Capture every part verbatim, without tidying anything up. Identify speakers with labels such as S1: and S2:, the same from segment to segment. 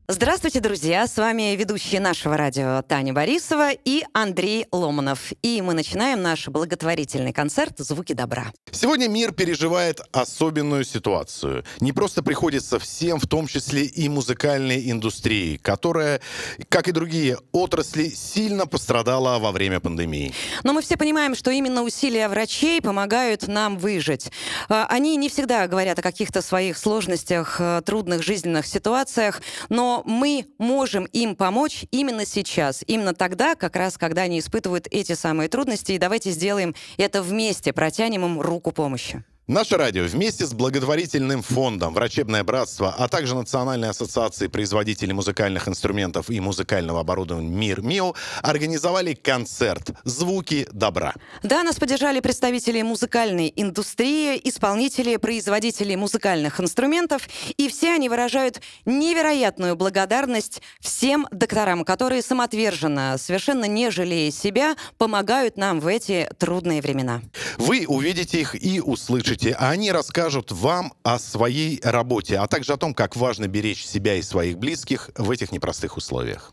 S1: Здравствуйте, друзья! С вами ведущие нашего радио Таня Борисова и Андрей Ломанов. И мы начинаем наш благотворительный концерт «Звуки добра».
S2: Сегодня мир переживает особенную ситуацию. Не просто приходится всем, в том числе и музыкальной индустрии, которая, как и другие отрасли, сильно пострадала во время пандемии.
S1: Но мы все понимаем, что именно усилия врачей помогают нам выжить. Они не всегда говорят о каких-то своих сложностях, трудных жизненных ситуациях, но мы можем им помочь именно сейчас, именно тогда, как раз, когда они испытывают эти самые трудности. И давайте сделаем это вместе, протянем им руку помощи.
S2: Наше радио вместе с благотворительным фондом «Врачебное братство», а также Национальной ассоциацией производителей музыкальных инструментов и музыкального оборудования «Мир МИО» организовали концерт «Звуки добра».
S1: Да, нас поддержали представители музыкальной индустрии, исполнители, производители музыкальных инструментов, и все они выражают невероятную благодарность всем докторам, которые самоотверженно, совершенно не жалея себя, помогают нам в эти трудные времена.
S2: Вы увидите их и услышите, а они расскажут вам о своей работе, а также о том, как важно беречь себя и своих близких в этих непростых условиях.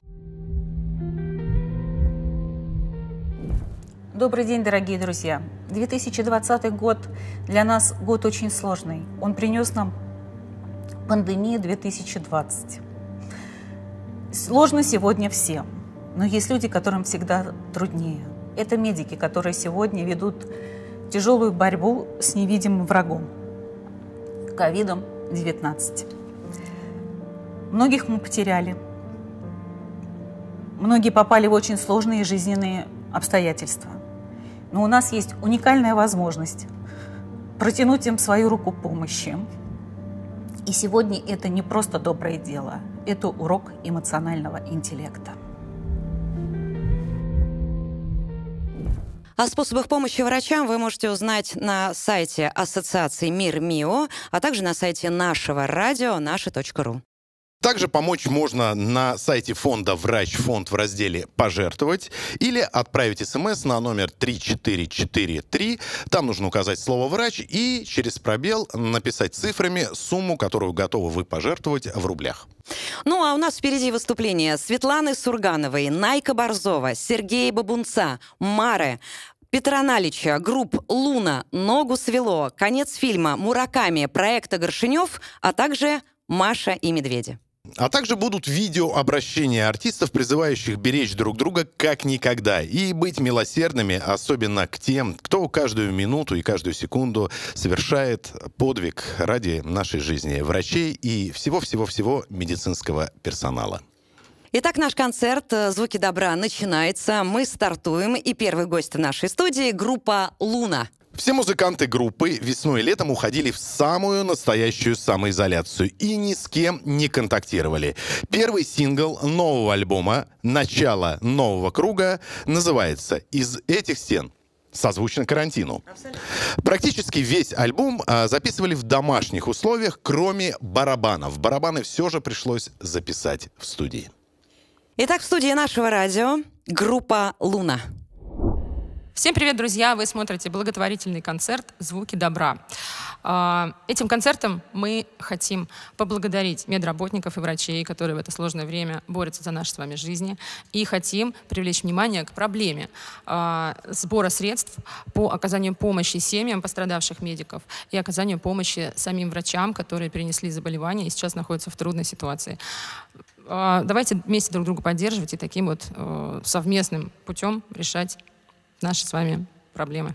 S3: Добрый день, дорогие друзья! две тысячи двадцатый год для нас год очень сложный. Он принес нам пандемию две тысячи двадцать. Сложно сегодня всем, но есть люди, которым всегда труднее. Это медики, которые сегодня ведут тяжелую борьбу с невидимым врагом – ковид девятнадцать. Многих мы потеряли. Многие попали в очень сложные жизненные обстоятельства. Но у нас есть уникальная возможность протянуть им свою руку помощи. И сегодня это не просто доброе дело, это урок эмоционального интеллекта.
S1: О способах помощи врачам вы можете узнать на сайте Ассоциации «Мир МИО», а также на сайте нашего радио наше точка ру.
S2: Также помочь можно на сайте фонда «Врач-фонд» в разделе «Пожертвовать» или отправить смс на номер три четыре четыре три. Там нужно указать слово «Врач» и через пробел написать цифрами сумму, которую готовы вы пожертвовать в рублях.
S1: Ну а у нас впереди выступления Светланы Сургановой, Найка Борзова, Сергея Бабунца, Мары, Петра Налича, групп «Луна», «Ногу свело», конец фильма «Мураками», проекта «Горшенев», а также «Маша и медведи».
S2: А также будут видеообращения артистов, призывающих беречь друг друга как никогда и быть милосердными, особенно к тем, кто каждую минуту и каждую секунду совершает подвиг ради нашей жизни, врачей и всего-всего-всего медицинского персонала.
S1: Итак, наш концерт «Звуки добра» начинается. Мы стартуем, и первый гость в нашей студии — группа «Луна».
S2: Все музыканты группы весной и летом уходили в самую настоящую самоизоляцию и ни с кем не контактировали. Первый сингл нового альбома «Начало нового круга» называется «Из этих стен». Созвучно карантину. Абсолютно. Практически весь альбом а, записывали в домашних условиях, кроме барабанов. Барабаны все же пришлось записать в студии.
S1: Итак, в студии нашего радио группа «Луна».
S4: Всем привет, друзья! Вы смотрите благотворительный концерт «Звуки добра». Этим концертом мы хотим поблагодарить медработников и врачей, которые в это сложное время борются за наши с вами жизни, и хотим привлечь внимание к проблеме сбора средств по оказанию помощи семьям пострадавших медиков и оказанию помощи самим врачам, которые перенесли заболевания и сейчас находятся в трудной ситуации. Давайте вместе друг друга поддерживать и таким вот совместным путем решать наши с вами проблемы.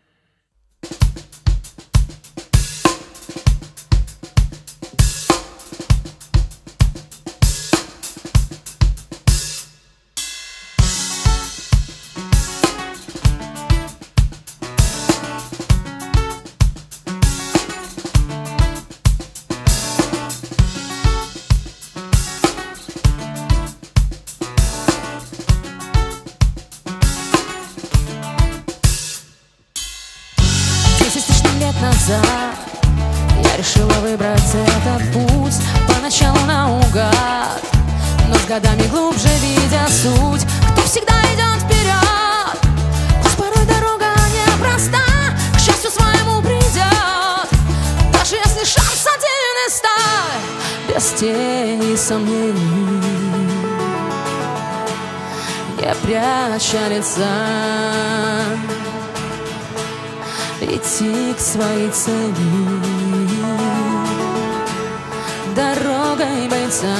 S5: Назад я решила выбрать этот путь поначалу наугад, но с годами глубже видя суть, кто всегда идет вперед. Пусть порой дорога непроста, к счастью своему придет, даже если шанс один из ста. Без тени сомнений, не пряча лица, идти к своей цели дорогой бойца.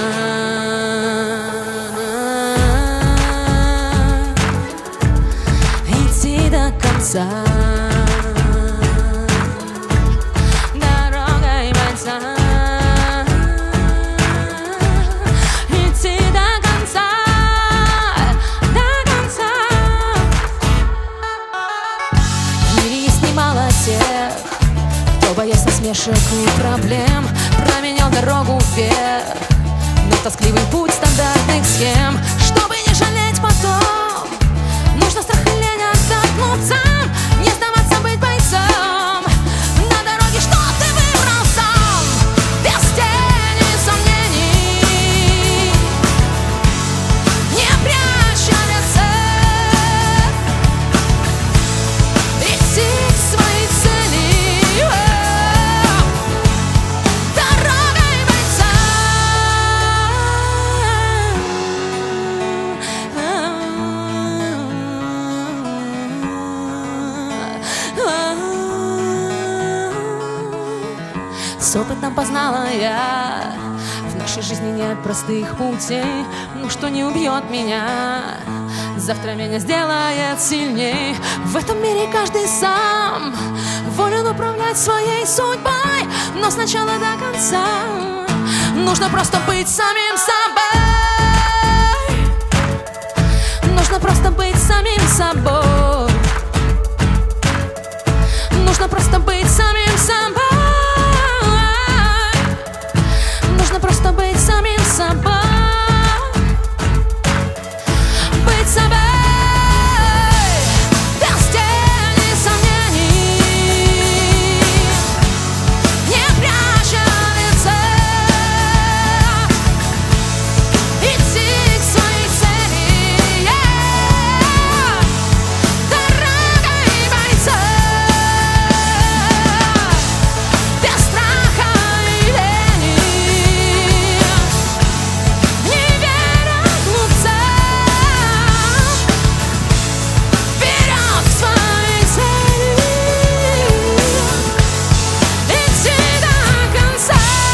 S5: Идти до конца дорогой бойца. Идти до конца, до конца. В мире есть немало тех, кто, боясь насмешек и проблем, променял дорогу вверх на тоскливый путь стандартных схем. Чтобы не жалеть потом, нужно страх и лень оттолкнуться, не сдаваться, быть бойцом на дороге, что ты выбрал сам, без тени сомнений, не пряча лица, идти к своей цели дорогой бойца. С опытом познала я, в нашей жизни нет простых путей. Ну что не убьет меня, завтра меня сделает сильней. В этом мире каждый сам волен управлять своей судьбой, но сначала до конца нужно просто быть самим собой. Нужно просто быть самим собой. Нужно просто быть самим собой. Нужно просто быть самим собой. Быть собой. Без тени сомнений, не пряча лица, идти к своей цели дорогой бойца. Без страха и лени, не веря глупцам, вперед к своей цели, идти до конца.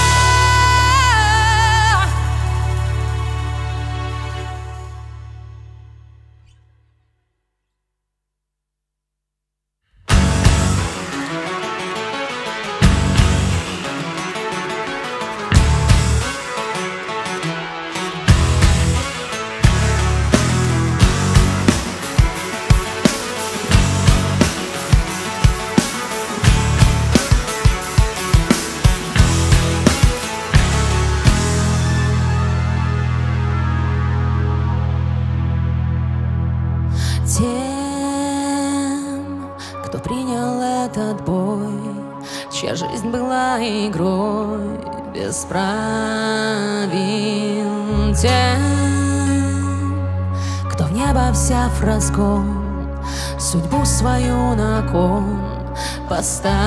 S5: Тем, кто принял этот бой, чья жизнь была игрой без правил. Тем, кто в небо взяв разгон, судьбу свою на кон поставил.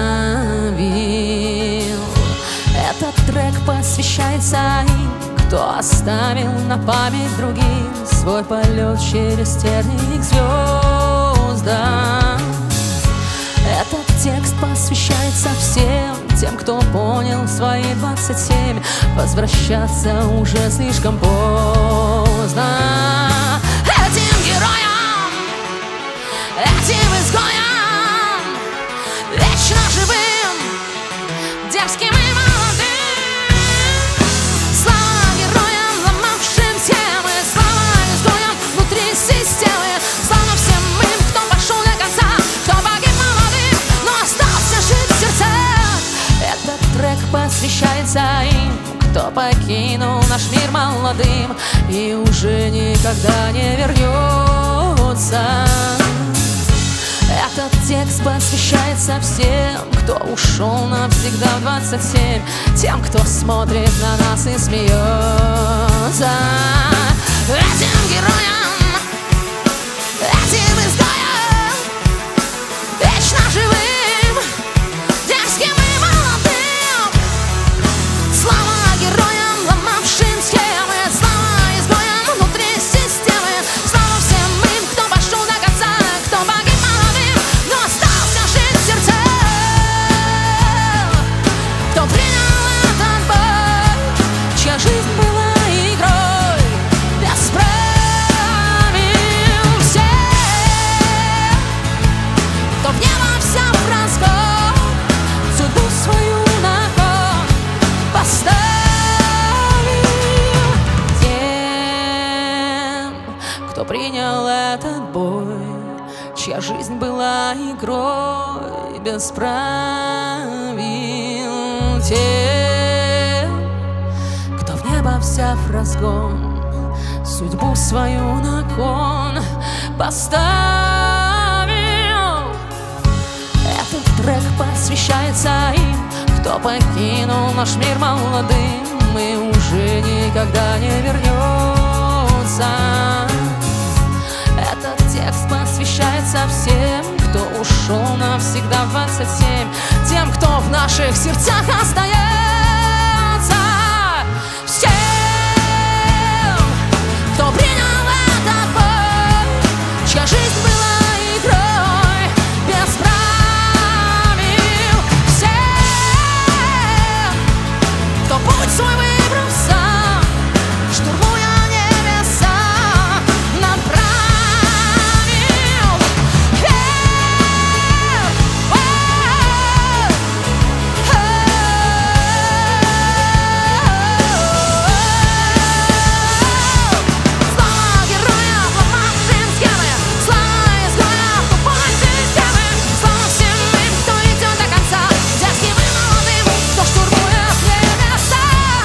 S5: Этот трек посвящается им, кто оставил на память другим свой полет через тернии к звездам. Этот текст посвящается всем тем, кто понял в свои двадцать семь возвращаться уже слишком поздно. Этим героям, этим изгоям, вечно живым, дерзким и молодым. Слава героям, ломавшим схемы, слава изгоям внутри системы, слава всем им, кто пошел до конца, кто погиб молодым, но остался жить в сердцах. Этот трек посвящается им, кто покинул наш мир молодым и уже никогда не вернется. Этот текст посвящается всем, кто ушел навсегда в двадцать семь, тем, кто смотрит на нас и смеется. Этим героям, этим изгоям, вечно живым, дерзким и молодым. Слава героям, принял этот бой, чья жизнь была игрой без правил. Те, кто в небо взяв разгон, судьбу свою на кон поставил. Этот трек посвящается им, кто покинул наш мир молодым и уже никогда не вернется. Этот текст посвящается всем, кто ушел навсегда в двадцать семь, тем, кто в наших сердцах остается. Всем, кто принял этот бой, чья жизнь была игрой без правил. Всем, кто путь свой выбрал сам, штурмуя небеса, направил вверх. Слава героям, ломавшим схемы, слава изгоям, тупой системы, слава всем им, кто идет до конца, дерзким и молодым, кто штурмует небеса.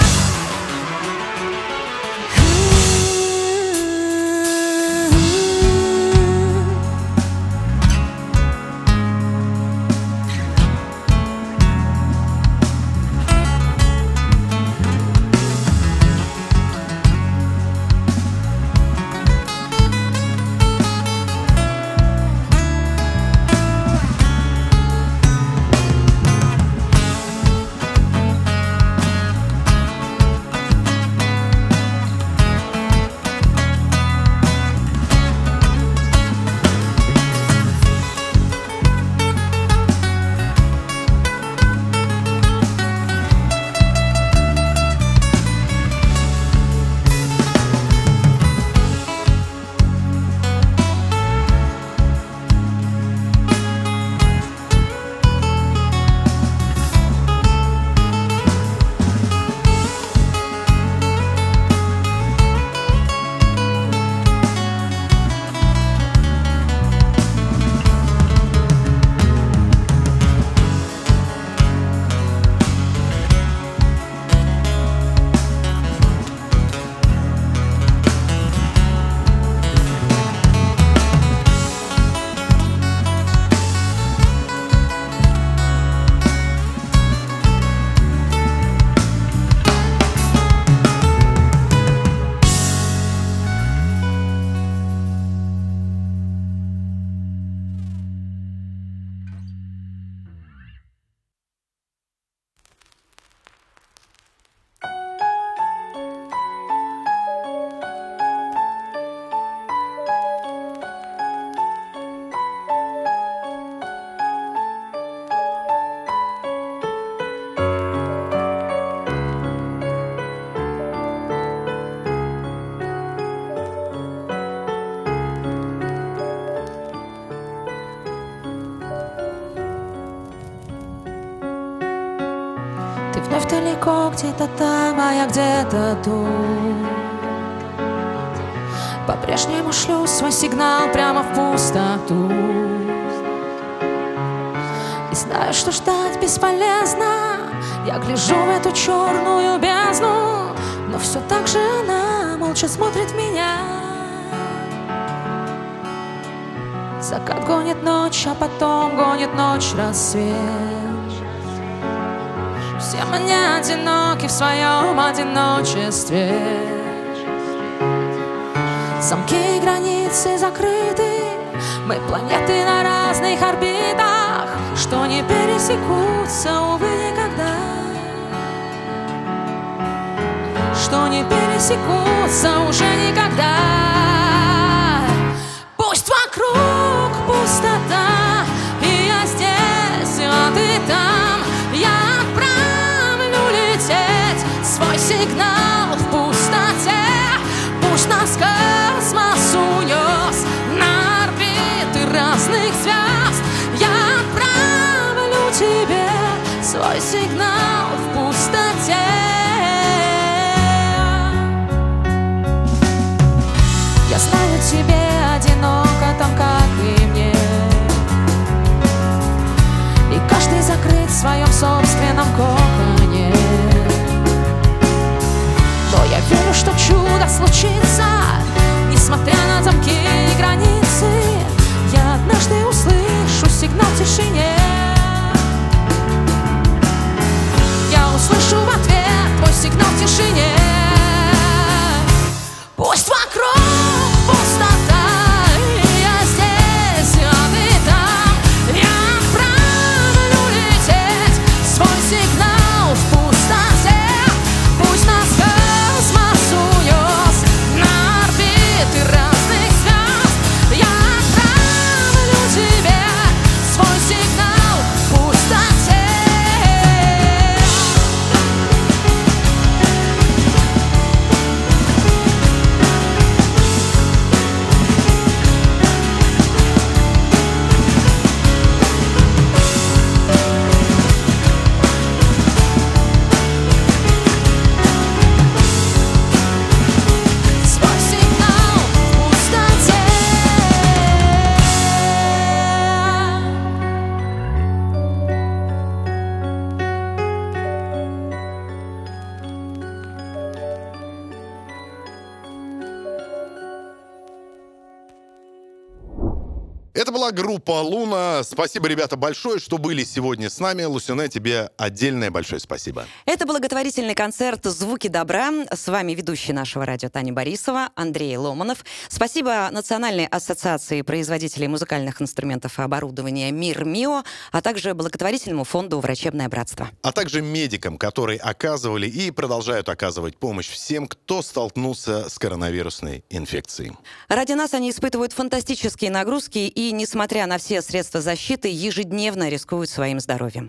S5: Ты вновь далеко, где-то там, а я где-то тут. По-прежнему шлю свой сигнал прямо в пустоту. И знаю, что ждать бесполезно. Я гляжу в эту черную бездну, но все так же она молча смотрит в меня. Закат гонит ночь, а потом гонит ночь рассвет. Все мы не одиноки в своем одиночестве. Замки и границы закрыты, мы планеты на разных орбитах, что не пересекутся, увы, никогда. Что не пересекутся уже никогда. Пусть вокруг пустота, и я здесь, а ты там. Я отправлю лететь свой сигнал в пустоте. Пусть нас космос унес на орбиты разных звезд. Я отправлю тебе свой сигнал в пустоте. Я знаю тебе одиноко там, как и мне. И каждый закрыт в своем собственном коконе. Но я верю, что чудо случится, несмотря на замки и границы. Я однажды услышу сигнал в тишине. Я услышу в ответ твой сигнал в тишине. Пусть вокруг пустота, и я здесь, а ты там. Я отправлю лететь свой сигнал в пустоте. Пусть нас космос унес на орбиты разных звезд. Я отправлю тебе свой сигнал в пустоте. Свой сигнал в пустоте.
S2: Это была группа «Луна». Спасибо, ребята, большое, что были сегодня с нами. Лусине, тебе отдельное большое спасибо.
S1: Это благотворительный концерт «Звуки добра». С вами ведущий нашего радио Таня Борисова, Андрей Ломанов. Спасибо Национальной ассоциации производителей музыкальных инструментов и оборудования «Мир МИО», а также благотворительному фонду «Врачебное братство».
S2: А также медикам, которые оказывали и продолжают оказывать помощь всем, кто столкнулся с коронавирусной инфекцией.
S1: Ради нас они испытывают фантастические нагрузки и, несмотря на все средства защиты, ежедневно рискуют своим здоровьем.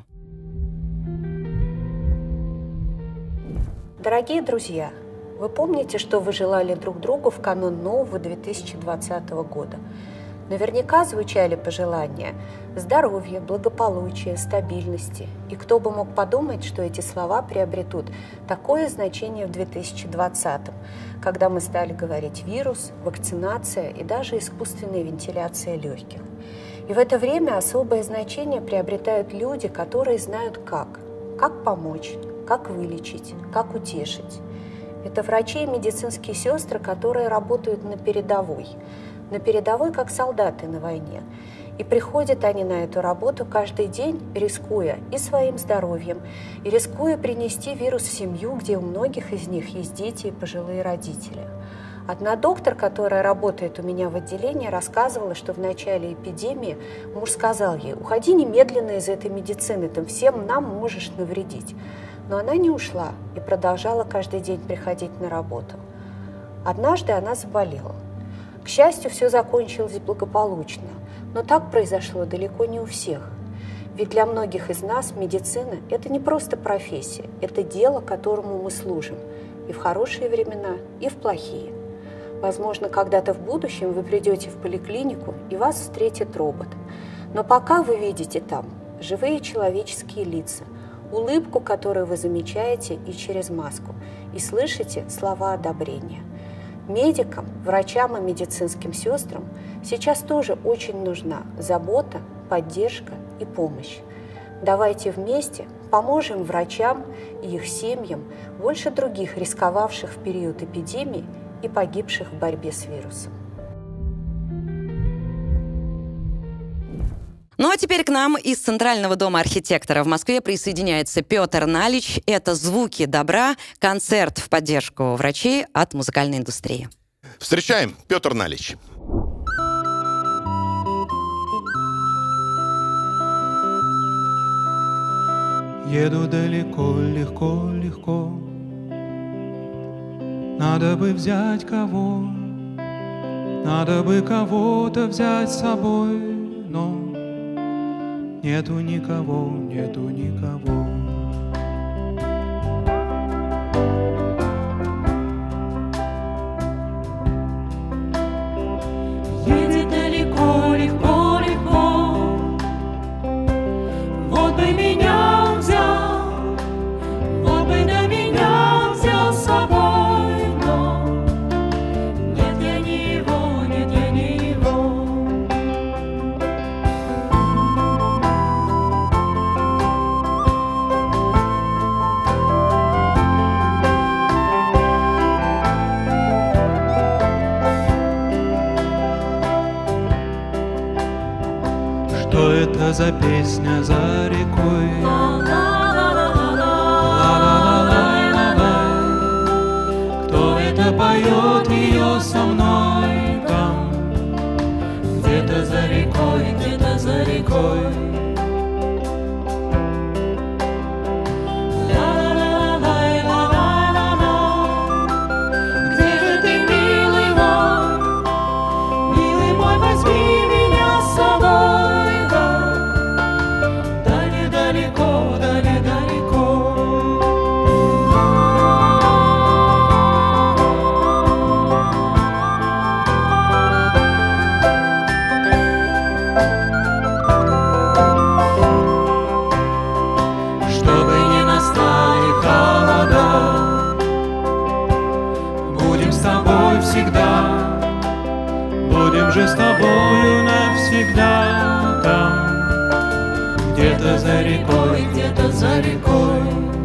S6: Дорогие друзья, вы помните, что вы желали друг другу в канун нового две тысячи двадцатого года? Наверняка звучали пожелания здоровья, благополучия, стабильности. И кто бы мог подумать, что эти слова приобретут такое значение в две тысячи двадцатом, когда мы стали говорить вирус, вакцинация и даже искусственная вентиляция легких. И в это время особое значение приобретают люди, которые знают как. Как помочь, как вылечить, как утешить. Это врачи и медицинские сестры, которые работают на передовой. На передовой, как солдаты на войне. И приходят они на эту работу каждый день, рискуя и своим здоровьем, и рискуя принести вирус в семью, где у многих из них есть дети и пожилые родители. Одна доктор, которая работает у меня в отделении, рассказывала, что в начале эпидемии муж сказал ей: «Уходи немедленно из этой медицины, ты всем нам можешь навредить». Но она не ушла и продолжала каждый день приходить на работу. Однажды она заболела. К счастью, все закончилось благополучно, но так произошло далеко не у всех. Ведь для многих из нас медицина – это не просто профессия, это дело, которому мы служим и в хорошие времена, и в плохие. Возможно, когда-то в будущем вы придете в поликлинику, и вас встретит робот. Но пока вы видите там живые человеческие лица, улыбку, которую вы замечаете и через маску, и слышите слова одобрения. Медикам, врачам и медицинским сестрам сейчас тоже очень нужна забота, поддержка и помощь. Давайте вместе поможем врачам и их семьям, больше других рисковавших в период эпидемии и погибших в борьбе с вирусом.
S1: Ну а теперь к нам из Центрального дома архитектора в Москве присоединяется Петр Налич. Это «Звуки добра», концерт в поддержку врачей от музыкальной индустрии.
S2: Встречаем, Петр Налич.
S7: Еду далеко, легко, легко. Надо бы взять кого, надо бы кого-то взять с собой, но нету никого, нету никого.
S8: Едет далеко, легко, легко. Вот бы меня взял, вот бы до меня взял с собой, но нет, я не его, нет,
S7: что за песня за рекой? Ла-ла-ла-лай-ла-лай. Кто это поет ее со мной там? Где-то за рекой, где-то за рекой. Будем же с тобою навсегда там, где-то за рекой, где-то за рекой.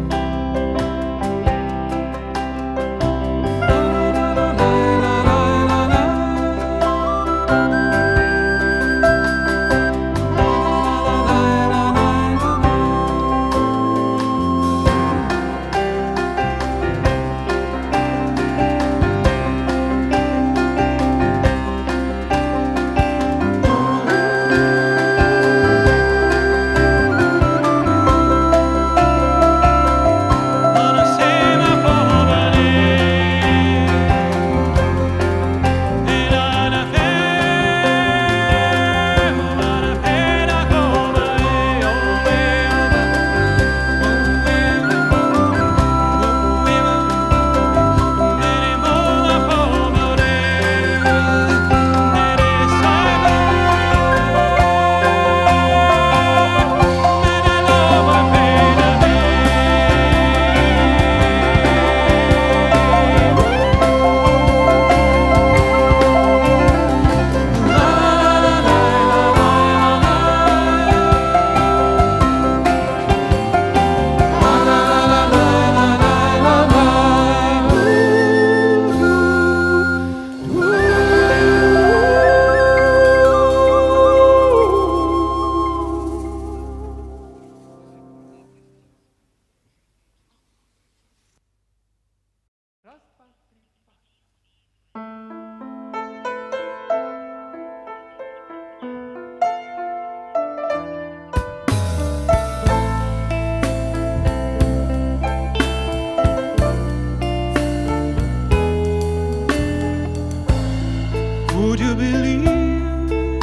S7: Would you believe,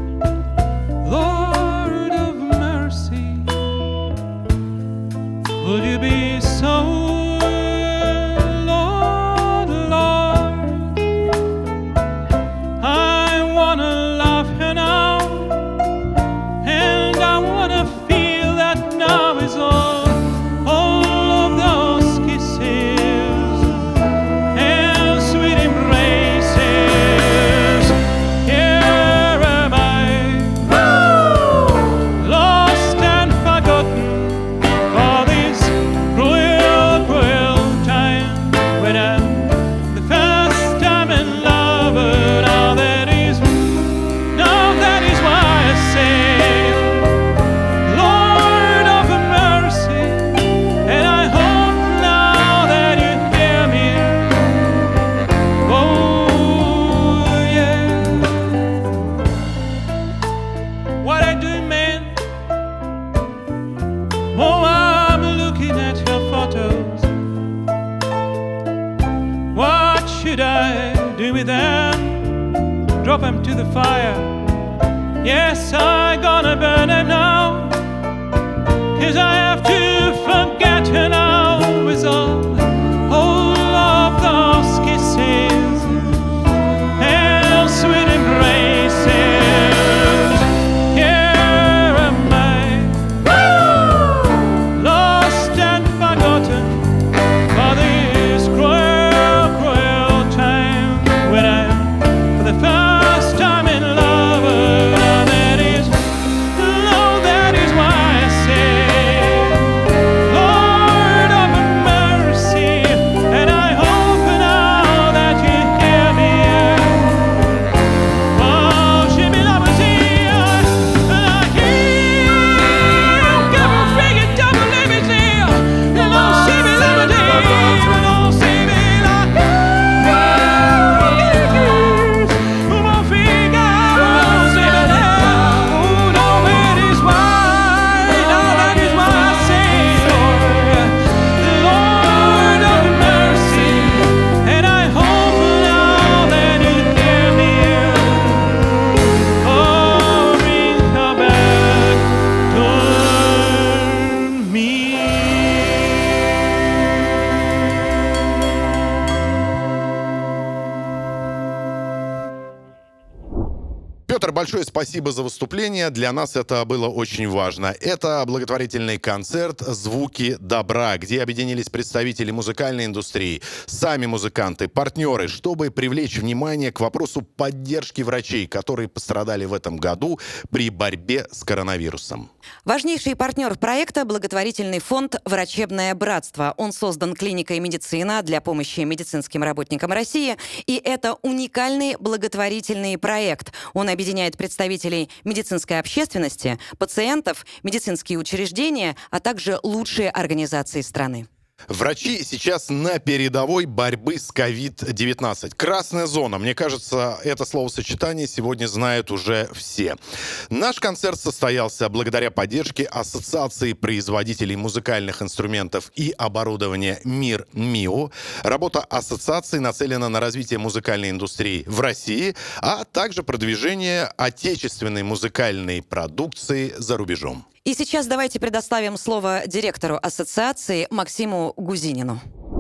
S7: Lord of mercy? Would you be so, Lord, Lord? I wanna love her now, and I wanna feel that now is all. All of those kisses and sweet embraces. Drop him to the fire. Yes, I gonna burn him now, 'cause I have to forget her now with all, all of those kisses and sweet embraces. Here am I, lost and forgotten for this cruel, cruel time when I, for the first time in love, uh, that is, no, that is why I say
S2: большое спасибо за выступление. Для нас это было очень важно. Это благотворительный концерт «Звуки добра», где объединились представители музыкальной индустрии, сами музыканты, партнеры, чтобы привлечь внимание к вопросу поддержки врачей, которые пострадали в этом году при борьбе с коронавирусом.
S1: Важнейший партнер проекта – благотворительный фонд «Врачебное братство». Он создан клиникой «Медицина» для помощи медицинским работникам России. И это уникальный благотворительный проект. Он объединяет представителей медицинской общественности, пациентов, медицинские учреждения, а также лучшие организации страны.
S2: Врачи сейчас на передовой борьбы с ковид девятнадцать. Красная зона. Мне кажется, это словосочетание сегодня знают уже все. Наш концерт состоялся благодаря поддержке Ассоциации производителей музыкальных инструментов и оборудования «Мир МИО». Работа ассоциации нацелена на развитие музыкальной индустрии в России, а также продвижение отечественной музыкальной продукции за рубежом.
S1: И сейчас давайте предоставим слово директору ассоциации Максиму Гузинину.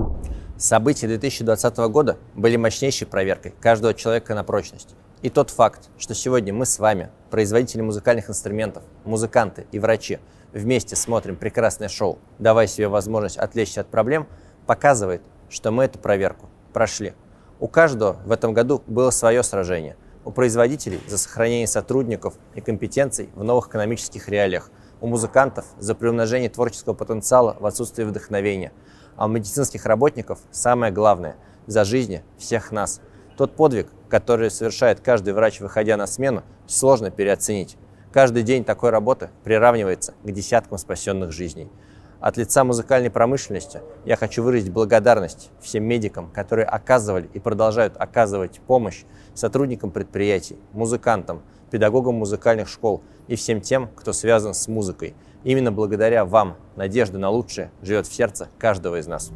S9: События две тысячи двадцатого года были мощнейшей проверкой каждого человека на прочность. И тот факт, что сегодня мы с вами, производители музыкальных инструментов, музыканты и врачи, вместе смотрим прекрасное шоу, давая себе возможность отвлечься от проблем, показывает, что мы эту проверку прошли. У каждого в этом году было свое сражение. У производителей за сохранение сотрудников и компетенций в новых экономических реалиях. У музыкантов за приумножение творческого потенциала в отсутствии вдохновения. А у медицинских работников самое главное – за жизни всех нас. Тот подвиг, который совершает каждый врач, выходя на смену, сложно переоценить. Каждый день такой работы приравнивается к десяткам спасенных жизней. От лица музыкальной промышленности я хочу выразить благодарность всем медикам, которые оказывали и продолжают оказывать помощь сотрудникам предприятий, музыкантам, педагогам музыкальных школ и всем тем, кто связан с музыкой. Именно благодаря вам надежда на лучшее живет в сердце каждого из нас.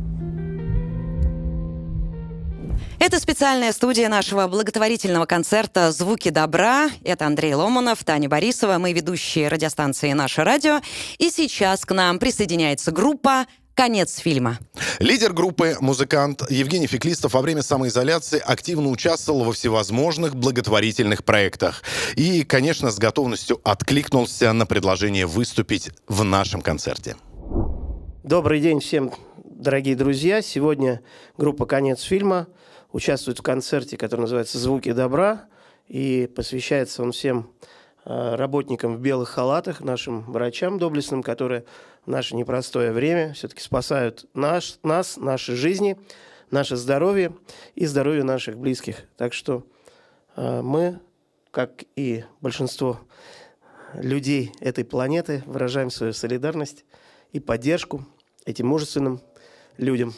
S1: Это специальная студия нашего благотворительного концерта «Звуки добра». Это Андрей Ломанов, Таня Борисова, мы ведущие радиостанции «Наше радио». И сейчас к нам присоединяется группа «Конец фильма».
S2: Лидер группы, музыкант Евгений Феклистов во время самоизоляции активно участвовал во всевозможных благотворительных проектах. И, конечно, с готовностью откликнулся на предложение выступить в нашем концерте.
S10: Добрый день всем, дорогие друзья. Сегодня группа «Конец фильма» участвует в концерте, который называется «Звуки добра». И посвящается он всем работникам в белых халатах, нашим врачам доблестным, которые в наше непростое время все-таки спасают наш, нас, наши жизни, наше здоровье и здоровье наших близких. Так что э, мы, как и большинство людей этой планеты, выражаем свою солидарность и поддержку этим мужественным людям.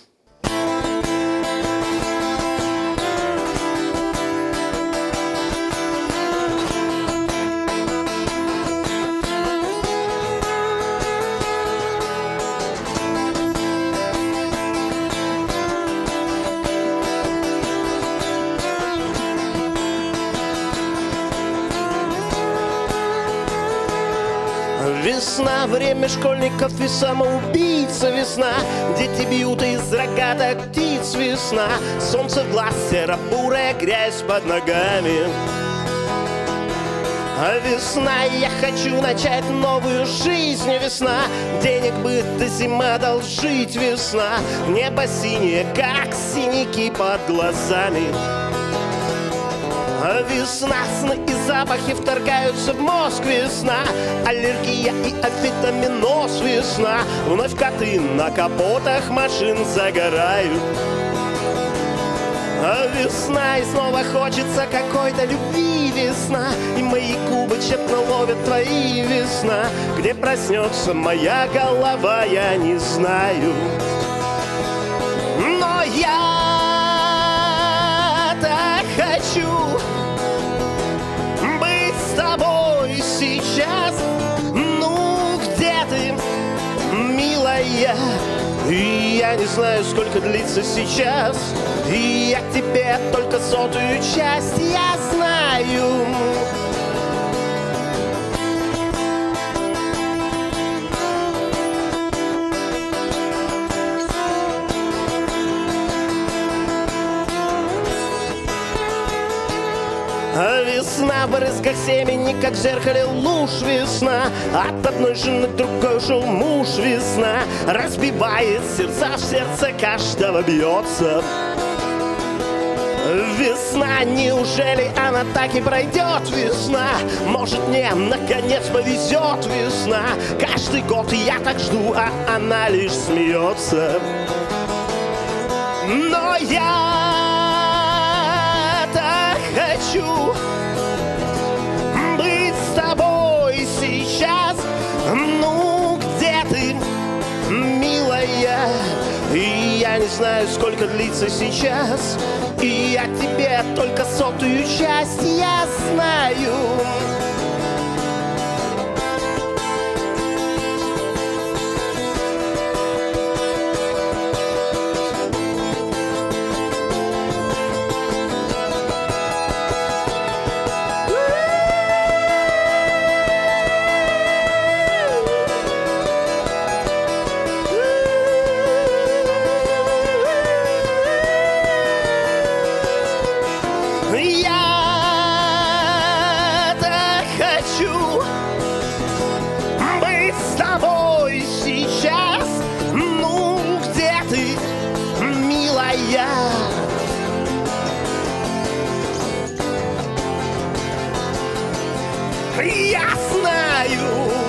S10: Весна, время школьников и самоубийца. Весна, дети бьют из рогаток птиц. Весна, солнце в глаз, серо-бурая грязь под ногами. А весна, я хочу начать новую жизнь. Весна, денег бы до зима должить. Весна, небо синее, как синяки под глазами. Весна, сны и запахи вторгаются в мозг. Весна, аллергия и авитаминоз. Весна, вновь коты на капотах машин загорают. Весна, и снова хочется какой-то любви. Весна, и мои губы тщетно ловят твои. Весна, где проснется моя голова, я не знаю. Но я так хочу быть с тобой сейчас. Ну, где ты, милая? И я не знаю, сколько длится сейчас. И я к тебе только сотую часть, я знаю. Весна в брызгах семени, как в зеркале луж весна. От одной жены к другой ушел муж весна. Разбивает сердца, в сердце каждого бьется. Весна, неужели она так и пройдет, весна? Может, мне наконец повезет, весна? Каждый год я так жду, а она лишь смеется. Но я так хочу быть с тобой сейчас. Ну, где ты, милая? И я не знаю, сколько длится сейчас. И я тебе только сотую часть я знаю. Я так хочу быть с тобой сейчас. Ну, где ты, милая? Я знаю.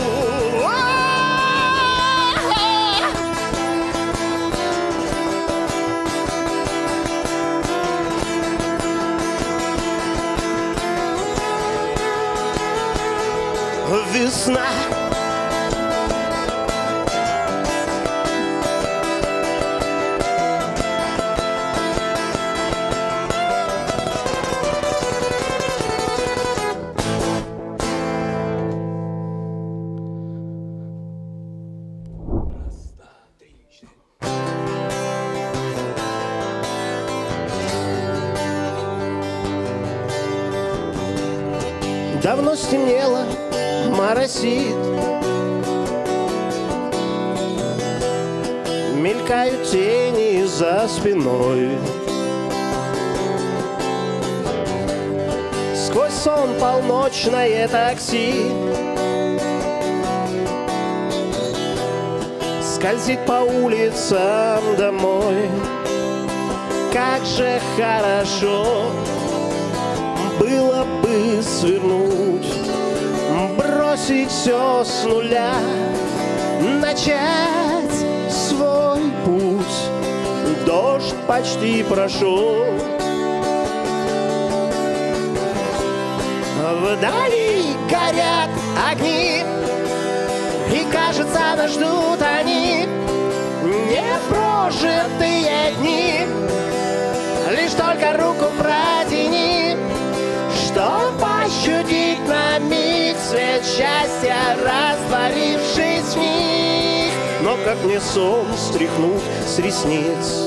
S10: Весна. Давно стемнело, моросит, мелькают тени за спиной. Сквозь сон полночное такси скользит по улицам домой. Как же хорошо было бы свернуть, бросить все с нуля, начать свой путь. Дождь почти прошел, вдали горят огни, и кажется, нас ждут они. Непрожитые дни, лишь только руку протяни, чтоб ощутить на миг свет счастья, растворившись в них. Но как мне сон стряхнуть с ресниц?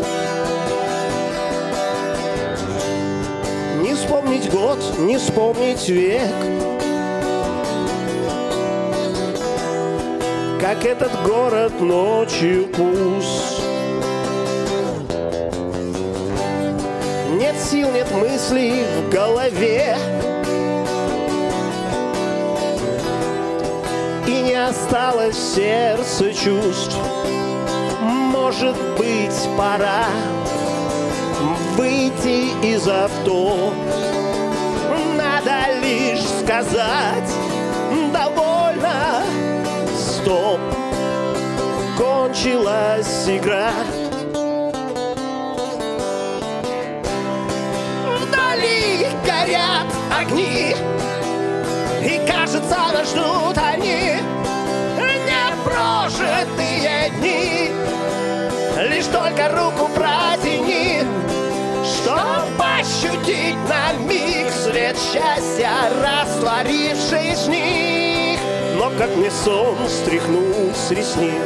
S10: Не вспомнить год, не вспомнить век, как этот город ночью пуст. Нет сил, нет мыслей в голове, и не осталось в сердце чувств. Может быть, пора выйти из авто. Надо лишь сказать: довольно, стоп, кончилась игра. Вдали горят огни, и кажется, нас ждут они. Непрожитые дни, лишь только руку протяни, чтоб ощутить на миг свет счастья, растворившись в них. Но как мне сон стряхнуть с ресниц?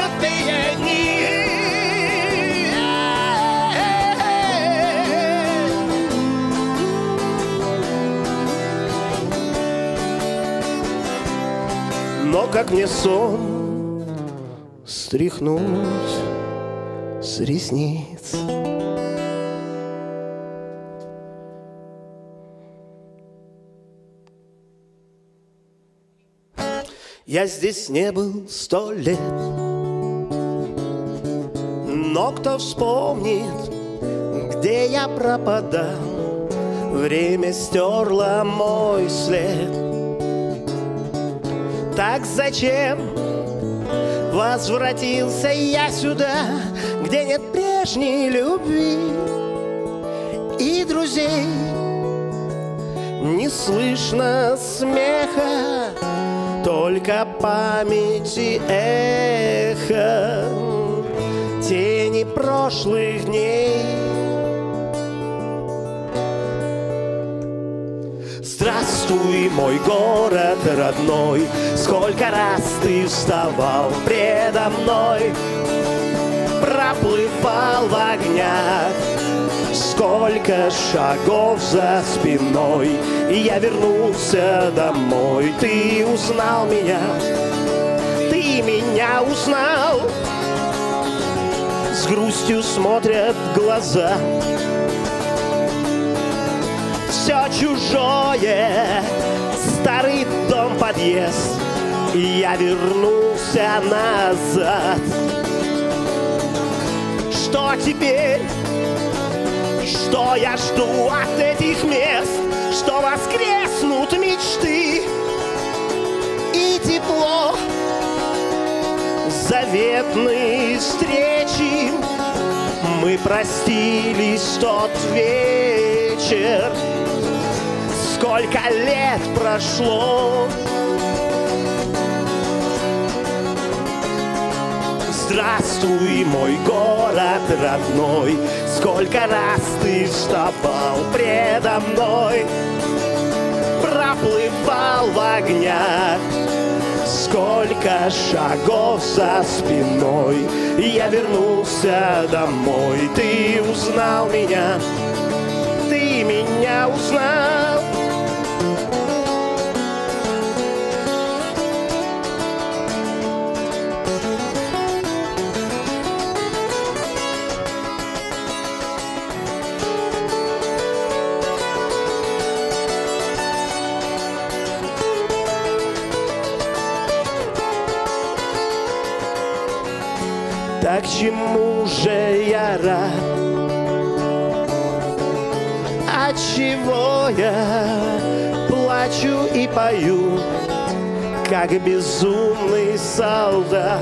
S10: проклятые дни. Но как мне сон стряхнуть с ресниц? Я здесь не был сто лет, но кто вспомнит, где я пропадал? Время стерло мой след. Так зачем возвратился я сюда, где нет прежней любви и друзей? Не слышно смеха, только памяти эхо, тени прошлых дней. Здравствуй, мой город родной, сколько раз ты вставал предо мной, проплывал в огнях, сколько шагов за спиной, и я вернулся домой. Ты узнал меня, ты меня узнал. С грустью смотрят глаза, все чужое, старый дом, подъезд, и я вернулся назад. Что теперь? Что я жду от этих мест? Что воскреснут мечты и тепло заветной встречи. Мы простились в тот вечер. Сколько лет прошло? Здравствуй, мой город родной, сколько раз ты вставал предо мной, проплывал в огнях, сколько шагов за спиной, и я вернулся домой. Ты узнал меня, ты меня узнал. Так чему же я рад? Отчего я плачу и пою, как безумный солдат?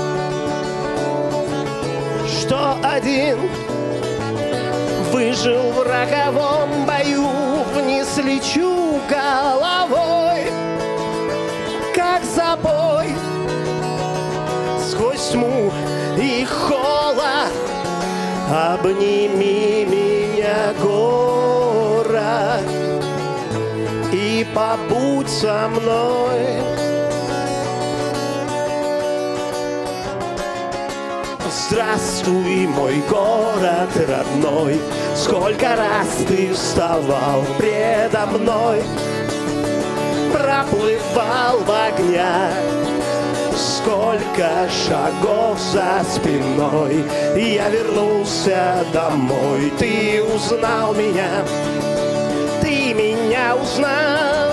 S10: Что один выжил в роковом бою, вниз лечу головой, как забой, сквозь тьму и холод. Обними меня, город, и побудь со мной. Здравствуй, мой город родной, сколько раз ты вставал предо мной, проплывал в огнях, сколько шагов за спиной, и я вернулся домой. Ты узнал меня, ты меня узнал.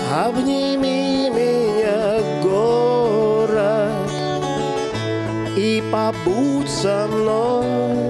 S10: Обними меня, город, и побудь со мной.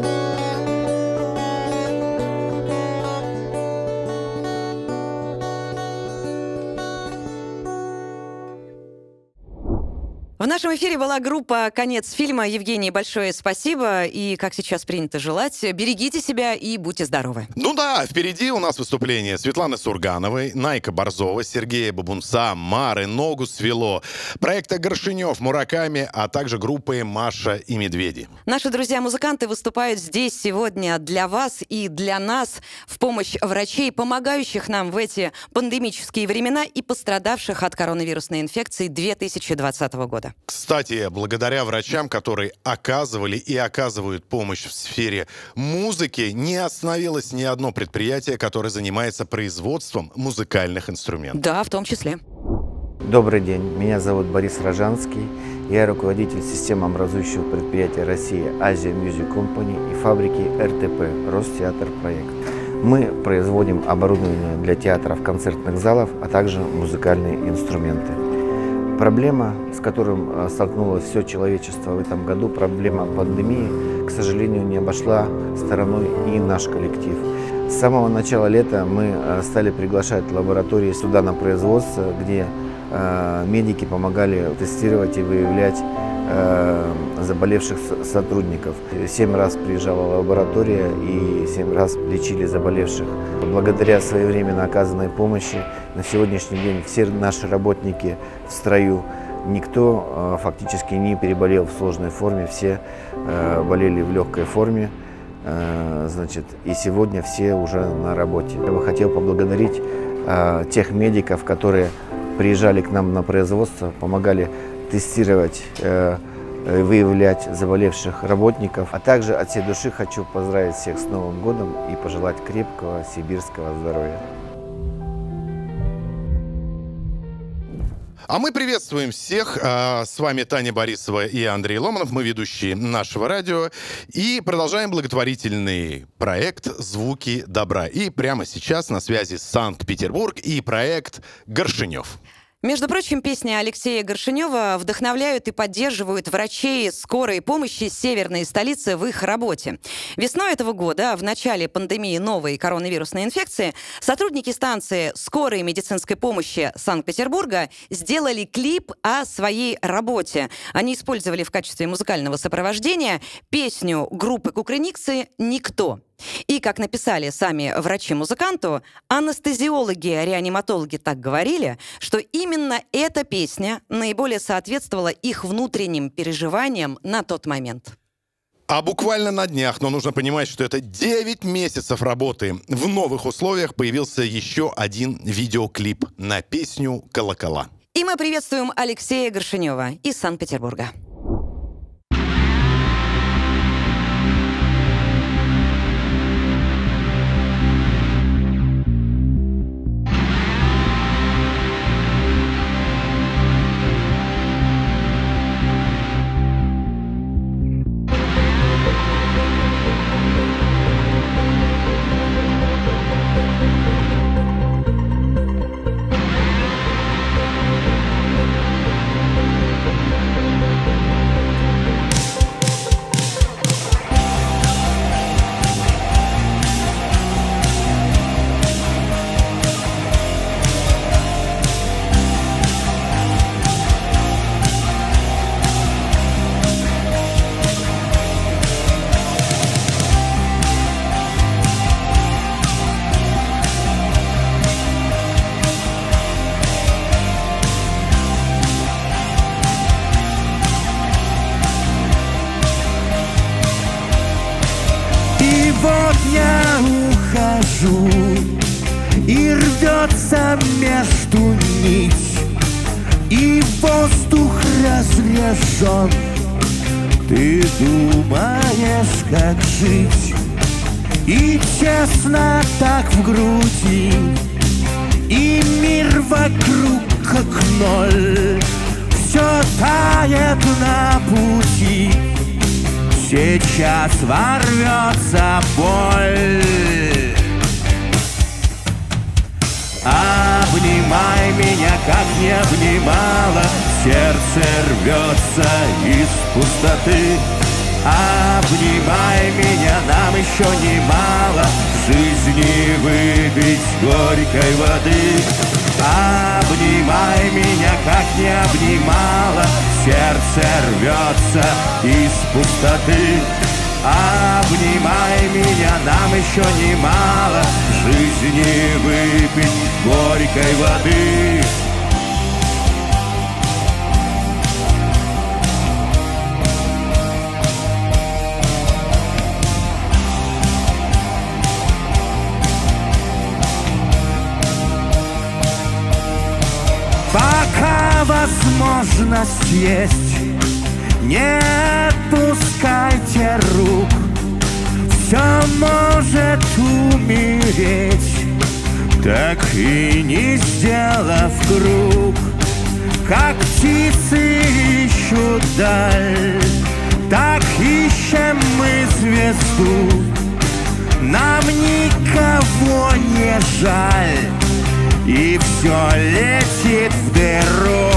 S1: В нашем эфире была группа «Конец фильма». Евгений, большое спасибо. И, как сейчас принято желать, берегите себя и будьте здоровы.
S2: Ну да, впереди у нас выступление Светланы Сургановой, Найка Борзова, Сергея Бабунца, Мары, Ногу свело, проекта Горшенев, Мураками, а также группы «Маша и Медведи».
S1: Наши друзья-музыканты выступают здесь сегодня для вас и для нас в помощь врачей, помогающих нам в эти пандемические времена и пострадавших от коронавирусной инфекции две тысячи двадцатого года.
S2: Кстати, благодаря врачам, которые оказывали и оказывают помощь в сфере музыки, не остановилось ни одно предприятие, которое занимается производством музыкальных инструментов.
S1: Да, в том числе.
S11: Добрый день, меня зовут Борис Рожанский. Я руководитель системообразующего предприятия России Asia Music Company и фабрики эр тэ пэ Ростеатр Проект. Мы производим оборудование для театров, концертных залов, а также музыкальные инструменты. Проблема, с которой столкнулось все человечество в этом году, проблема пандемии, к сожалению, не обошла стороной и наш коллектив. С самого начала лета мы стали приглашать лаборатории сюда на производство, где медики помогали тестировать и выявлять заболевших сотрудников. Семь раз приезжала лаборатория и семь раз лечили заболевших. Благодаря своевременно оказанной помощи на сегодняшний день все наши работники в строю. Никто фактически не переболел в сложной форме, все болели в легкой форме. Значит, и сегодня все уже на работе. Я бы хотел поблагодарить тех медиков, которые приезжали к нам на производство, помогали тестировать, э, выявлять заболевших работников. А также от всей души хочу поздравить всех с Новым годом и пожелать крепкого сибирского здоровья.
S2: А мы приветствуем всех. С вами Таня Борисова и Андрей Ломанов. Мы ведущие нашего радио. И продолжаем благотворительный проект «Звуки добра». И прямо сейчас на связи Санкт-Петербург и проект «Горшенев».
S1: Между прочим, песни Алексея Горшенева вдохновляют и поддерживают врачей скорой помощи северной столицы в их работе. Весной этого года, в начале пандемии новой коронавирусной инфекции, сотрудники станции скорой медицинской помощи Санкт-Петербурга сделали клип о своей работе. Они использовали в качестве музыкального сопровождения песню группы Кукрыниксы «Никто». И, как написали сами врачи-музыканту, анестезиологи-реаниматологи так говорили, что именно эта песня наиболее соответствовала их внутренним переживаниям на тот момент.
S2: А буквально на днях, но нужно понимать, что это девять месяцев работы, в новых условиях появился еще один видеоклип на песню «Колокола».
S1: И мы приветствуем Алексея Горшенева из Санкт-Петербурга.
S12: я ухожу, и рвется между нить, и воздух разрежен. Ты думаешь, как жить, и тесно так в груди, и мир вокруг как ноль, все тает на пути. Сейчас ворвется боль. Обними Обнимай меня, как не обнимала. Сердце рвется из пустоты. Обнимай меня, нам еще немало в жизни выпить горькой воды. Обнимай меня, как не обнимала. Сердце рвется из пустоты. Обнимай меня, нам еще немало в жизни выпить горькой воды. Пока возможность есть, не отпускайте рук. Все может умереть, так и не сделав круг. Как птицы ищут даль, так ищем мы звезду. Нам никого не жаль, и все летит в дыру.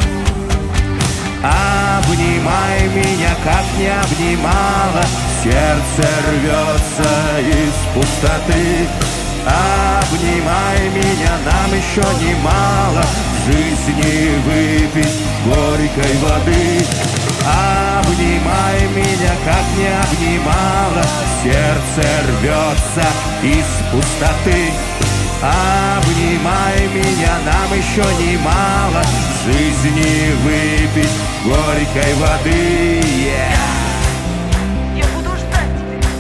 S12: Обнимай меня, как не обнимала. Сердце рвется из пустоты. Обнимай меня, нам еще немало в жизни выпить горькой воды. Обнимай меня, как не обнимала. Сердце рвется из пустоты. Обнимай меня, нам еще немало в жизни выпить горькой воды. Yeah.
S8: Я буду ждать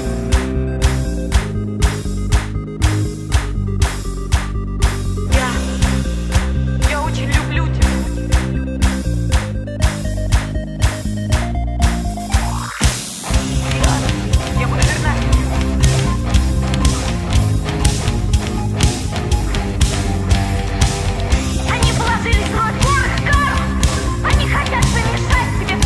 S8: тебя. Я, я очень люблю тебя. Я буду верна. Они положились в рот ворох кару. Они хотят помешать тебе,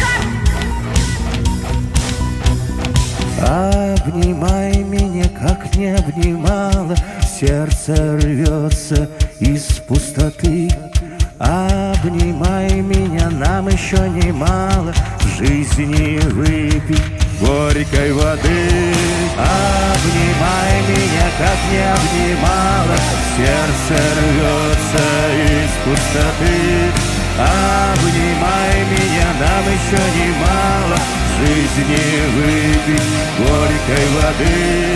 S8: Карл.
S12: Обнимай меня, как не обнимала. Сердце рвется из пустоты. Обнимай меня, нам еще немало в жизни выпить горькой воды. Обнимай меня, как не обнимала. Сердце рвется из пустоты. Обнимай меня, нам еще немало в жизни выпить горькой воды.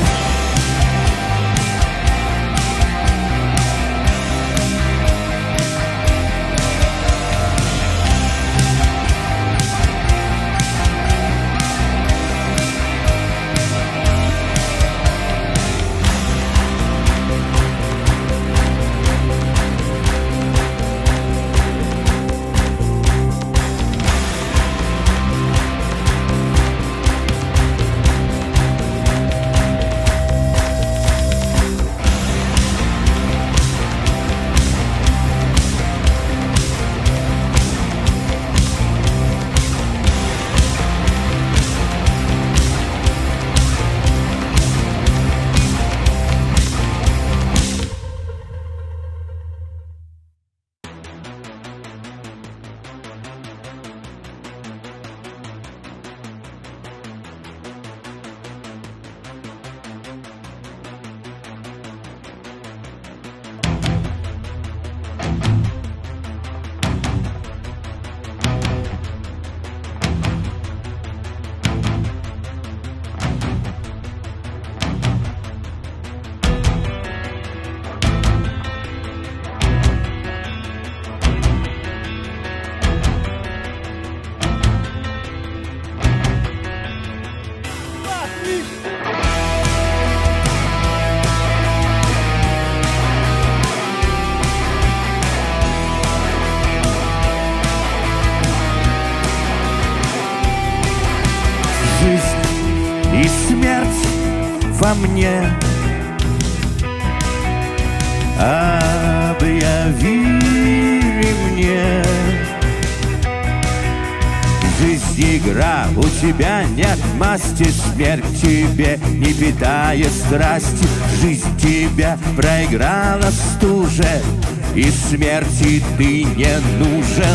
S12: И смерть во мне объявили мне. Жизнь игра, у тебя нет масти. Смерть тебе не питает страсти. Жизнь тебя проиграла стуже. и смерти ты не нужен.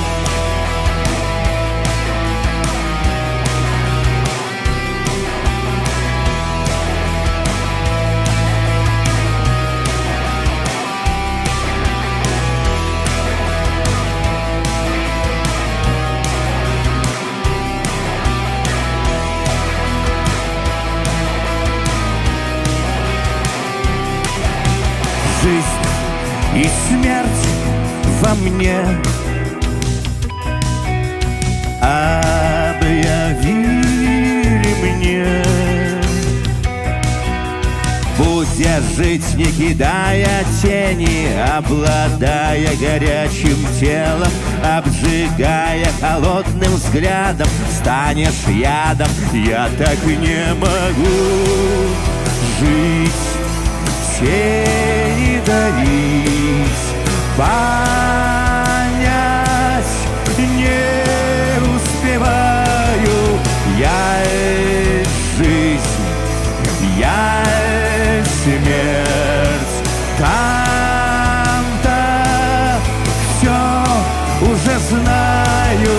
S12: Жизнь и смерть во мне объявили мне. Будь я жить, не кидая тени, обладая горячим телом, обжигая холодным взглядом, станешь ядом. Я так не могу жить, тени дарить, понять не успеваю. Я жизнь, я смерть, там-то все уже знаю.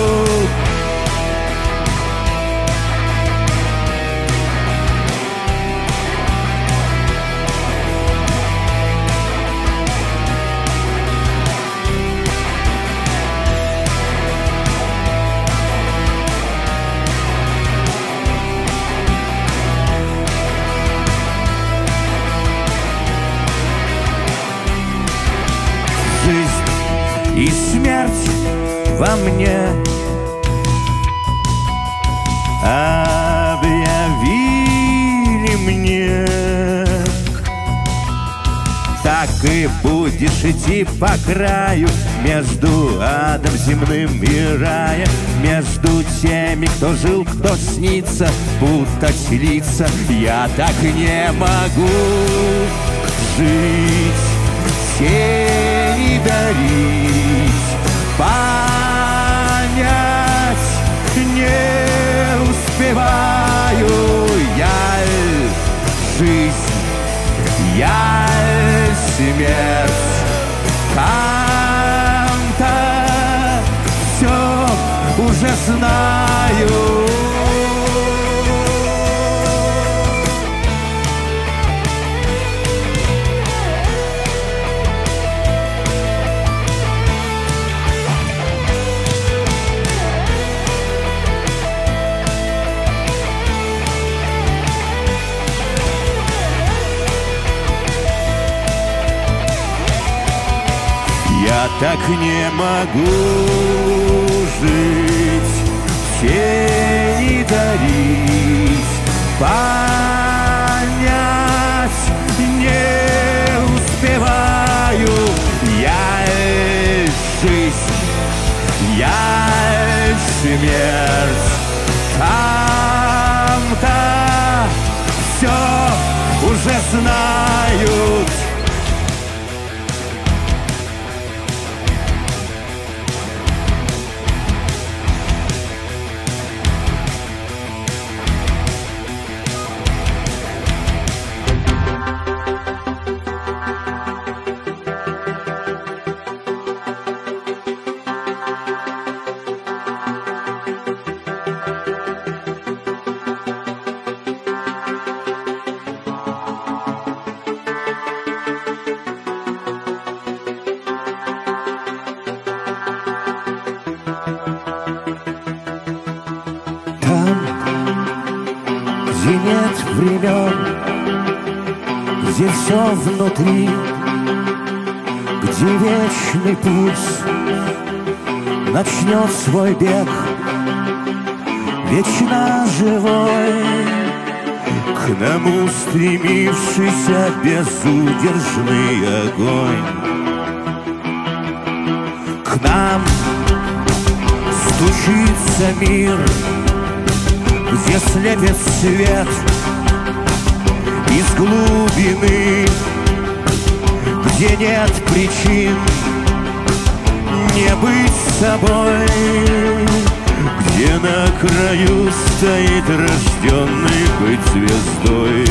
S12: Жизнь и смерть во мне объявили мне. Так и будешь идти по краю между адом земным и раем, между теми, кто жил, кто снится, путать лица. Я так не могу жить, тени дарить, понять не успеваю. Я жизнь, я смерть, там-то все уже знаю. Я так не могу жить, тени дарить, понять не успеваю. Я жизнь, я смерть, там-то все уже знают. Где нет времен, где все внутри, где вечный путь начнет свой бег, вечно живой, к нам устремившийся безудержный огонь. К нам стучится мир, где слепит свет из глубины, где нет причин не быть собой, где на краю стоит рожденный быть звездой.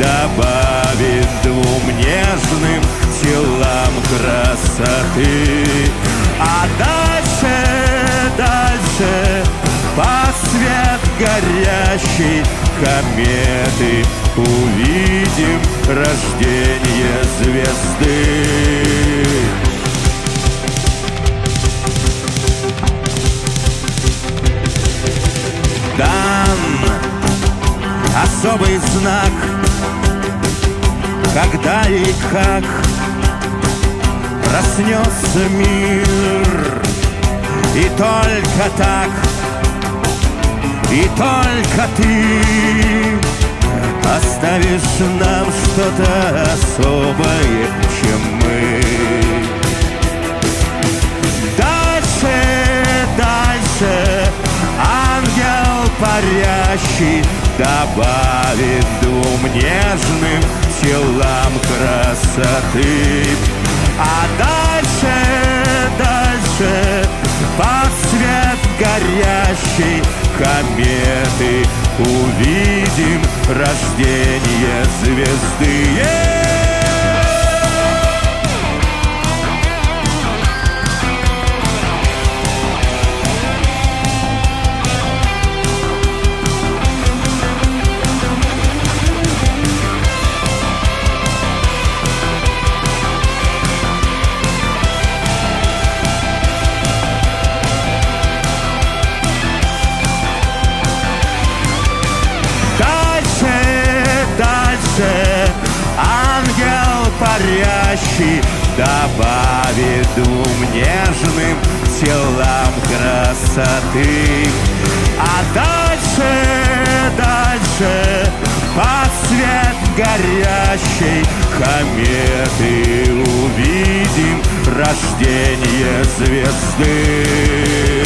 S12: добавит двум нежным телам красоты. А дальше, дальше, под свет горящей кометы увидим рождение звезды. Дан особый знак, когда и как проснется мир, и только так, и только ты оставишь нам что-то особое, чем мы. Дальше, дальше, ангел парящий добавит двум нежным телам красоты. А дальше, дальше, под свет горящей кометы увидим рождение звезды. Ангел парящий добавит двум нежным телам красоты. А дальше, дальше, под свет горящей кометы увидим рождение звезды.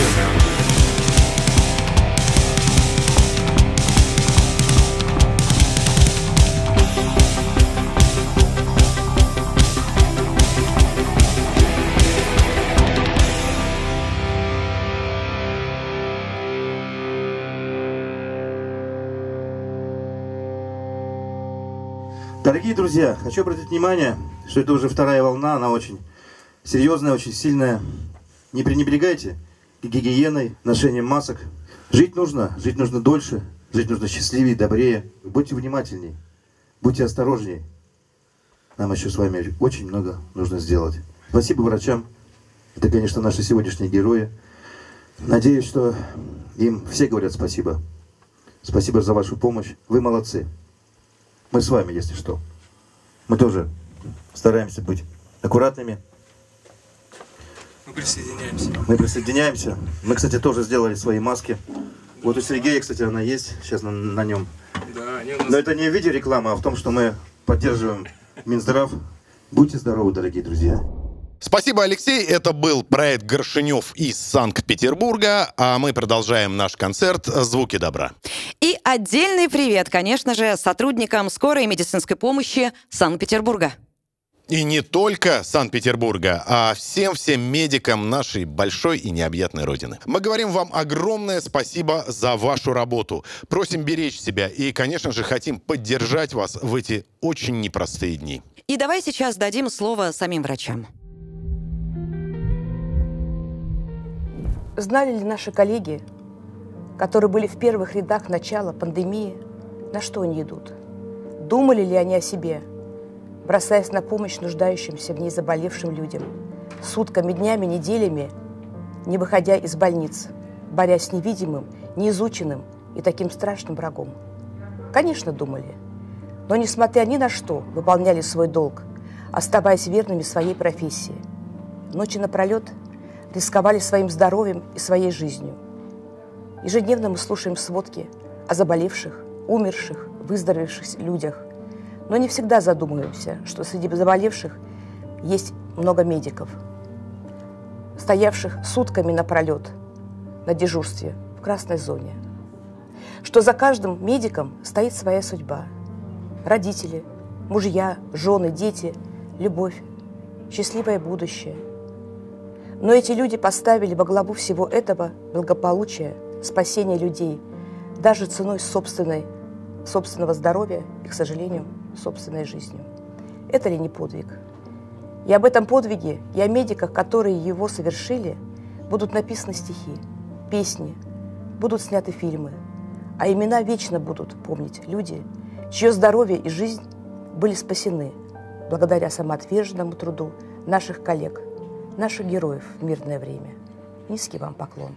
S13: Дорогие друзья, хочу обратить внимание, что это уже вторая волна, она очень серьезная, очень сильная. Не пренебрегайте гигиеной, ношением масок. Жить нужно, жить нужно дольше, жить нужно счастливее, добрее. Будьте внимательней, будьте осторожней. Нам еще с вами очень много нужно сделать. Спасибо врачам, это, конечно, наши сегодняшние герои. Надеюсь, что им все говорят спасибо. Спасибо за вашу помощь, вы молодцы. Мы с вами, если что. Мы тоже стараемся быть аккуратными.
S14: Мы присоединяемся.
S13: Мы присоединяемся. Мы, кстати, тоже сделали свои маски. Вот у Сергея, кстати, она есть. Сейчас на, на нем.
S14: Да, они у нас...
S13: Но это не в виде рекламы, а в том, что мы поддерживаем Минздрав. Будьте здоровы, дорогие друзья.
S2: Спасибо, Алексей. Это был проект Горшенев из Санкт-Петербурга, а мы продолжаем наш концерт «Звуки добра».
S1: И отдельный привет, конечно же, сотрудникам скорой медицинской помощи Санкт-Петербурга.
S2: И не только Санкт-Петербурга, а всем-всем медикам нашей большой и необъятной Родины. Мы говорим вам огромное спасибо за вашу работу. Просим беречь себя и, конечно же, хотим поддержать вас в эти очень непростые дни.
S1: И давай сейчас дадим слово самим врачам.
S6: Знали ли наши коллеги, которые были в первых рядах начала пандемии, на что они идут? Думали ли они о себе, бросаясь на помощь нуждающимся в ней заболевшим людям, сутками, днями, неделями, не выходя из больниц, борясь с невидимым, неизученным и таким страшным врагом? Конечно, думали. Но, несмотря ни на что, выполняли свой долг, оставаясь верными своей профессии. Ночи напролет рисковали своим здоровьем и своей жизнью. Ежедневно мы слушаем сводки о заболевших, умерших, выздоровевших людях. Но не всегда задумываемся, что среди заболевших есть много медиков, стоявших сутками напролет на дежурстве в красной зоне. Что за каждым медиком стоит своя судьба. Родители, мужья, жены, дети, любовь, счастливое будущее. Но эти люди поставили во главу всего этого благополучие, спасение людей, даже ценой собственной, собственного здоровья и, к сожалению,
S15: собственной жизнью. Это ли не подвиг? И об этом подвиге, и о медиках, которые его совершили, будут написаны стихи, песни, будут сняты фильмы, а имена вечно будут помнить люди, чье здоровье и жизнь были спасены благодаря самоотверженному труду наших коллег, наших героев в мирное время. Низкий вам поклон.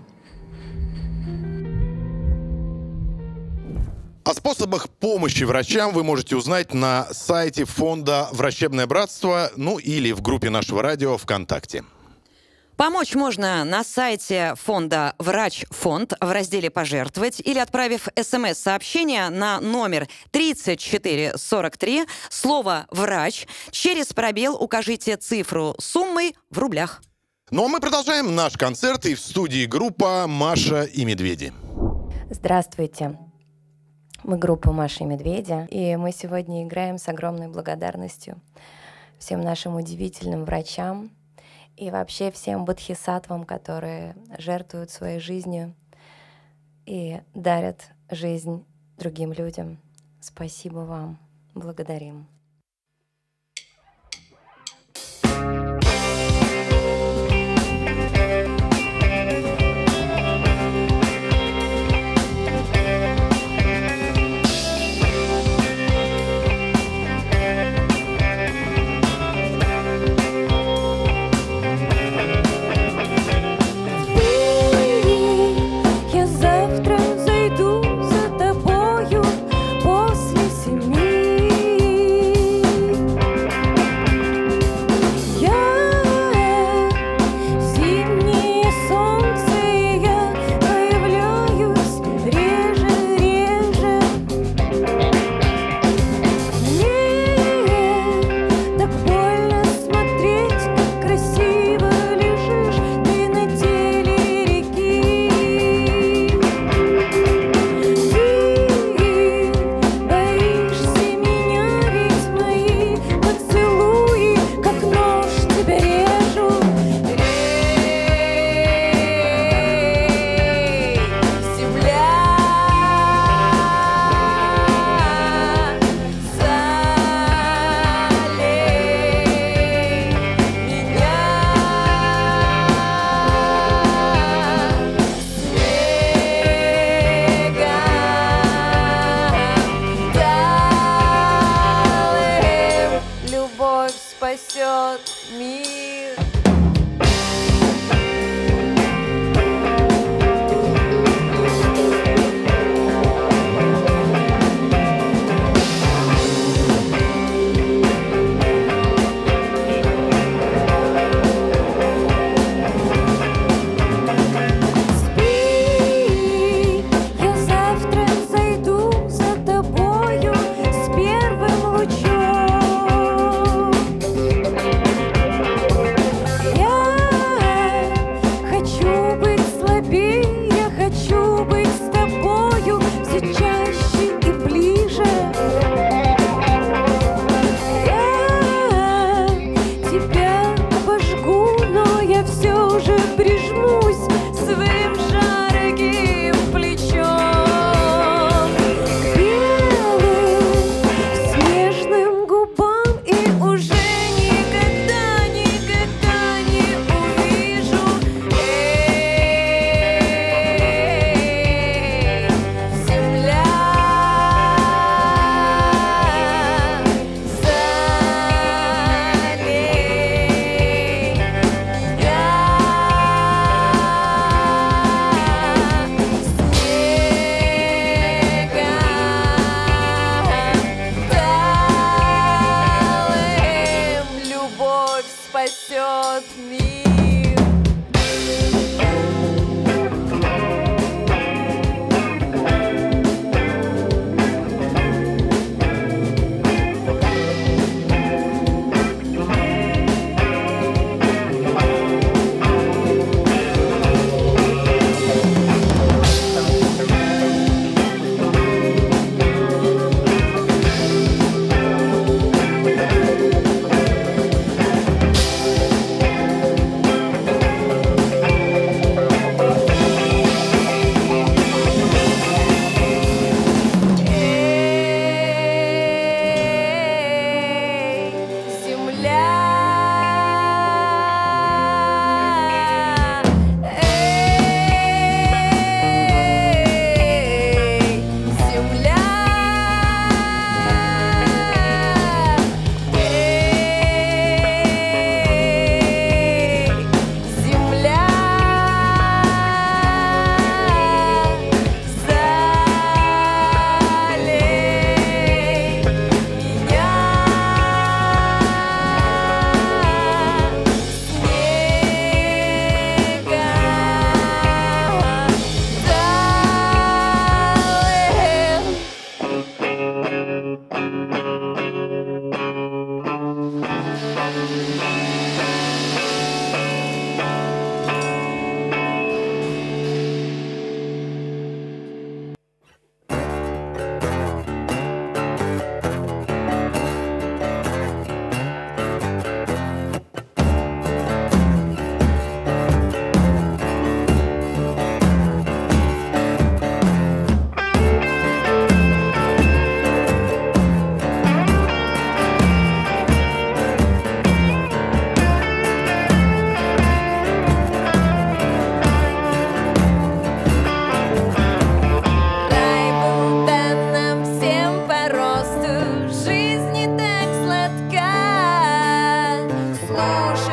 S2: О способах помощи врачам вы можете узнать на сайте фонда «Врачебное братство», ну или в группе нашего радио ВКонтакте.
S1: Помочь можно на сайте фонда «Врач-фонд» в разделе «Пожертвовать» или отправив смс-сообщение на номер тридцать четыре сорок три, слово «Врач», через пробел укажите цифру суммы в рублях.
S2: Ну а мы продолжаем наш концерт, и в студии группа «Маша и медведи».
S16: Здравствуйте. Мы группа «Маша и медведи», и мы сегодня играем с огромной благодарностью всем нашим удивительным врачам и вообще всем бодхисаттвам, которые жертвуют своей жизнью и дарят жизнь другим людям. Спасибо вам. Благодарим.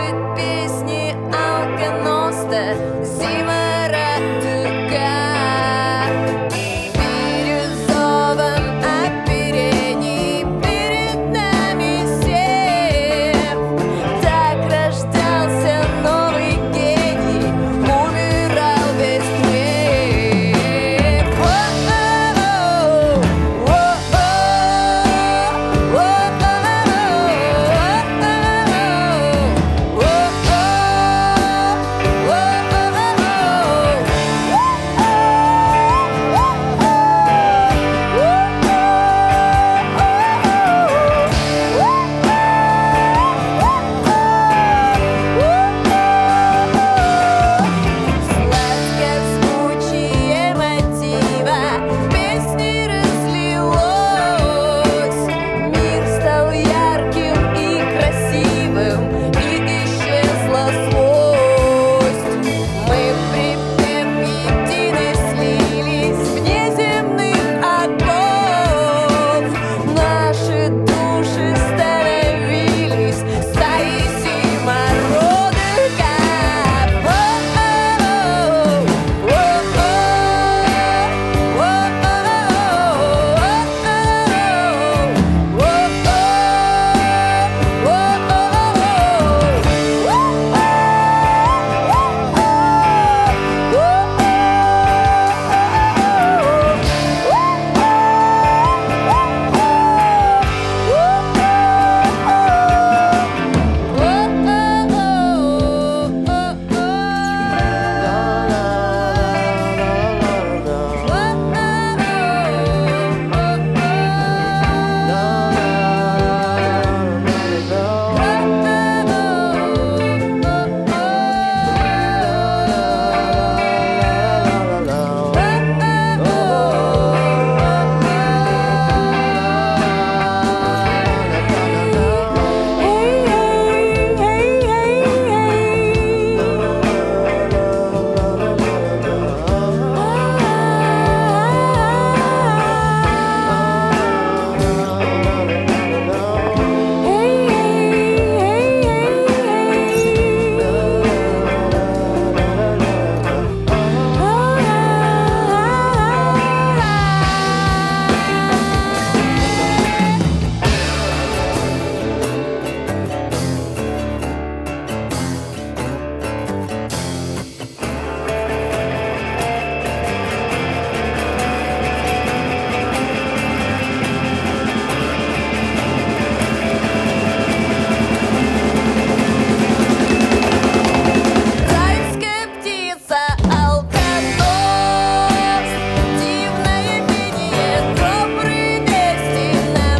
S5: слышит песни алконоста Зимара Тука. Бирюзовом оперении перед нами сев. Так рождался новый гений, умирал весь мир. Воу-воу, сладко-звучие мотива песни разлилось. Мир стал ярким и красивым, и исчезла злость. Мы в припев единый слились вне земных оков. Наши души становились стаей зимородков. Райская птица, алконост, дивное пение, добрые вести нам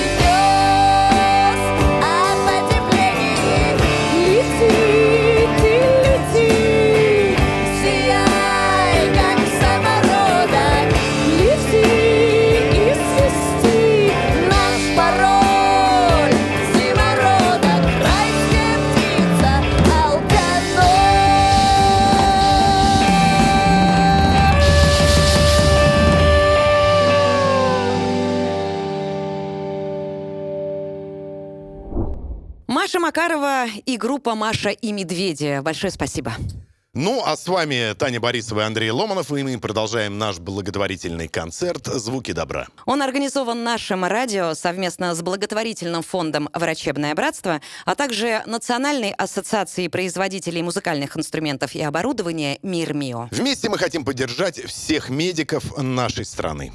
S5: принес. О потеплении лети, ты лети, сияй, как самородок, лети и свисти. Наш пароль зимородок, райская птица, алконост.
S1: Маша Макарова и группа «Маша и медведи». Большое спасибо.
S2: Ну, а с вами Таня Борисова и Андрей Ломанов, и мы продолжаем наш благотворительный концерт «Звуки добра».
S1: Он организован нашим радио совместно с благотворительным фондом «Врачебное братство», а также Национальной ассоциацией производителей музыкальных инструментов и оборудования «Мир МИО».
S2: Вместе мы хотим поддержать всех медиков нашей страны.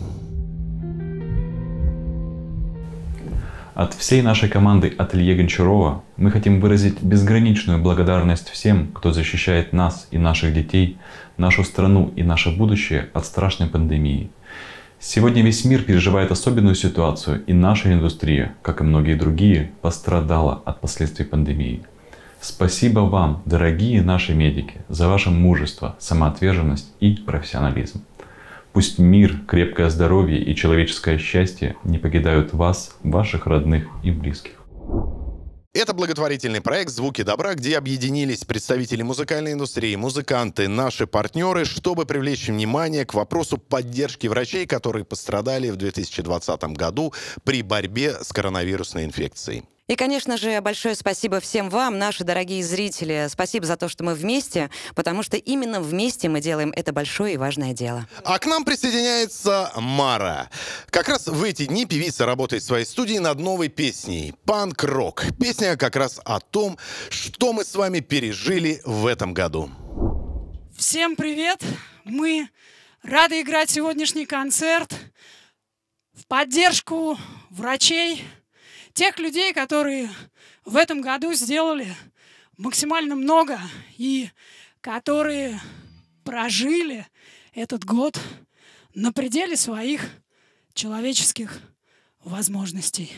S17: От всей нашей команды «Ателье Гончарова» мы хотим выразить безграничную благодарность всем, кто защищает нас и наших детей, нашу страну и наше будущее от страшной пандемии. Сегодня весь мир переживает особенную ситуацию, и наша индустрия, как и многие другие, пострадала от последствий пандемии. Спасибо вам, дорогие наши медики, за ваше мужество, самоотверженность и профессионализм. Пусть мир, крепкое здоровье и человеческое счастье не покидают вас, ваших родных и близких.
S2: Это благотворительный проект «Звуки добра», где объединились представители музыкальной индустрии, музыканты, наши партнеры, чтобы привлечь внимание к вопросу поддержки врачей, которые пострадали в две тысячи двадцатом году при борьбе с коронавирусной инфекцией.
S1: И, конечно же, большое спасибо всем вам, наши дорогие зрители. Спасибо за то, что мы вместе, потому что именно вместе мы делаем это большое и важное дело.
S2: А к нам присоединяется Мара. Как раз в эти дни певица работает в своей студии над новой песней «Панк-рок». Песня как раз о том, что мы с вами пережили в этом году.
S18: Всем привет! Мы рады играть сегодняшний концерт в поддержку врачей, тех людей, которые в этом году сделали максимально много и которые прожили этот год на пределе своих человеческих возможностей.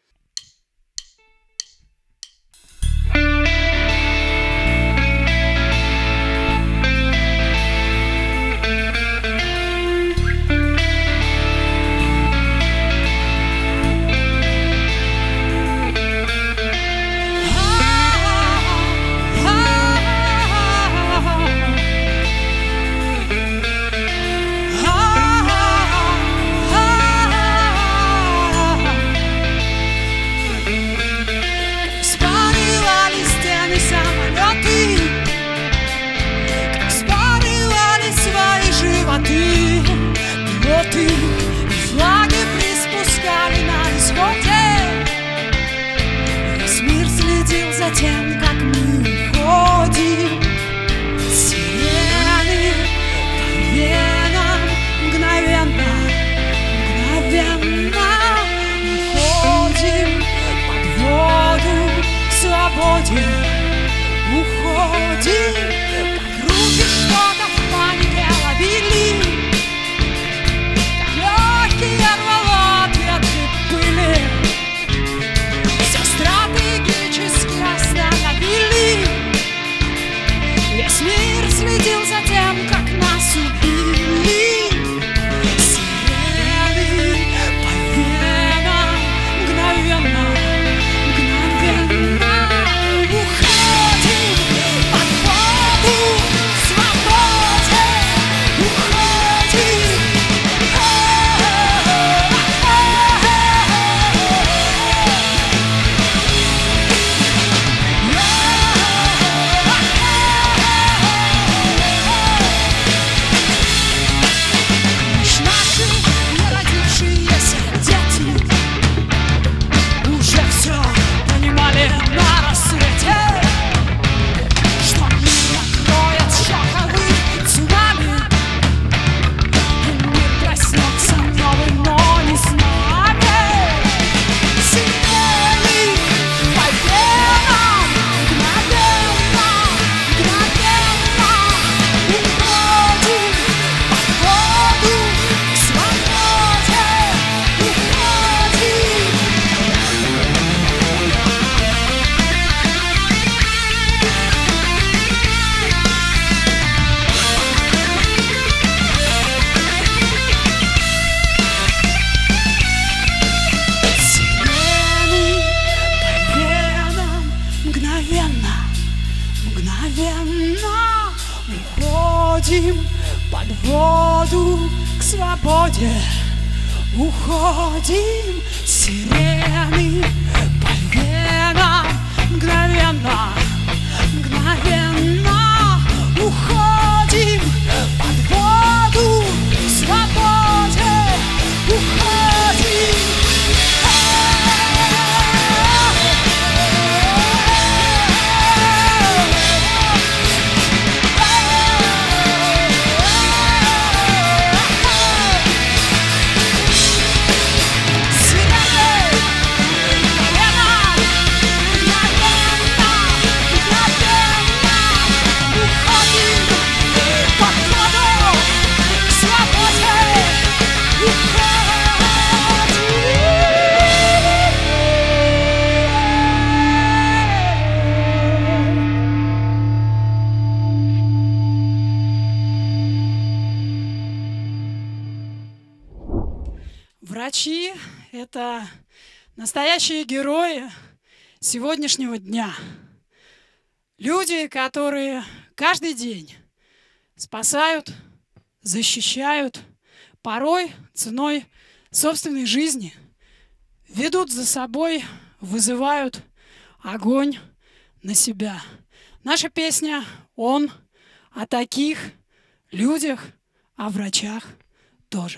S18: Пилоты и флаги приспускали на исходе. Весь мир следил за тем, как мы уходим. Сирены по венам мгновенно, мгновенно уходим под воду к свободе. Уходим, как руки что-то в панике ловили. Я рвала ответы пыли. Все стратегически остановили. Весь мир следил за тем, как нас убили. Сирены по венам мгновенно, мгновенно уходим под воду к свободе. Уходим. Под воду к свободе. Уходим, сирены по венам мгновенно, мгновенно уходим под воду к свободе. Уходим. Врачи – это настоящие герои сегодняшнего дня. Люди, которые каждый день спасают, защищают, порой ценой собственной жизни, ведут за собой
S19: вызывают огонь на себя. Наша песня «Он» о таких людях, о врачах тоже.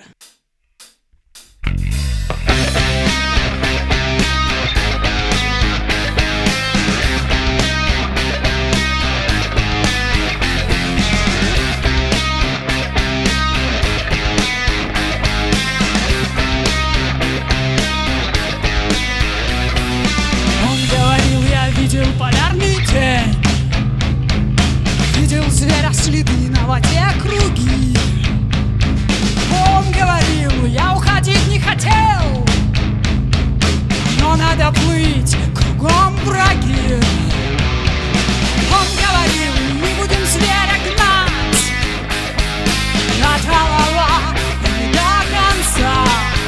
S19: Видел полярный день, видел зверя следы на воде круги. Он говорил, я уходить не хотел, но надо плыть, кругом враги. Он говорил, не будем зверя гнать от голова до конца.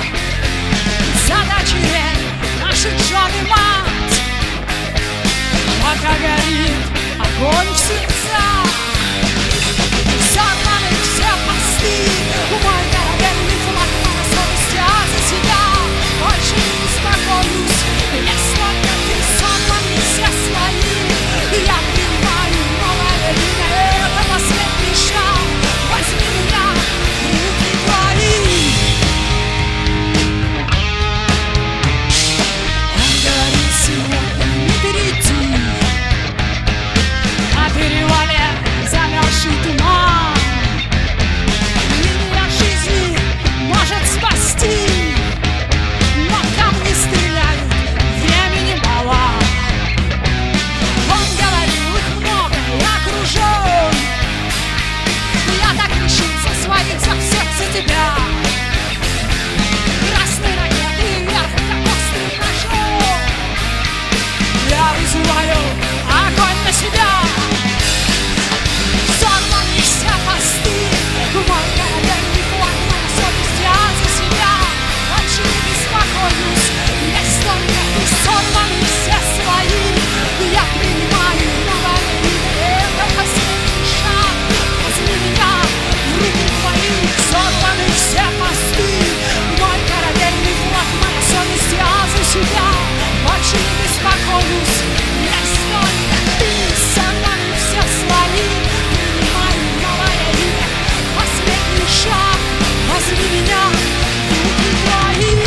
S19: За дочерей наших жен и мать, пока горит огонь в сердцах. Сорваны все посты, мой корабельный флаг, моя совесть, я за себя больше не беспокоюсь. Есть только ты, сорваны все свои, я принимаю новое имя, это последний шаг. Возьми меня в руки твои. Он говорит, сегодня не перейти, на перевале замерзший туман. Линия жизни может спасти, но камни стреляют, времени мало. Он говорил, их много, я окружен. Я так решил за своих, за всех, за тебя. Красные ракеты вверх, как острым ножом. Я вызываю огонь на себя. Сорваны все посты, мой корабельный флаг, моя совесть, я за себя больше не беспокоюсь. Есть только ты, сорваны все свои, я принимаю новое имя, это последний шаг. Возьми меня в руки твои. Сорваны все посты, мой корабельный флаг, моя совесть, я за себя больше не беспокоюсь. Есть только ты, сорваны все свои, принимаю новое имя, последний шаг. Возьми меня в руки твои.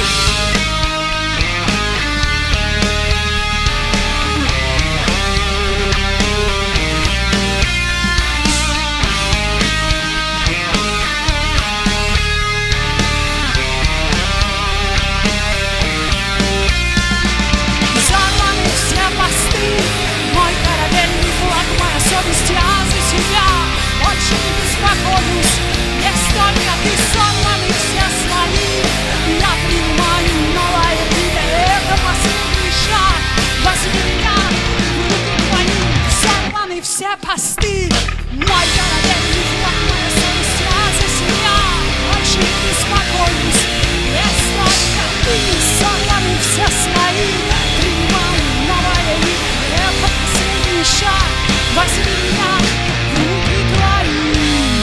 S19: Сорваны все посты, мой корабельный флаг, моя совесть, я за себя больше не беспокоюсь. Есть только ты, сорваны все свои, я принимаю новое имя, это последний шаг. Возьми меня в руки твои. Сорваны все посты, мой корабельный флаг, моя совесть, я за себя больше не беспокоюсь. Есть только ты, сорваны все свои, принимаю новое имя, это последний шаг. Возьми меня в руки твои.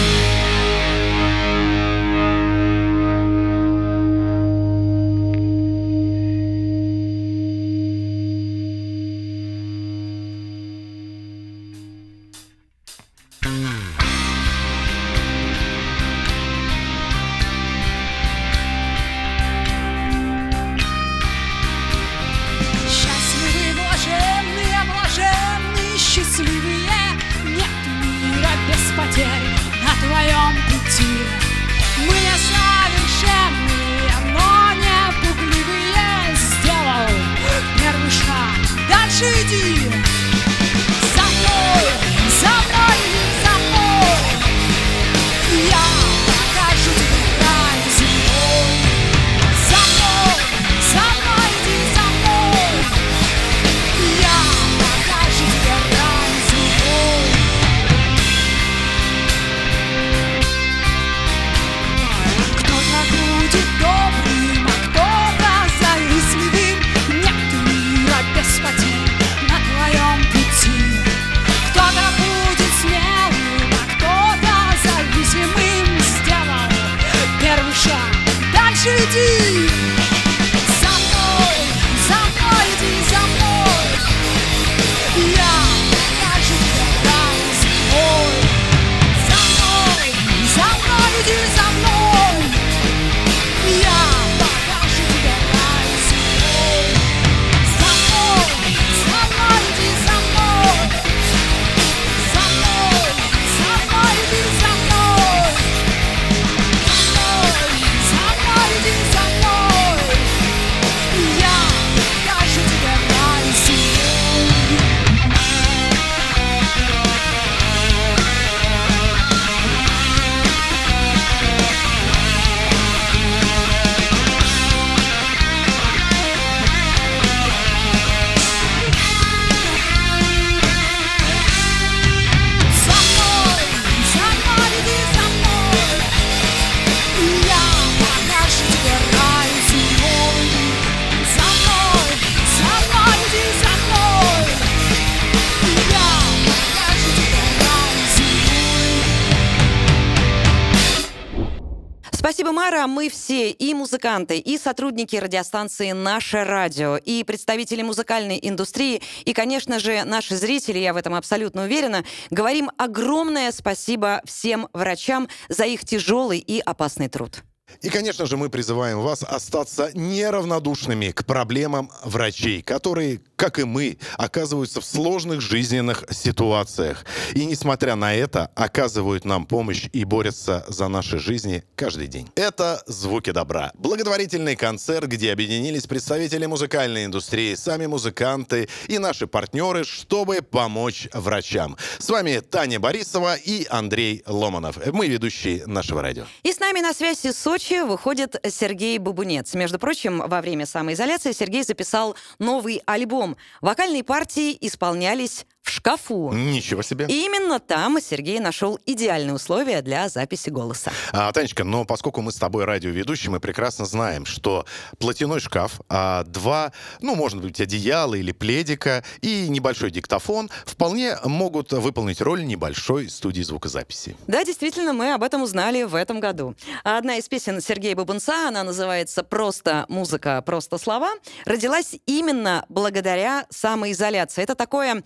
S19: Счастливые, блаженные, блаженные, счастливые. Нет мира без потерь на твоем пути. Мы несовершенные, но не пугливые. Сделал первый шаг, дальше иди. За мной, за мной, за мной. Я покажу тебе рай земной. За мной, за мной, иди за мной. Я покажу тебе рай земной.
S1: Спасибо, Мара. Мы все, и музыканты, и сотрудники радиостанции «Наше радио», и представители музыкальной индустрии, и, конечно же, наши зрители, я в этом абсолютно уверена, говорим огромное спасибо всем врачам за их тяжелый и опасный труд.
S2: И, конечно же, мы призываем вас остаться неравнодушными к проблемам врачей, которые, как и мы, оказываются в сложных жизненных ситуациях. И, несмотря на это, оказывают нам помощь и борются за наши жизни каждый день. Это «Звуки добра». Благотворительный концерт, где объединились представители музыкальной индустрии, сами музыканты и наши партнеры, чтобы помочь врачам. С вами Таня Борисова и Андрей Ломанов. Мы ведущие нашего радио.
S1: И с нами на связи из Сочи выходит Сергей Бабунец. Между прочим, во время самоизоляции Сергей записал новый альбом. Вокальные партии исполнялись в шкафу.
S2: Ничего себе.
S1: И именно там Сергей нашел идеальные условия для записи голоса.
S2: А, Танечка, но поскольку мы с тобой радиоведущие, мы прекрасно знаем, что платяной шкаф, а, два, ну, может быть, одеяла или пледика и небольшой диктофон вполне могут выполнить роль небольшой студии звукозаписи.
S1: Да, действительно, мы об этом узнали в этом году. Одна из песен Сергея Бабунца, она называется «Просто музыка, просто слова», родилась именно благодаря самоизоляции. Это такое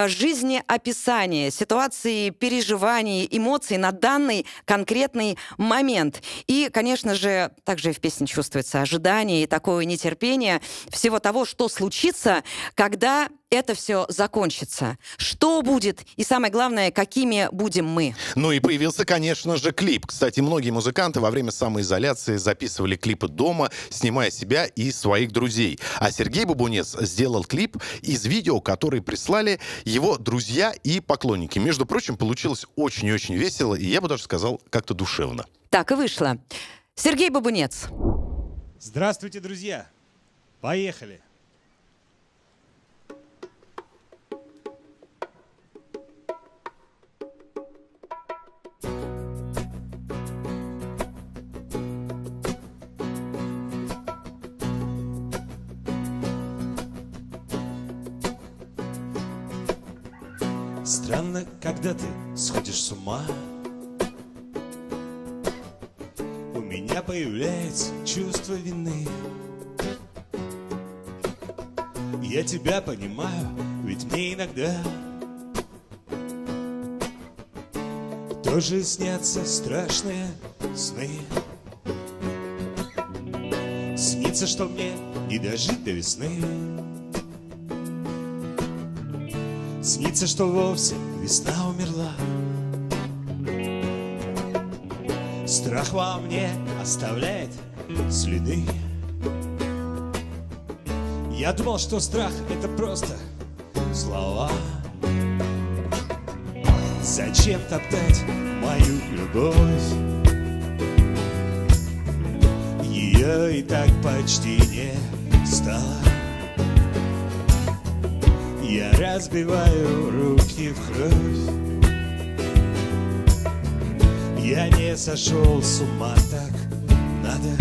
S1: жизнеописание ситуации, переживаний, эмоций на данный конкретный момент. И, конечно же, также в песне чувствуется ожидание и такое нетерпение всего того, что случится, когда это все закончится. Что будет? И самое главное, какими будем мы?
S2: Ну и появился, конечно же, клип. Кстати, многие музыканты во время самоизоляции записывали клипы дома, снимая себя и своих друзей. А Сергей Бабунец сделал клип из видео, которые прислали его друзья и поклонники. Между прочим, получилось очень и очень весело, и я бы даже сказал, как-то душевно.
S1: Так и вышло. Сергей Бабунец.
S20: Здравствуйте, друзья. Поехали. Странно, когда ты сходишь с ума, у меня появляется чувство вины. Я тебя понимаю, ведь мне иногда тоже снятся страшные сны. Снится, что мне не дожить до весны. Снится, что вовсе весна умерла. Страх во мне оставляет следы. Я думал, что страх — это просто слова. Зачем топтать мою любовь? Ее и так почти не стало. Я разбиваю руки в кровь. Я не сошел с ума, так надо.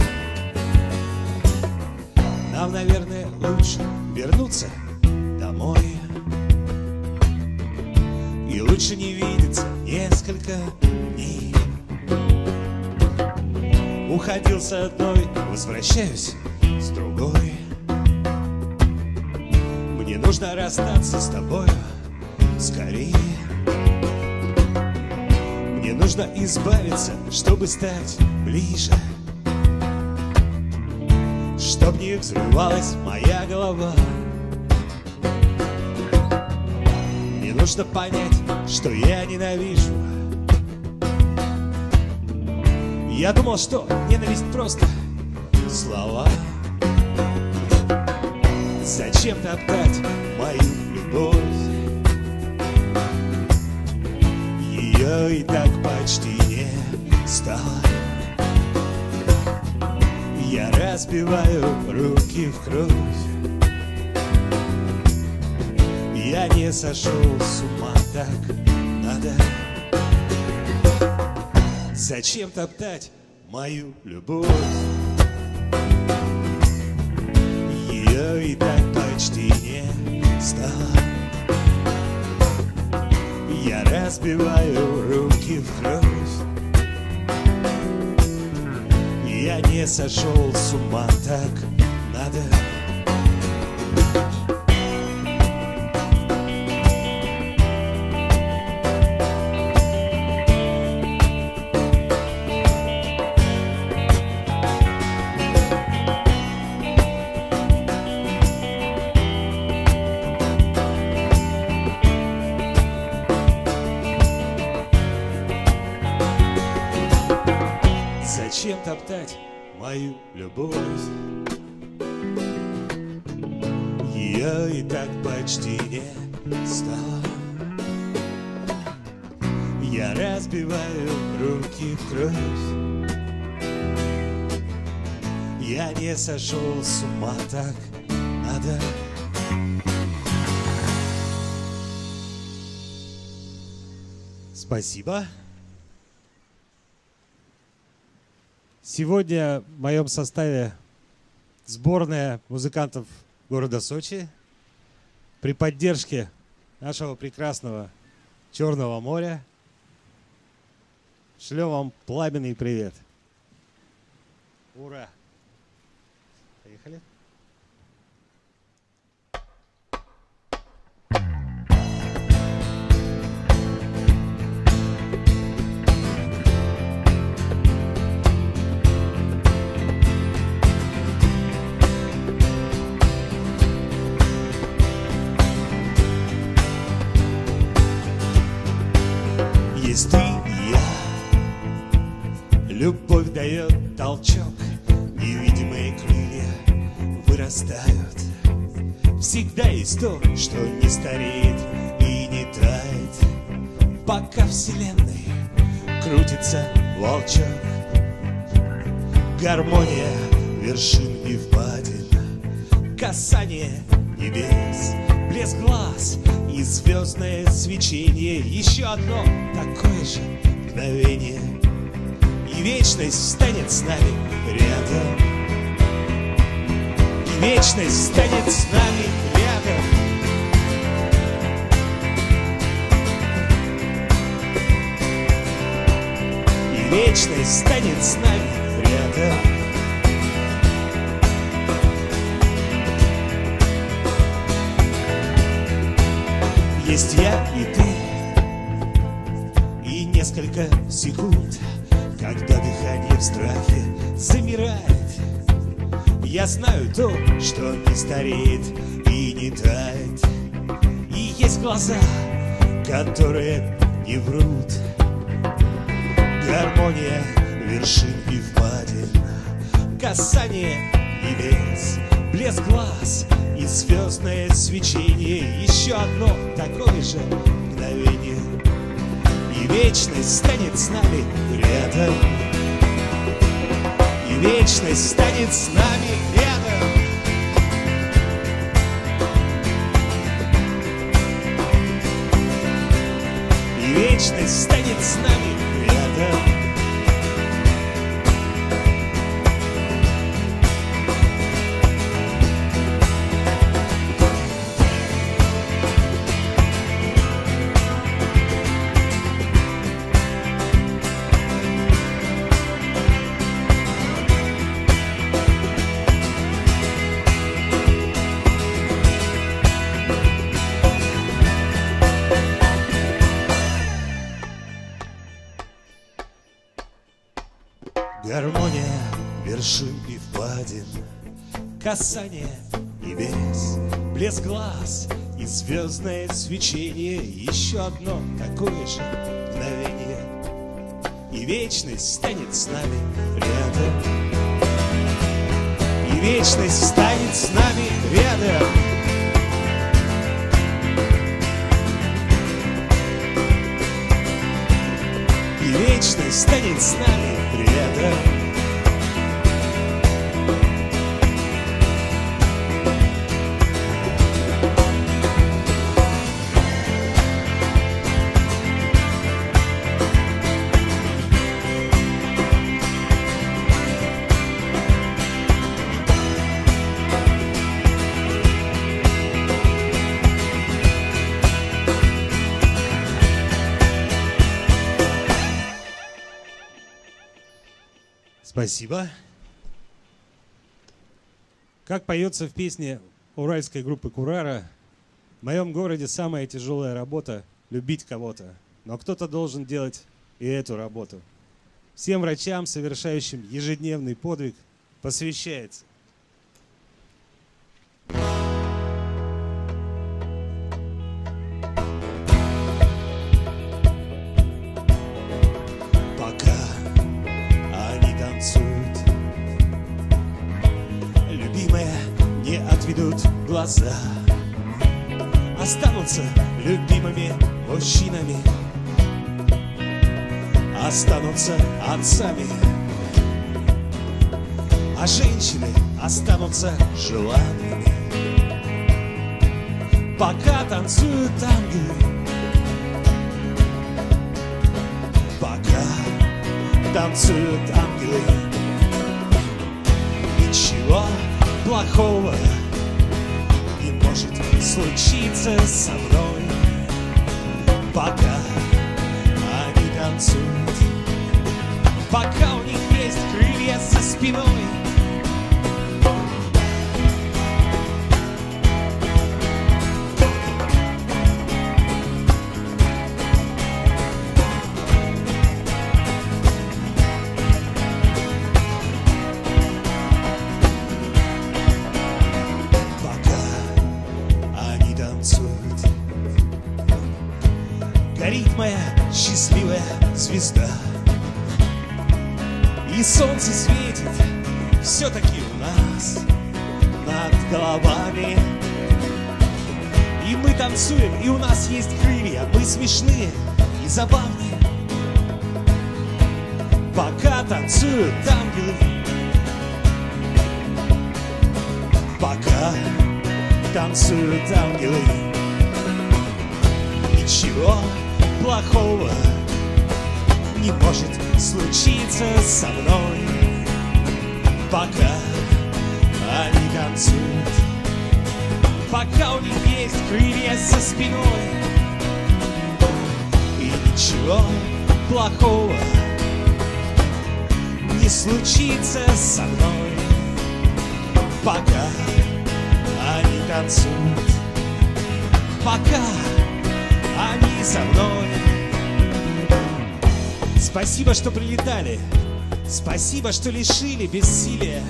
S20: Нам, наверное, лучше вернуться домой. И лучше не видеться несколько дней. Уходил с одной, возвращаюсь с другой. Мне нужно расстаться с тобою скорее. Мне нужно избавиться, чтобы стать ближе. Чтоб не взрывалась моя голова. Мне нужно понять, что я ненавижу. Я думал, что ненависть просто слова. Зачем топтать мою любовь? Ее и так почти не стало. Я разбиваю руки в кровь. Я не сошел с ума, так надо. Зачем топтать мою любовь? Ее и так почти не стало. Я разбиваю руки в кровь. Я не сошел с ума, так надо. Зачем топтать мою любовь? Ее и так почти не стало. Я разбиваю руки в кровь. Я не сошел с ума, так надо. Спасибо. Сегодня в моем составе сборная музыкантов города Сочи при поддержке нашего прекрасного Черного моря. Шлем вам пламенный привет. Ура! Поехали. Есть ты и я, любовь дает толчок, невидимые крылья вырастают. Всегда есть то, что не стареет и не тает, пока вселенной крутится волчок. Гармония вершин и впадин, касание небес, блеск глаз и звездное свечение. Еще одно такое же мгновение, и вечность станет с нами рядом. И вечность станет с нами рядом. И вечность станет с нами рядом. Есть я и ты, и несколько секунд, когда дыхание в страхе замирает. Я знаю то, что не стареет и не тает. И есть глаза, которые не врут. Гармония вершин и впадин, касание небес, блеск глаз и звездное свечение. Еще одно такое же мгновение, и вечность станет с нами рядом. И вечность станет с нами рядом. И вечность станет с нами рядом. Гармония вершин и впадин, касание небес, блеск глаз и звездное свечение. Еще одно такое же мгновение, и вечность станет с нами рядом. И вечность станет с нами рядом. И вечность станет с нами рядом. Спасибо. Как поется в песне уральской группы «Курара», в моем городе самая тяжелая работа – любить кого-то. Но кто-то должен делать и эту работу. Всем врачам, совершающим ежедневный подвиг, посвящается. Пока они танцуют, любимые не отведут глаза, останутся любимыми мужчинами, останутся отцами, а женщины останутся желанными. Пока танцуют ангелы, пока танцуют ангелы, ничего плохого не может случиться со мной. Пока они танцуют, пока у них есть крылья за спиной. Горит моя счастливая звезда, и солнце светит все-таки у нас над головами. И мы танцуем, и у нас есть крылья, мы смешные и забавные. Пока танцуют ангелы, пока танцуют ангелы, ничего плохого не может случиться со мной. Пока они танцуют, пока у них есть крылья за спиной, и ничего плохого не случится со мной. Пока они танцуют, пока они со мной. Спасибо, что прилетали. Спасибо, что лишили бессилия.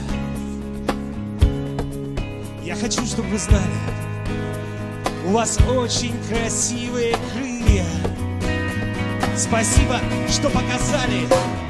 S20: Я хочу, чтобы вы знали, у вас очень красивые крылья. Спасибо, что показали.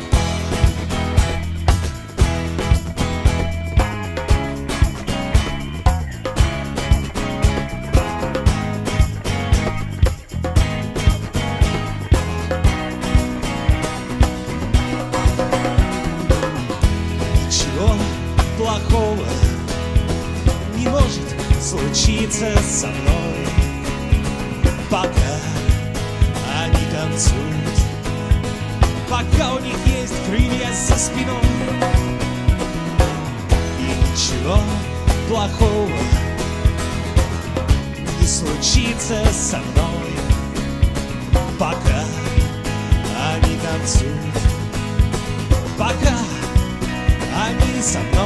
S20: Плохого не может случиться со мной. Пока они танцуют, пока у них есть крылья за спиной, и ничего плохого не случится со мной. Пока они танцуют, пока они со мной.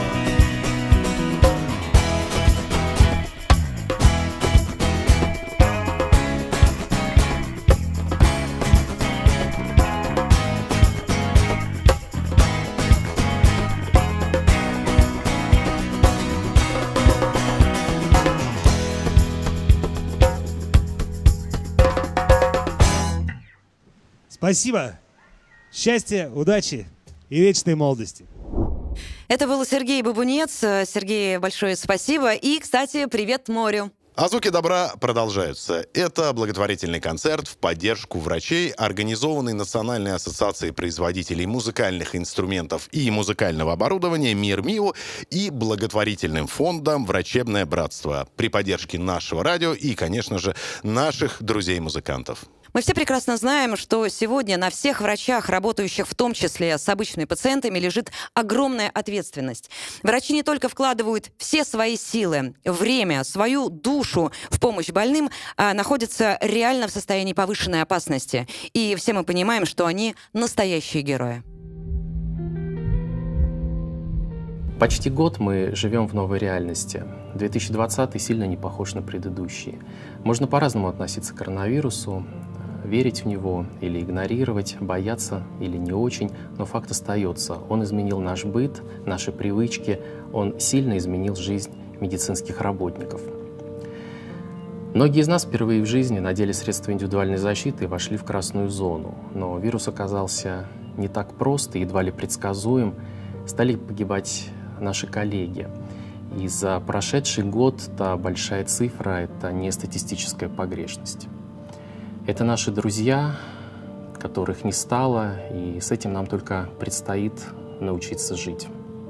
S20: Спасибо. Счастья, удачи и вечной молодости.
S1: Это был Сергей Бабунец. Сергей, большое спасибо. И, кстати, привет морю.
S2: А звуки добра продолжаются. Это благотворительный концерт в поддержку врачей, организованный Национальной ассоциацией производителей музыкальных инструментов и музыкального оборудования «Мир МИУ» и благотворительным фондом «Врачебное братство» при поддержке нашего радио и, конечно же, наших друзей-музыкантов.
S1: Мы все прекрасно знаем, что сегодня на всех врачах, работающих в том числе с обычными пациентами, лежит огромная ответственность. Врачи не только вкладывают все свои силы, время, свою душу в помощь больным, а находятся реально в состоянии повышенной опасности. И все мы понимаем, что они настоящие герои.
S21: Почти год мы живем в новой реальности. две тысячи двадцатый сильно не похож на предыдущий. Можно по-разному относиться к коронавирусу, верить в него или игнорировать, бояться или не очень, но факт остается. Он изменил наш быт, наши привычки, он сильно изменил жизнь медицинских работников. Многие из нас впервые в жизни надели средства индивидуальной защиты и вошли в красную зону. Но вирус оказался не так прост и едва ли предсказуем. Стали погибать наши коллеги. И за прошедший год та большая цифра — это не статистическая погрешность. Это наши друзья, которых не стало, и с этим нам только предстоит научиться жить.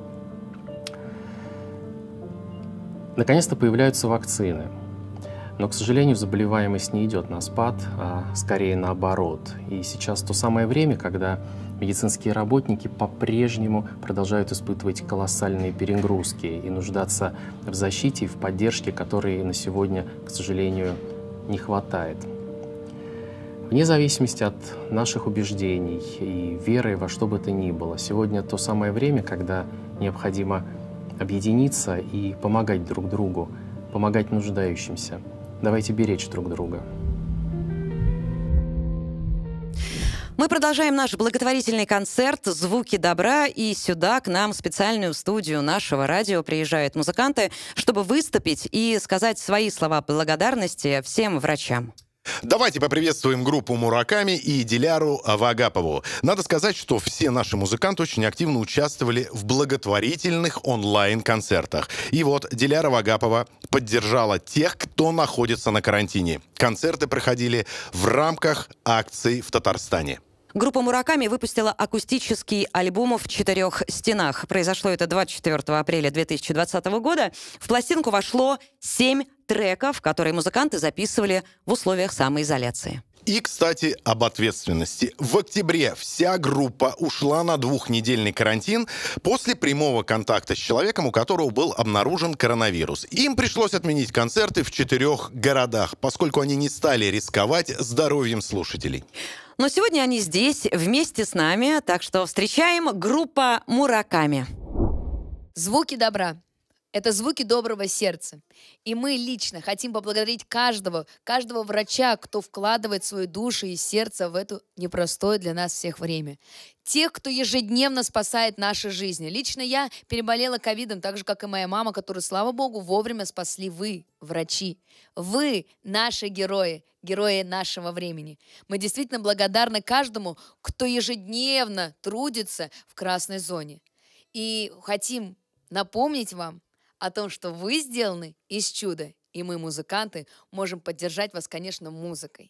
S21: Наконец-то появляются вакцины. Но, к сожалению, заболеваемость не идет на спад, а скорее наоборот. И сейчас то самое время, когда медицинские работники по-прежнему продолжают испытывать колоссальные перегрузки и нуждаться в защите и в поддержке, которой на сегодня, к сожалению, не хватает. Вне зависимости от наших убеждений и веры во что бы то ни было, сегодня то самое время, когда необходимо объединиться и помогать друг другу, помогать нуждающимся. Давайте беречь друг друга.
S1: Мы продолжаем наш благотворительный концерт «Звуки добра», и сюда к нам в специальную студию нашего радио приезжают музыканты, чтобы выступить и сказать свои слова благодарности всем врачам.
S2: Давайте поприветствуем группу Мураками и Диляру Вагапову. Надо сказать, что все наши музыканты очень активно участвовали в благотворительных онлайн-концертах. И вот Диляра Вагапова поддержала тех, кто находится на карантине. Концерты проходили в рамках акций в Татарстане.
S1: Группа Мураками выпустила акустический альбом «В четырех стенах». Произошло это двадцать четвёртого апреля две тысячи двадцатого года. В пластинку вошло семь треков, которые музыканты записывали в условиях самоизоляции.
S2: И, кстати, об ответственности. В октябре вся группа ушла на двухнедельный карантин после прямого контакта с человеком, у которого был обнаружен коронавирус. Им пришлось отменить концерты в четырех городах, поскольку они не стали рисковать здоровьем слушателей.
S1: Но сегодня они здесь, вместе с нами, так что встречаем группа Мураками.
S22: Звуки добра. Это звуки доброго сердца. И мы лично хотим поблагодарить каждого, каждого врача, кто вкладывает свою душу и сердце в это непростое для нас всех время. Тех, кто ежедневно спасает наши жизни. Лично я переболела ковидом, так же, как и моя мама, которую, слава богу, вовремя спасли вы, врачи. Вы наши герои, герои нашего времени. Мы действительно благодарны каждому, кто ежедневно трудится в красной зоне. И хотим напомнить вам о том, что вы сделаны из чуда, и мы, музыканты, можем поддержать вас, конечно, музыкой.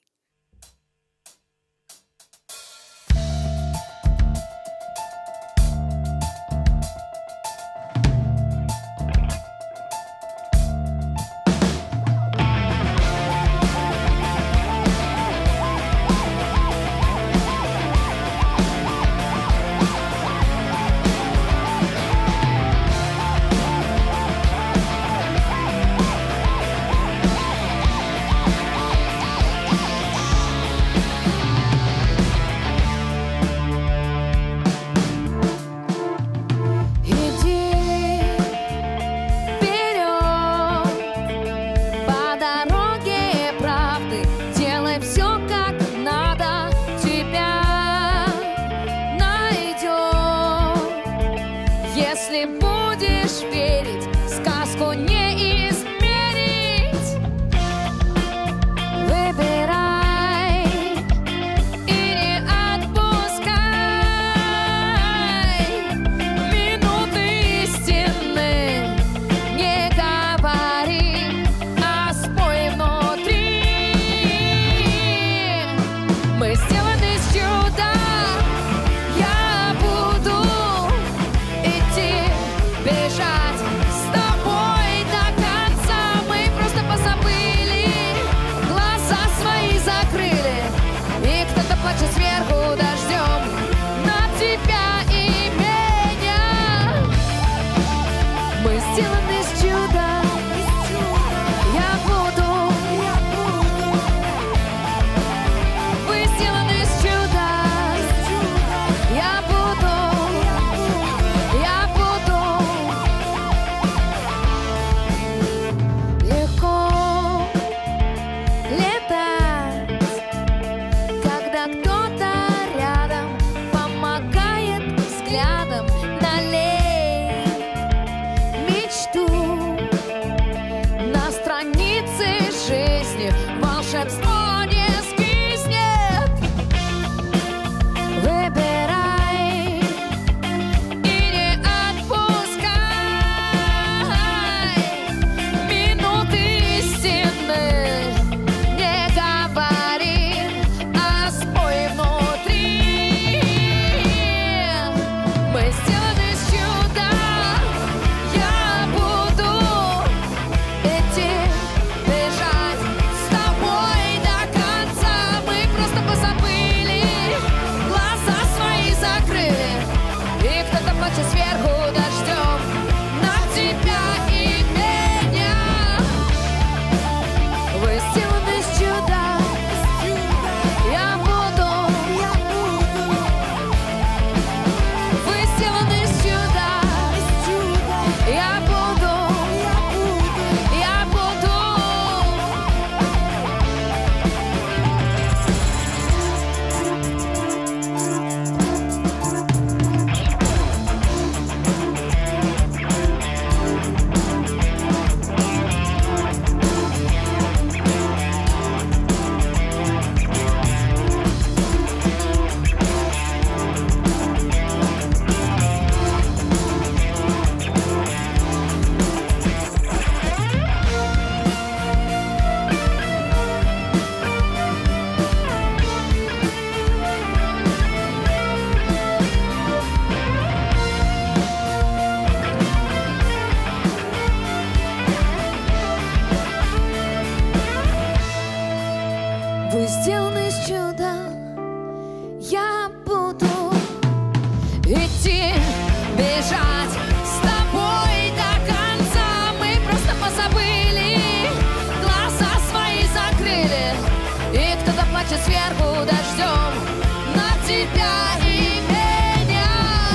S5: идти, бежать с тобой до конца. Мы просто позабыли, глаза свои закрыли, и кто-то плачет сверху дождем на тебя и меня.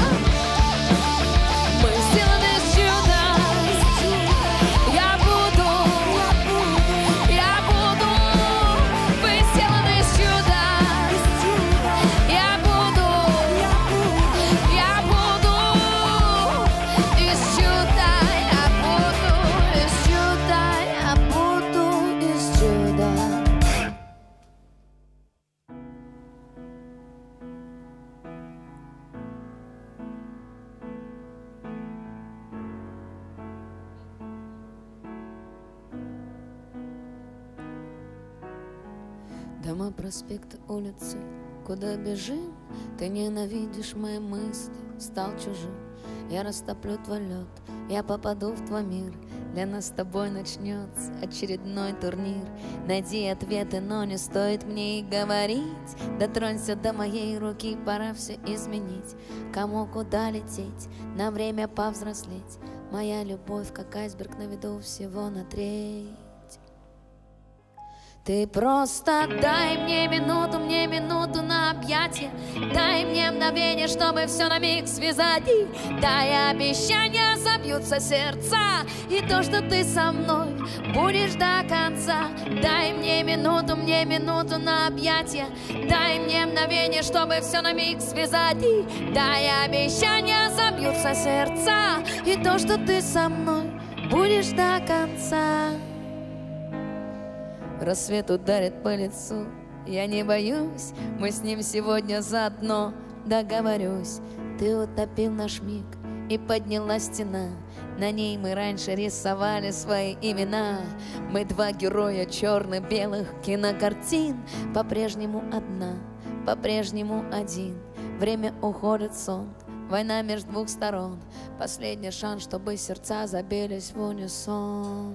S5: Мы сделаны из чуда. Я буду, я буду. Мы сделаны из чуда. Я буду, я буду из чуда. Я буду из чуда. Я буду из чуда. Дома, проспекты, улицы, куда бежим? Ты ненавидишь мои мысли, стал чужим. Я растоплю твой лед, я попаду в твой мир. Для нас с тобой начнется очередной турнир. Найди ответы, но не стоит мне и говорить. Дотронься до моей руки, пора все изменить. Кому куда лететь, на время повзрослеть. Моя любовь, как айсберг на виду, всего на треть. Ты просто дай мне минуту, мне минуту на объятие. Дай мне мгновение, чтобы все на миг связать. И дай обещания, забьются сердца. И то, что ты со мной будешь до конца. Дай мне минуту, мне минуту на объятие. Дай мне мгновение, чтобы все на миг связать. И дай обещания, забьются сердца. И то, что ты со мной будешь до конца. Рассвет ударит по лицу, я не боюсь. Мы с ним сегодня заодно, договорюсь. Ты утопил наш миг, и поднялась стена. На ней мы раньше рисовали свои имена. Мы два героя черно-белых кинокартин. По-прежнему одна, по-прежнему один. Время уходит в сон, война между двух сторон. Последний шанс, чтобы сердца забились в унисон.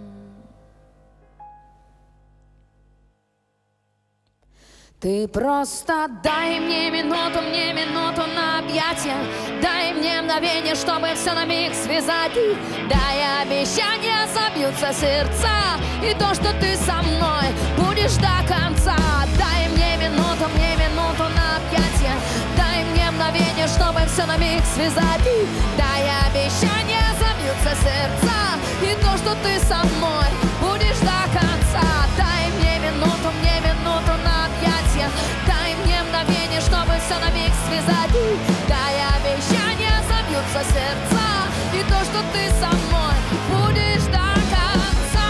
S5: Ты просто дай мне минуту, мне минуту на объятия. Дай мне мгновение, чтобы все на миг связать. И дай обещания, забьются сердца. И то, что ты со мной будешь до конца. Дай мне минуту, мне минуту на объятия. Дай мне мгновение, чтобы все на миг связать. И дай обещания, забьются сердца. И то, что ты со мной будешь до конца. Дай мне минуту, мне минуту на объятия. Дай мне мгновение, чтобы все на миг связать. Дай обещания, забьются сердца. И то, что ты со мной будешь до конца.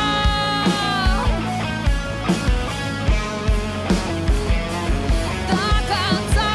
S5: До конца.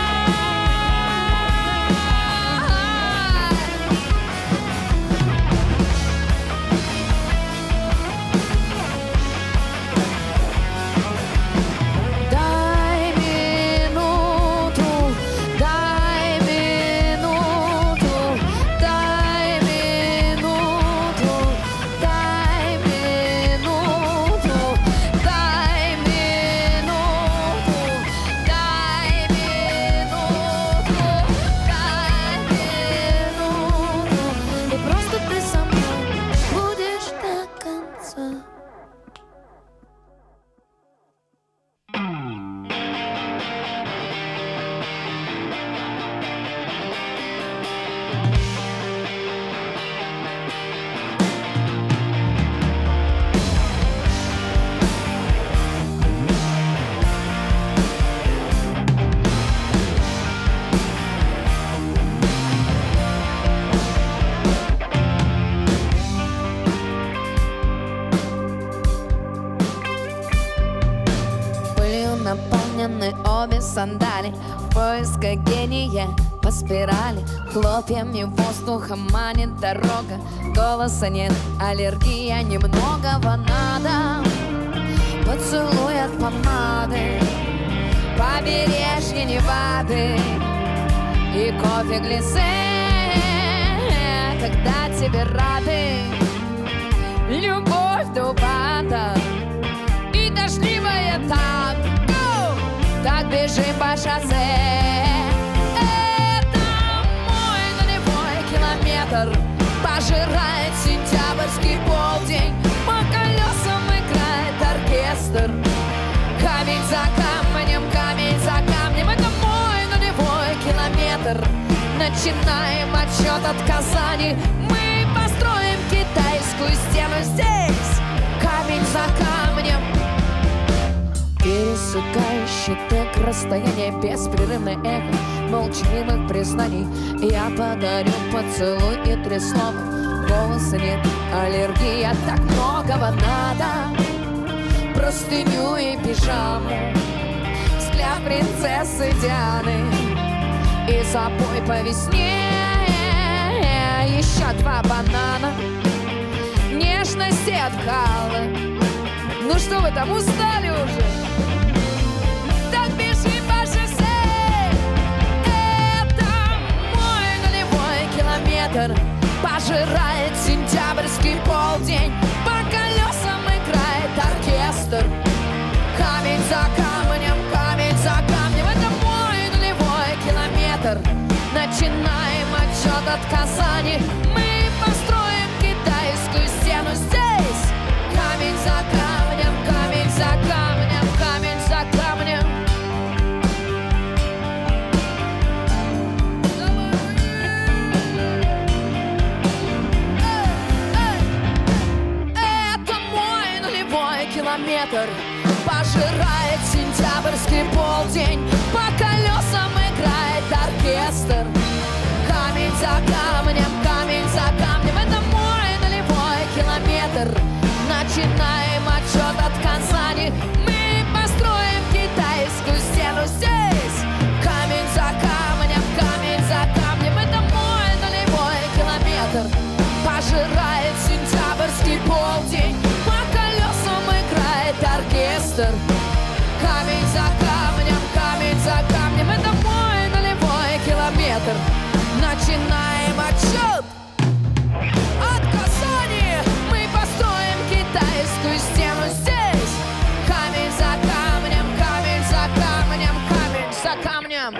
S5: Наполнены обе сандали в поисках гения по спирали. Хлопьями воздуха манит дорога. Голоса нет, аллергия немногого надо. Поцелуй от помады, побережье Невады и кофе глиссе, когда тебе рады. Любовь до упада и дождливая там. Так бежим по шоссе. Это километр. Начинаем отсчет от Казани. Мы построим китайскую стену здесь, камень за камнем. Пересекающий так расстояние, беспрерывное эхо молчаливых признаний. Я подарю поцелуй и три слова. Голоса нет, аллергия, так многого надо. Простыню и пижаму, взгляд принцессы Дианы и запой по весне. Еще два банана, нежности от Халы. Ну что вы там, устали уже? Так бежим по шоссе. Это мой нулевой километр. Пожирает сентябрьский полдень. По колесам играет оркестр. Камень за камнем, камень за камнем. Это мой нулевой километр. Начинаем отсчет от Казани. Мы построим китайскую стену здесь. Камень за камнем, камень за камнем, камень за камнем. Это мой нулевой километр. Пожирает сентябрьский полдень. По колесам играет оркестр. Камень за камнем, камень за камнем. Это мой нулевой километр. Начинаем отсчет от Казани. Мы построим китайскую стену здесь. Камень за камнем, камень за камнем. Это мой нулевой километр. Пожирает сентябрьский полдень. По колесам играет оркестр. Камень за камнем, камень за камнем. Это мой нулевой километр. Начинаем отсчет от Казани. Мы построим китайскую стену здесь. Камень за камнем, камень за камнем, камень за камнем.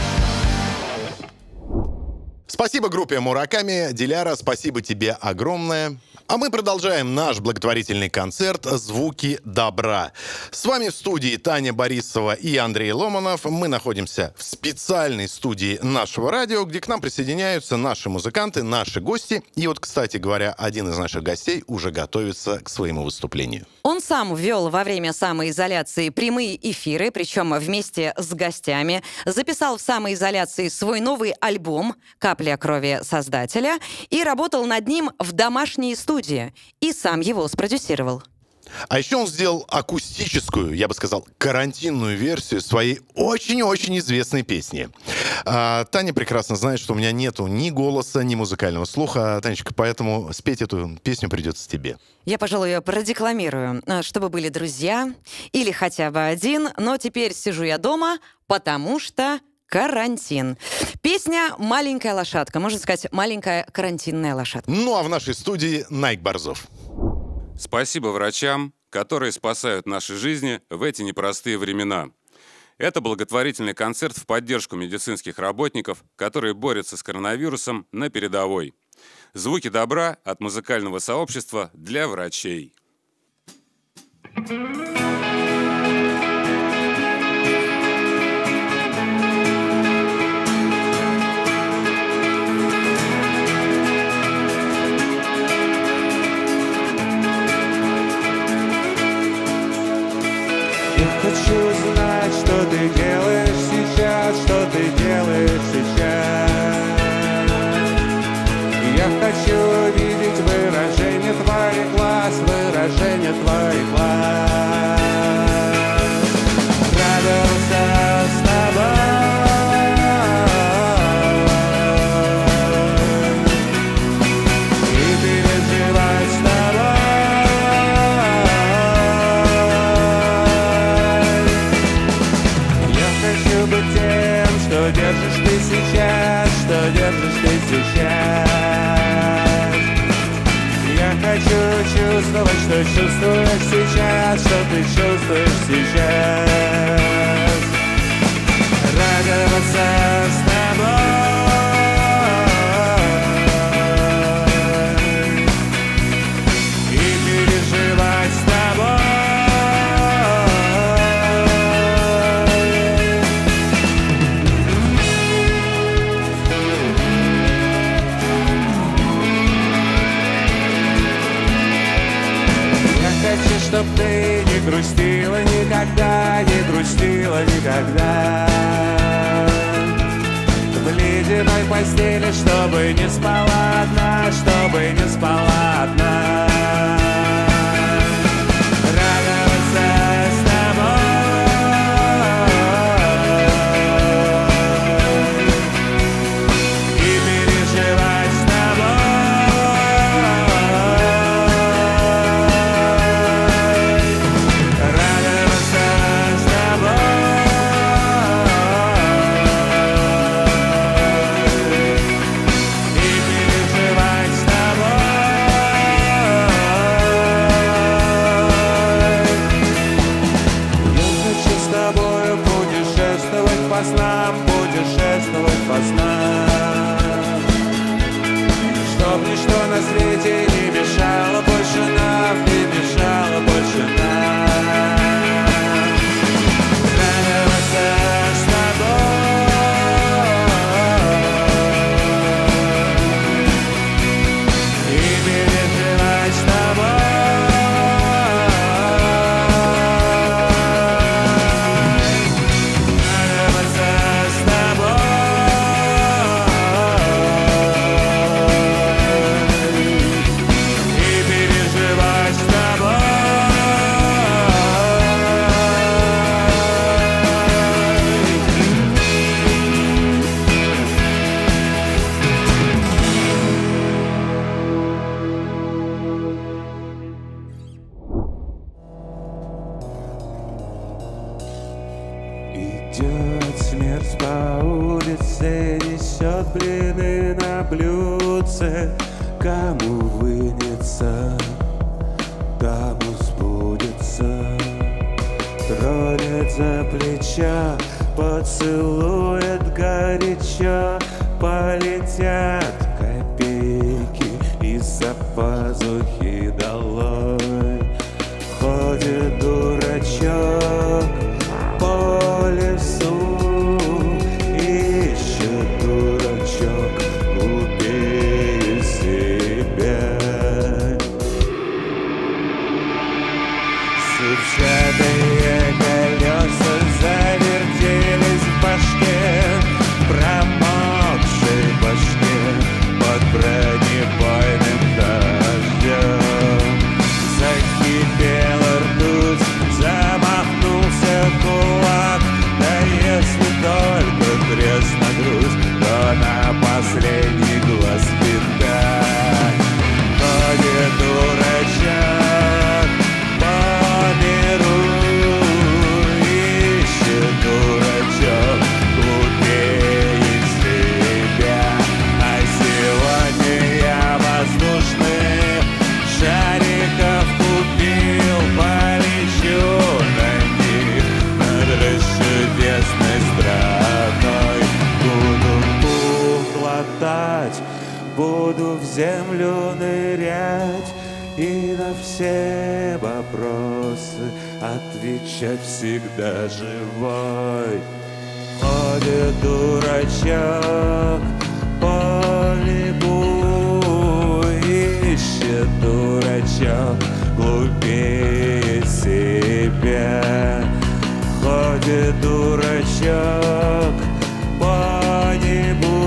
S2: Спасибо группе Мураками. Диляра, спасибо тебе огромное. А мы продолжаем наш благотворительный концерт «Звуки добра». С вами в студии Таня Борисова и Андрей Ломанов. Мы находимся в специальной студии нашего радио, где к нам присоединяются наши музыканты, наши гости. И вот, кстати говоря, один из наших гостей уже готовится к своему выступлению.
S1: Он сам вел во время самоизоляции прямые эфиры, причем вместе с гостями. Записал в самоизоляции свой новый альбом «Капля крови создателя» и работал над ним в домашней студии. И сам его спродюсировал.
S2: А еще он сделал акустическую, я бы сказал, карантинную версию своей очень-очень известной песни. А, Таня прекрасно знает, что у меня нету ни голоса, ни музыкального слуха, Танечка, поэтому спеть эту песню придется тебе.
S1: Я, пожалуй, ее продекламирую, чтобы были друзья или хотя бы один, но теперь сижу я дома, потому что карантин. Песня «Маленькая лошадка». Можно сказать, маленькая карантинная лошадка.
S2: Ну а в нашей студии Найк Борзов.
S3: Спасибо врачам, которые спасают наши жизни в эти непростые времена. Это благотворительный концерт в поддержку медицинских работников, которые борются с коронавирусом на передовой. Звуки добра от музыкального сообщества для врачей.
S12: Хочу знать, что ты делаешь сейчас, что ты делаешь сейчас. Я хочу видеть выражение твоих глаз, выражение твоих глаз. Радоваться с тобой и переживать с тобой. Что держишь ты сейчас, что держишь ты сейчас. Я хочу чувствовать, что чувствуешь сейчас, что ты чувствуешь сейчас. Радоваться с тобой и переживать с тобой. чтоб ты не грустила никогда, не грустила никогда. В ледяной постели, чтобы не спала одна, чтобы не спала одна. Радоваться с тобой и переживать с тобой. Радоваться с тобой и переживать с тобой. Я хочу с тобою путешествовать по снам, путешествовать по снам, чтоб ничто на свете не мешало больше нам, не мешало больше нам. Радоваться с тобой и переживать с тобой. Радоваться с тобой и переживать с тобой. Идет смерть по улице, несет блины на блюдце. Кому вынется, тому сбудется. Тронет за плечо, поцелует горячо. Полетят копейки из-за пазухи долой. Ходит дурачок по лесу, ищет дурачок глупее себя. Сучатые колеса завертелись в башке, промокшей башке под бронебойным дождем. Закипела ртуть, замахнулся кулак. Да если только крест на грудь, то на последний глаз беда. Ходит дурачок по миру, ищет дурачок глупее себя. А сегодня я воздушных шариков купил, полечу на них над расчудесной страной. Буду пух глотать, буду в землю нырять и на все вопросы отвечать всегда живой. Ходит дурачок по небу, ищет дурачок глупее себя. Ходит дурачок по небу,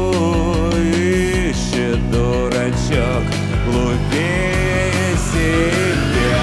S12: ищет дурачок глупее себя.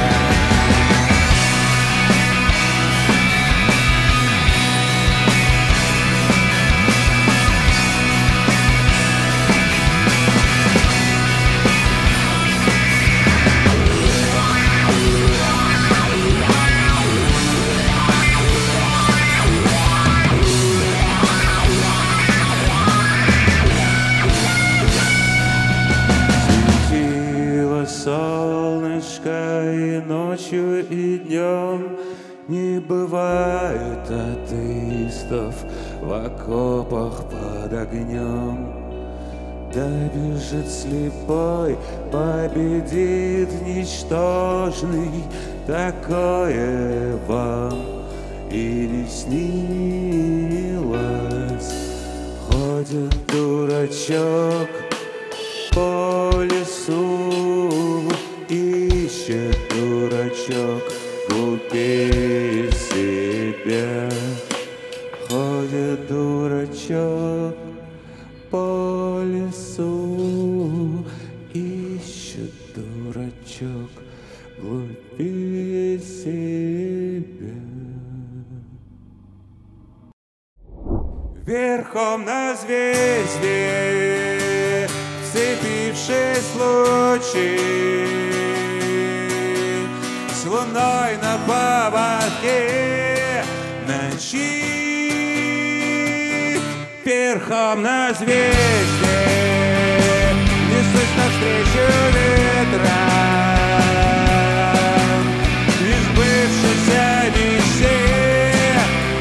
S12: Солнышко и ночью, и днем не бывает атеистов в окопах под огнем. Да бежит слепой, победит ничтожный. Такое вам и не снилось. Ходит дурачок по лесу, ищет дурачок дурачок по лесу, ищет дурачок глупее себя. Верхом на звезде, вцепившись в лучи, с луной на поводке ночи. Верхом на звезде, несусь навстречу ветрам, лишь бывшейся мечте и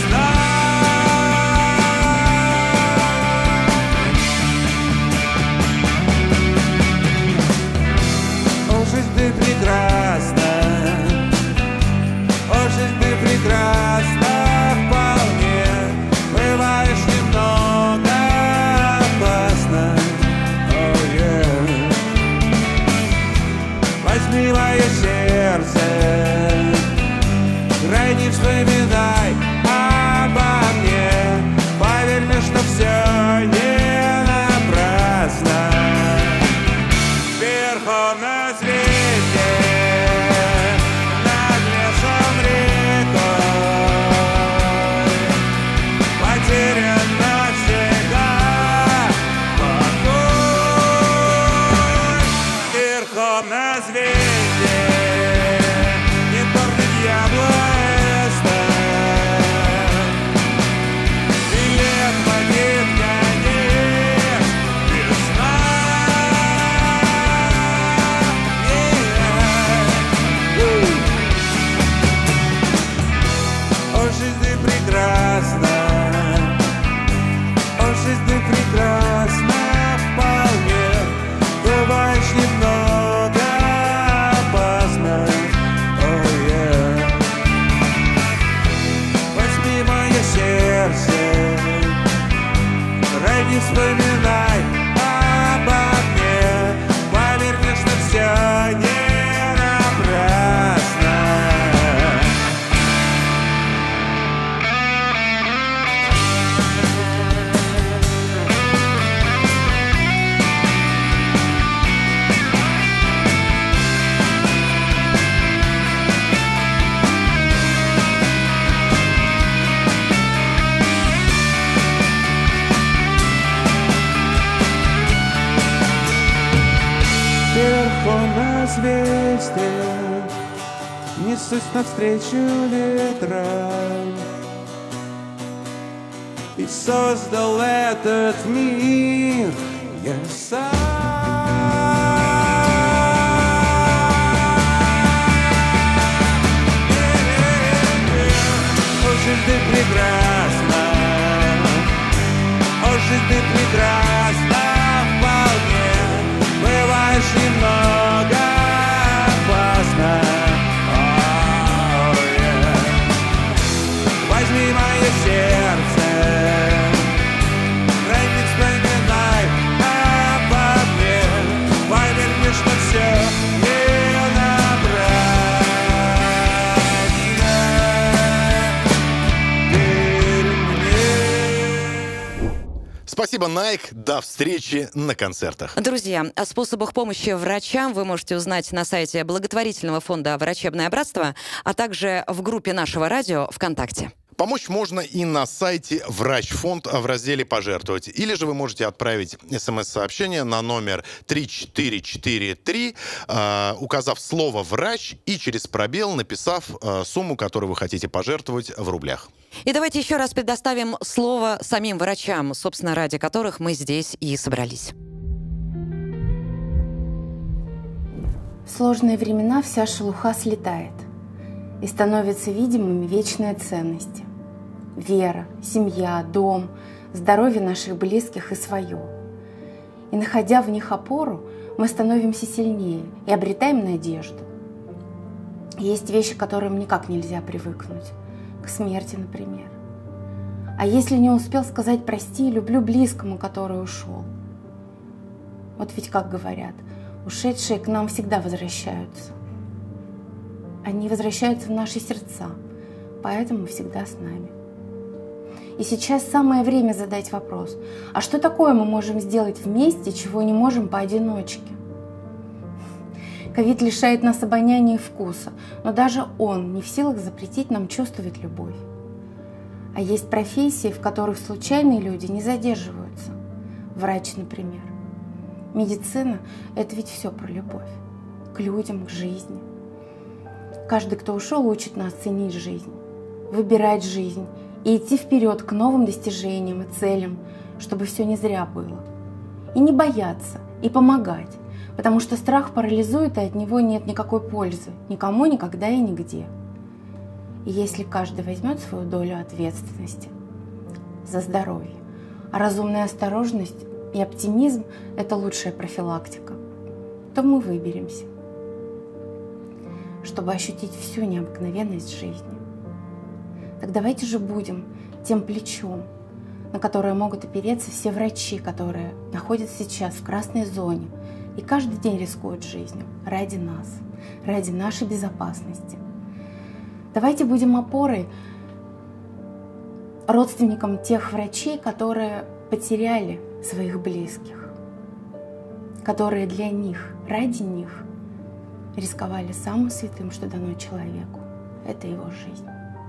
S12: снам. О, жизнь ты прекрасна, о, жизнь ты прекрасна вполне. Бываешь немного опасно, oh yeah. Возьми мое сердце, край не вспоминай обо мне. Поверь мне, что все не напрасно. Верхом на звезде, над лесом рекой, потерян навсегда покой. Верхом на звезде, не портит яблоко, и лет погиб конец без сна. О, жизнь ты прекрасна, о, жизнь ты прекрасна вполне. Бываешь немного опасно, oh yeah. Возьми мое сердце, край не вспоминай обо мне. Поверь мне, что все не напрасно. Верхом на звезде, несусь навстречу ветрам, и создал этот мир я сам. О, жизнь ты прекрасна, о, жизнь ты прекрасна вполне. Бываешь немного опасно, oh, yeah. Возьми мое сердце, край не вспоминай обо мне. Поверь мне, что все не напрасно. Верь мне.
S2: Спасибо, Nike. До встречи на концертах.
S1: Друзья, о способах помощи врачам вы можете узнать на сайте благотворительного фонда «Врачебное братство», а также в группе нашего радио ВКонтакте.
S2: Помочь можно и на сайте Врачфонд в разделе «Пожертвовать». Или же вы можете отправить смс-сообщение на номер три четыре четыре три, э, указав слово «Врач» и через пробел написав э, сумму, которую вы хотите пожертвовать в рублях.
S1: И давайте еще раз предоставим слово самим врачам, собственно, ради которых мы здесь и собрались.
S4: В сложные времена вся шелуха слетает, и становятся видимыми вечные ценности. Вера, семья, дом, здоровье наших близких и свое. И находя в них опору, мы становимся сильнее и обретаем надежду. Есть вещи, к которым никак нельзя привыкнуть. К смерти, например. А если не успел сказать «прости», люблю близкому, который ушел. Вот ведь как говорят, ушедшие к нам всегда возвращаются. Они возвращаются в наши сердца, поэтому всегда с нами. И сейчас самое время задать вопрос, а что такое мы можем сделать вместе, чего не можем поодиночке? Ковид лишает нас обоняния и вкуса, но даже он не в силах запретить нам чувствовать любовь. А есть профессии, в которых случайные люди не задерживаются. Врач, например. Медицина – это ведь все про любовь. К людям, к жизни. Каждый, кто ушел, учит нас ценить жизнь, выбирать жизнь и идти вперед к новым достижениям и целям, чтобы все не зря было. И не бояться, и помогать, потому что страх парализует, и от него нет никакой пользы, никому, никогда и нигде. И если каждый возьмет свою долю ответственности за здоровье, а разумная осторожность и оптимизм – это лучшая профилактика, то мы выберемся, чтобы ощутить всю необыкновенность жизни. Так давайте же будем тем плечом, на которое могут опереться все врачи, которые находятся сейчас в красной зоне и каждый день рискуют жизнью ради нас, ради нашей безопасности. Давайте будем опорой родственникам тех врачей, которые потеряли своих близких, которые для них, ради них рисковали самым святым, что дано человеку. Это его жизнь.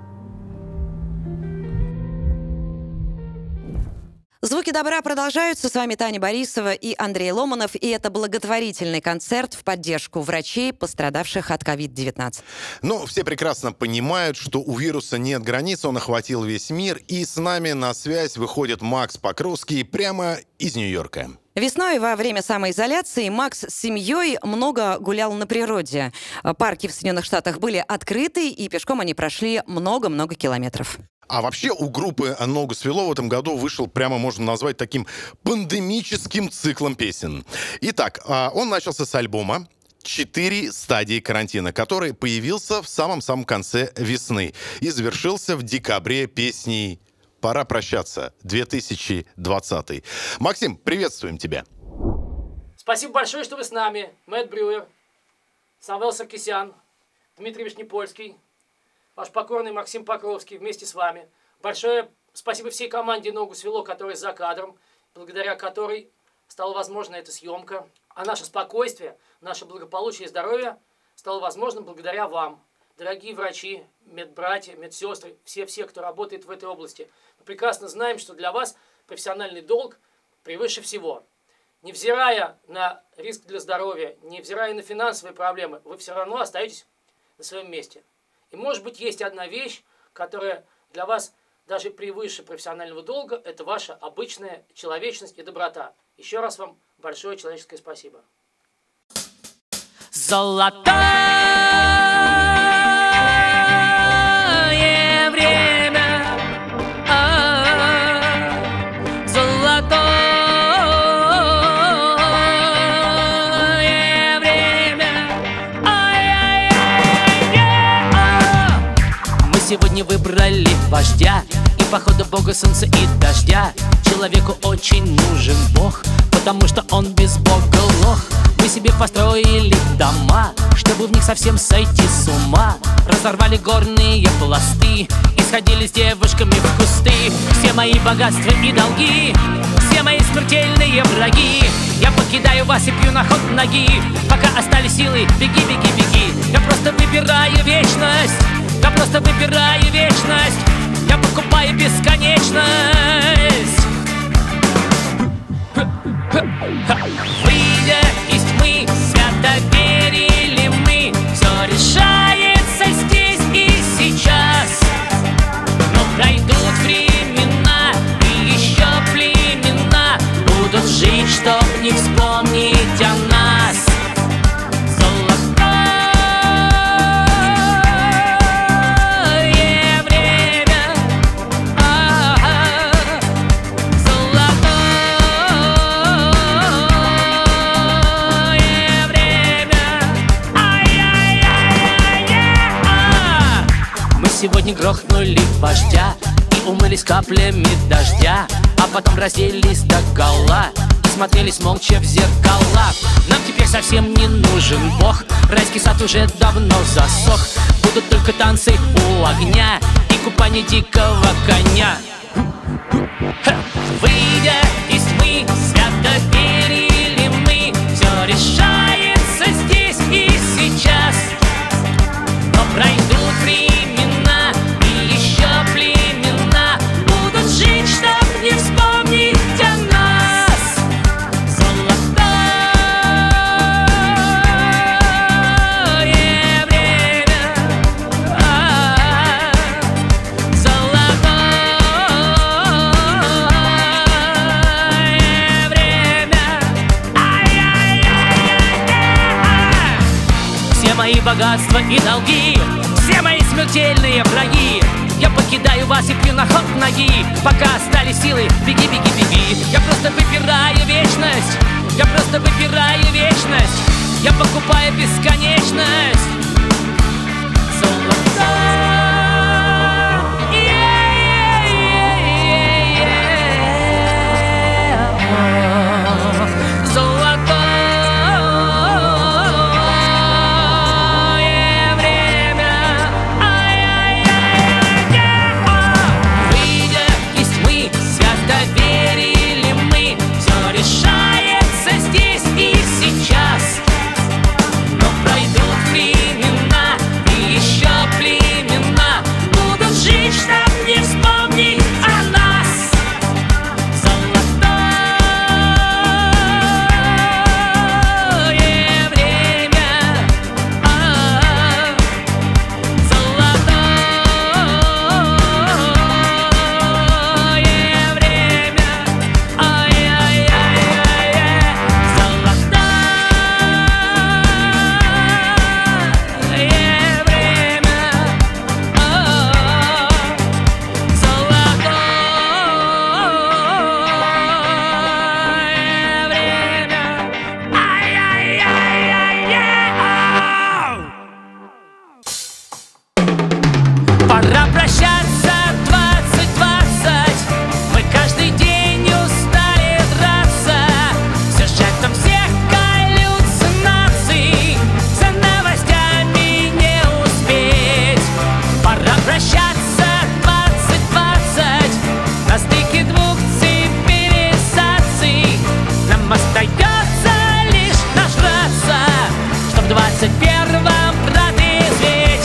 S1: Звуки добра продолжаются. С вами Таня Борисова и Андрей Ломанов. И это благотворительный концерт в поддержку врачей, пострадавших от ковид девятнадцать.
S2: Но все прекрасно понимают, что у вируса нет границ, он охватил весь мир. И с нами на связь выходит Макс Покровский прямо из Нью-Йорка.
S1: Весной во время самоизоляции Макс с семьей много гулял на природе. Парки в Соединенных Штатах были открыты, и пешком они прошли много-много километров.
S2: А вообще у группы «Ногу свело» в этом году вышел, прямо можно назвать, таким пандемическим циклом песен. Итак, он начался с альбома «Четыре стадии карантина», который появился в самом-самом конце весны и завершился в декабре песней «Пора прощаться» две тысячи двадцатый. Максим, приветствуем тебя.
S7: Спасибо большое, что вы с нами. Мэтт Брюер, Самвел Саркисян, Дмитрий Вишнепольский, ваш покорный Максим Покровский вместе с вами. Большое спасибо всей команде «Ногу свело», которая за кадром, благодаря которой стала возможна эта съемка. А наше спокойствие, наше благополучие и здоровье стало возможным благодаря вам. Дорогие врачи, медбратья, медсестры, все-все, кто работает в этой области. Мы прекрасно знаем, что для вас профессиональный долг превыше всего. Невзирая на риск для здоровья, невзирая на финансовые проблемы, вы все равно остаетесь на своем месте. И, может быть, есть одна вещь, которая для вас даже превыше профессионального долга, это ваша обычная человечность и доброта. Еще раз вам большое человеческое спасибо.
S18: Золотое время, а, золотое время, ай-яй-яй-яй. Мы сегодня выбрали вождя, и походу Бога солнца и дождя. Человеку очень нужен Бог, потому что он без Бога лох. Мы себе построили дома, чтобы в них совсем сойти с ума. Разорвали горные пласты и сходили с девушками в кусты. Все мои богатства и долги, все мои смертельные враги. Я покидаю вас и пью на ход ноги. Пока остались силы, беги, беги, беги. Я просто выбираю вечность, я просто выбираю вечность. Я покупаю бесконечность. Выйдя из тьмы, свято верили мы, все решается здесь и сейчас. Но пройдут времена, и еще племена будут жить, чтоб не вспомнить о нас. Сегодня грохнули вождя и умылись каплями дождя, а потом разделись догола и смотрелись молча в зеркала. Нам теперь совсем не нужен Бог, райский сад уже давно засох. Будут только танцы у огня и купание дикого коня. Выйдя из тьмы, свято верили мы, все решается здесь и сейчас. Но пройдут времена, и еще племена будут жить, чтоб не вспомнить о нас. Золотое время, а, золотое время, ай-яй-яй-яй-яй. Все мои богатства и долги, все мои смертельные враги, я покидаю вас и пью на ход ноги. Пока остались силы, беги, беги, беги. Я просто выбираю вечность, я просто выбираю вечность, я покупаю бесконечность. Пора прощаться, двадцать двадцать. Мы каждый день устали драться сюжетом всех галлюцинаций, за новостями не успеть. Пора прощаться, двадцать двадцать. На стыке двух цивилизаций нам остается лишь нажраться, чтоб в двадцать первом протрезветь.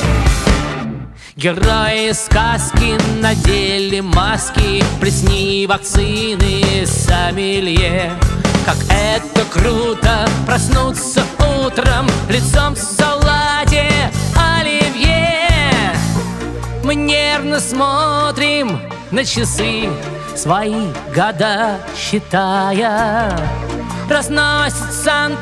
S18: Герои сказки надели маски, плесни вакцины сомелье. Как это круто проснуться утром лицом в салате оливье. Мы нервно смотрим на часы, свои года считая. Разносят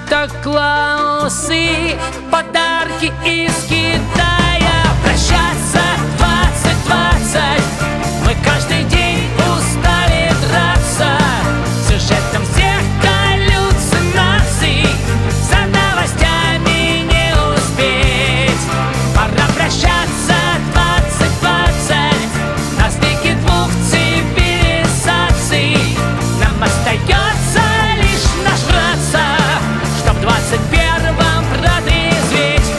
S18: Санта-Клаусы подарки из Китая. Прощаться, двадцать двадцать. Мы каждый день устали драться сюжетом всех галлюцинаций, за новостями не успеть. Пора прощаться, двадцать двадцать. На стыке двух цивилизаций нам остается лишь нажраться, чтоб в двадцать первом протрезветь.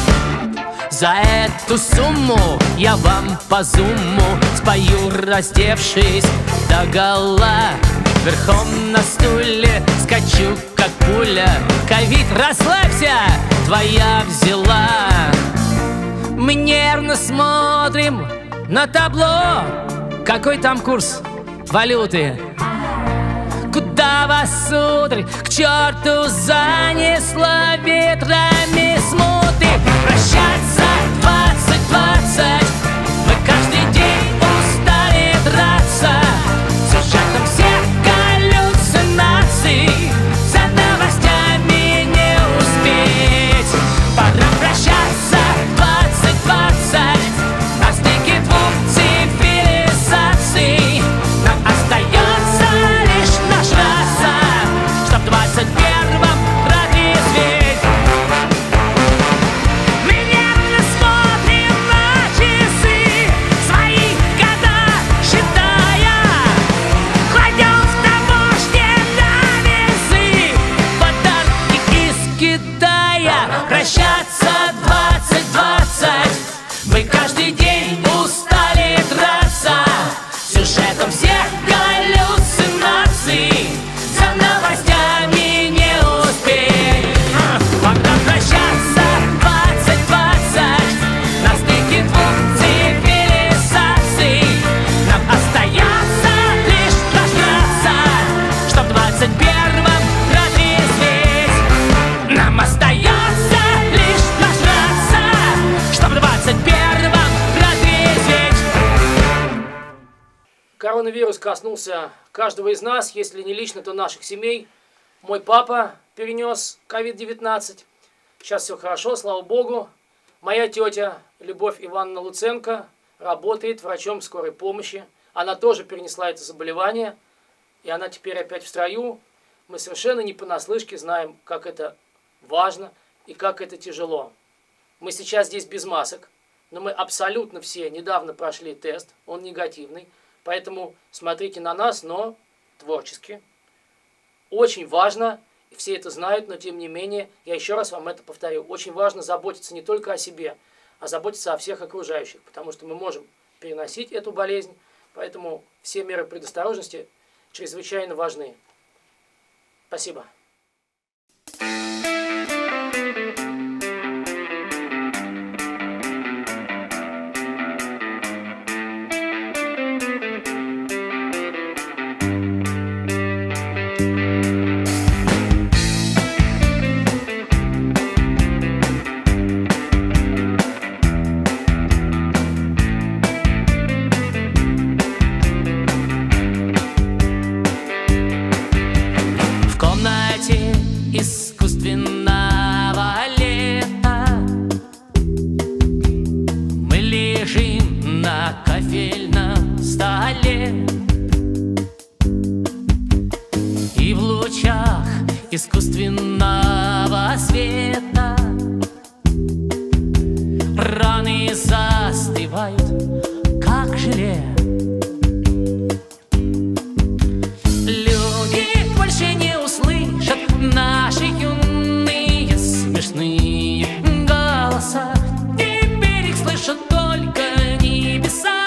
S18: За эту сумму я вам по зуму спою, раздевшись догола. Верхом на стуле скачу, как пуля. Ковид, расслабься, твоя взяла. Мы нервно смотрим на табло. Какой там курс валюты? Куда вас, сударь, к черту занесло ветрами смуты? Прощаться, двадцать двадцать. Мы каждый день устали драться сюжетом всех галлюцинаций, за новостями не успеть. Пора прощаться, двадцать двадцать. На стыке двух цивилизаций нам остается лишь нажраться, чтоб в двадцать первом протрезветь. Мы нервно смотрим на часы.
S7: коронавирус коснулся каждого из нас, если не лично, то наших семей. Мой папа перенес ковид девятнадцать. Сейчас все хорошо, слава богу. Моя тетя Любовь Ивановна Луценко работает врачом скорой помощи. Она тоже перенесла это заболевание, и она теперь опять в строю. Мы совершенно не понаслышке знаем, как это важно и как это тяжело. Мы сейчас здесь без масок, но мы абсолютно все недавно прошли тест, он негативный. Поэтому смотрите на нас, но творчески. Очень важно, и все это знают, но тем не менее, я еще раз вам это повторю, очень важно заботиться не только о себе, а заботиться о всех окружающих, потому что мы можем переносить эту болезнь, поэтому все меры предосторожности чрезвычайно важны. Спасибо.
S18: Искусственного лета мы лежим на кофейном столе, и в лучах искусственного света раны застывают, как желе. Люди больше не услышат наши юные смешные голоса. Теперь их слышат только небеса.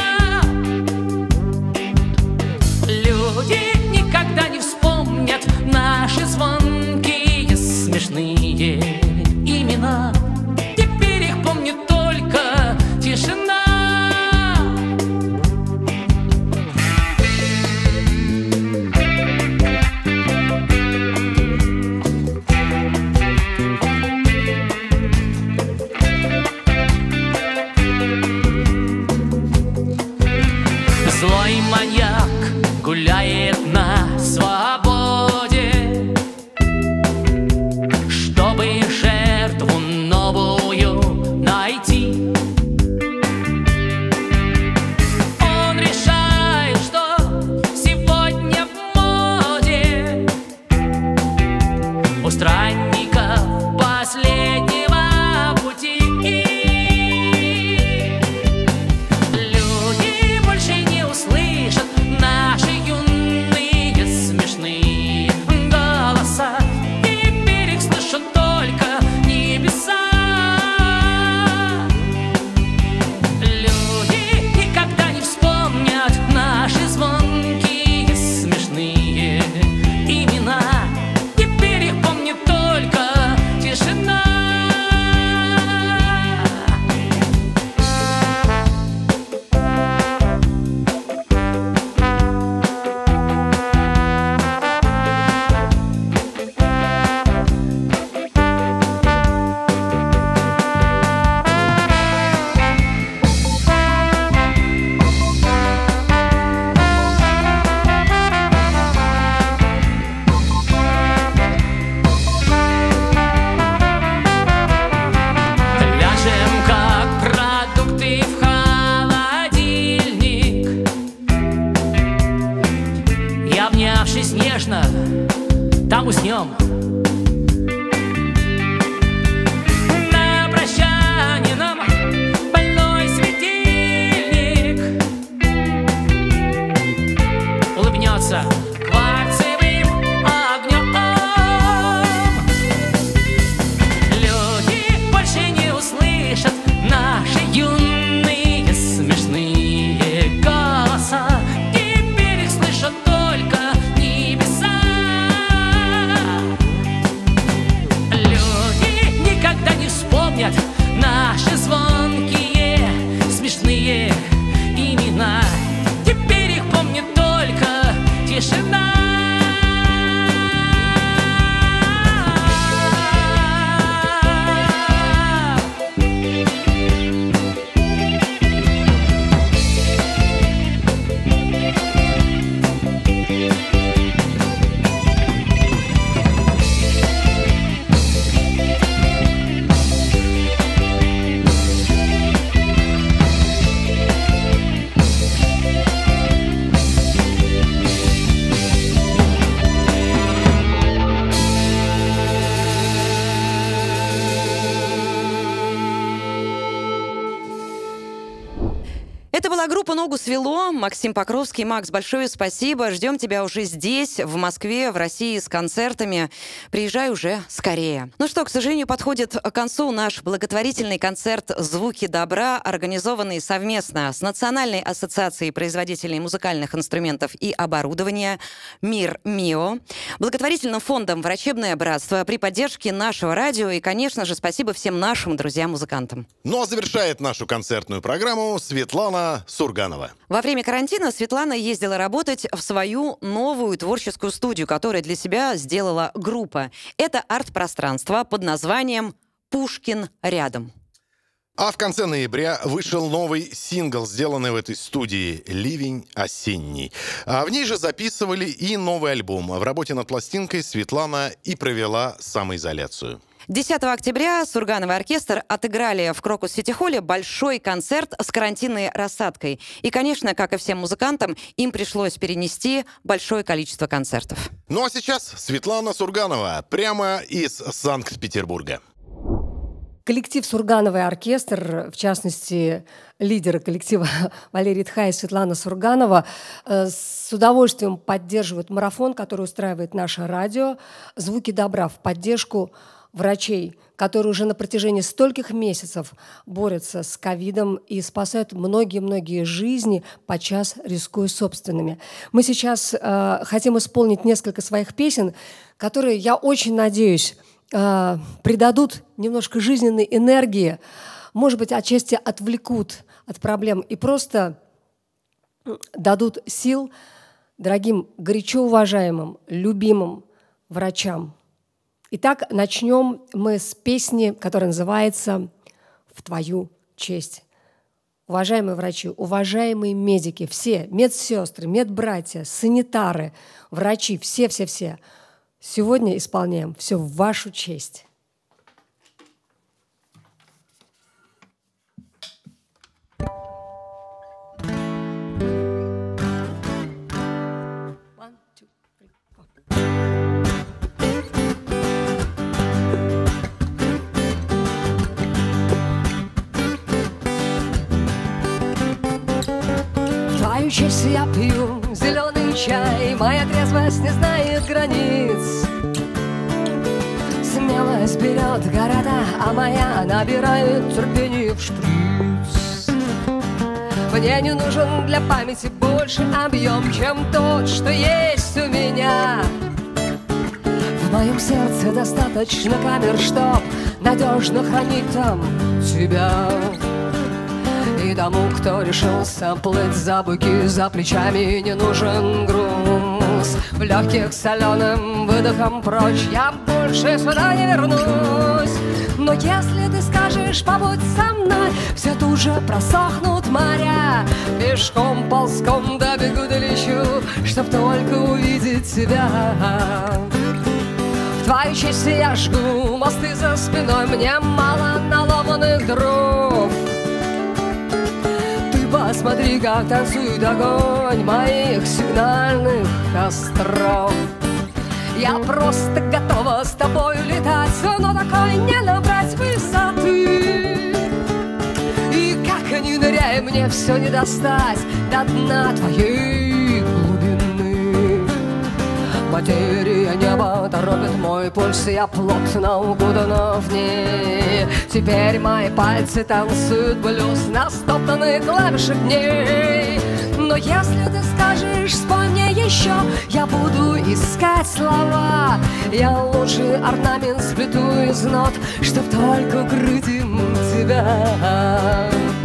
S18: Люди никогда не вспомнят наши звонкие смешные имена. Теперь их помнит только тишина. Злой маньяк гуляет на свободе, чтобы жертву новую найти. Он решает, что сегодня в моде у странников последнего пути. Люди больше не услышат наши юные смешные голоса. Теперь их слышат только небеса. Люди никогда не вспомнят наши звонкие смешные имена. Теперь их помнит только тишина. Ляжем, как продукты в холодильник, и, обнявшись нежно, там уснем. На прощание нам больной светильник улыбнется кварцевым огнем. Люди больше не услышат наши юные смешные голоса. Теперь их слышат только небеса.
S1: Это была группа «Ногу свело». Максим Покровский. Макс, большое спасибо. Ждем тебя уже здесь, в Москве, в России с концертами. Приезжай уже скорее. Ну что, к сожалению, подходит к концу наш благотворительный концерт «Звуки добра», организованный совместно с Национальной ассоциацией производителей музыкальных инструментов и оборудования «Мир МИО», благотворительным фондом «Врачебное братство» при поддержке нашего радио и, конечно же, спасибо всем нашим друзьям-музыкантам.
S2: Ну а завершает нашу концертную программу Светлана Сурганова.
S1: Во время карантина Светлана ездила работать в свою новую творческую студию, которую для себя сделала группа. Это арт-пространство под названием «Пушкин рядом».
S2: А в конце ноября вышел новый сингл, сделанный в этой студии «Ливень осенний». А в ней же записывали и новый альбом. В работе над пластинкой Светлана и провела самоизоляцию.
S1: десятого октября Сургановый оркестр отыграли в Крокус-Сити-холле большой концерт с карантинной рассадкой. И, конечно, как и всем музыкантам, им пришлось перенести большое количество концертов.
S2: Ну а сейчас Светлана Сурганова прямо из Санкт-Петербурга.
S9: Коллектив «Сургановый оркестр», в частности, лидеры коллектива Валерий Тхай и Светлана Сурганова, с удовольствием поддерживают марафон, который устраивает наше радио «Звуки добра» в поддержку врачей, которые уже на протяжении стольких месяцев борются с ковидом и спасают многие-многие жизни, подчас рискуя собственными. Мы сейчас э, хотим исполнить несколько своих песен, которые, я очень надеюсь, э, придадут немножко жизненной энергии, может быть, отчасти отвлекут от проблем и просто дадут сил дорогим, горячо уважаемым, любимым врачам. Итак, начнем мы с песни, которая называется «В твою честь». Уважаемые врачи, уважаемые медики, все, медсестры, медбратья, санитары, врачи, все-все-все, сегодня исполняем все в вашу честь.
S10: В честь я пью зеленый чай, моя трезвость не знает границ. Смелость берет города, а моя набирает терпение в шприц. Мне не нужен для памяти больше объем, чем тот, что есть у меня. В моем сердце достаточно камер, чтоб надежно хранить там тебя. И тому, кто решился плыть за буки, за плечами не нужен груз. В легких соленым выдохом прочь я больше сюда не вернусь. Но если ты скажешь «побудь со мной», все тут же просохнут моря. Пешком, ползком добегу, долечу, чтоб только увидеть тебя. В твою честь я жгу мосты за спиной, мне мало наломанных дров. Посмотри, как танцует огонь моих сигнальных костров. Я просто готова с тобой летать, но такой не набрать высоты. И как ни ныряй, мне все не достать до дна твоей глубины. Материя неба торопит мой пульс, я плотно укутана в ней. Теперь мои пальцы танцуют блюз на стоптанных клавишах дней. Но если ты скажешь «спой мне еще», я буду искать слова. Я лучший орнамент сплету из нот, чтоб только укрыть им тебя.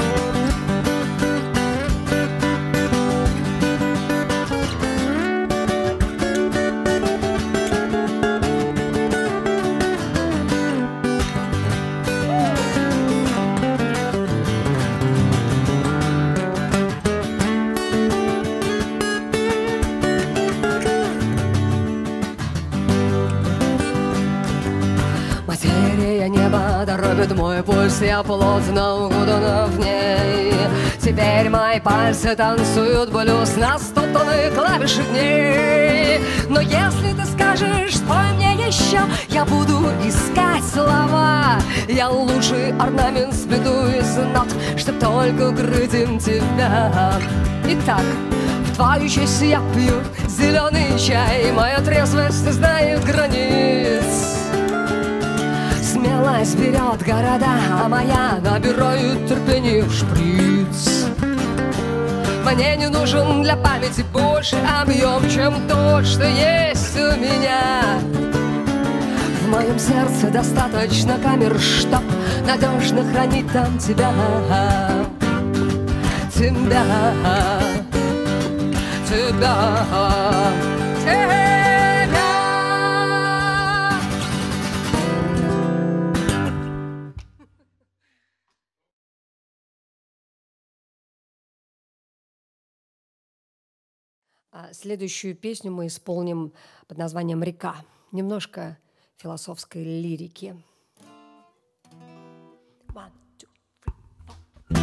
S10: Мой пульс, я плотно укутана в ней. Теперь мои пальцы танцуют блюз на стоптанных клавишах дней. Но если ты скажешь «спой мне еще я буду искать слова. Я лучший орнамент сплету из нот, чтоб только укрыть им тебя. Итак, в твою честь я пью зеленый чай, моя трезвость не знает границ. Смелость берет города, а моя набирает терпение в шприц. Мне не нужен для памяти больше объем, чем то, что есть у меня. В моем сердце достаточно камер, чтоб надежно хранить там тебя. Тебя, тебя, тебя.
S9: Следующую песню мы исполним под названием «Река». Немножко философской лирики. One, two, three,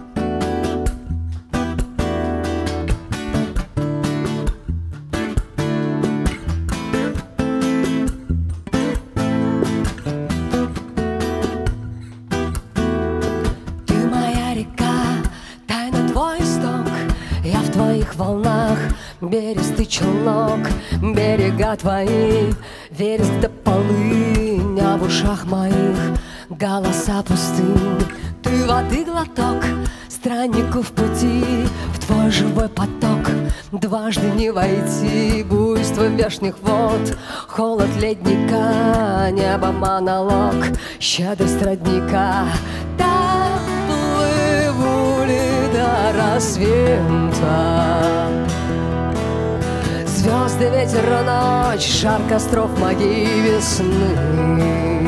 S9: four.
S10: Ты моя река, тайна твой исток, я в твоих волнах. Берестый челнок, берега твои, вереск до полынь, а в ушах моих голоса пустынь. Ты воды глоток, страннику в пути, в твой живой поток дважды не войти. Буйство вешних вод, холод ледника, небо монолог, щедрость родника. Так плыву ли до рассвета? Звезды, ветер, ночь, жар костров моей весны.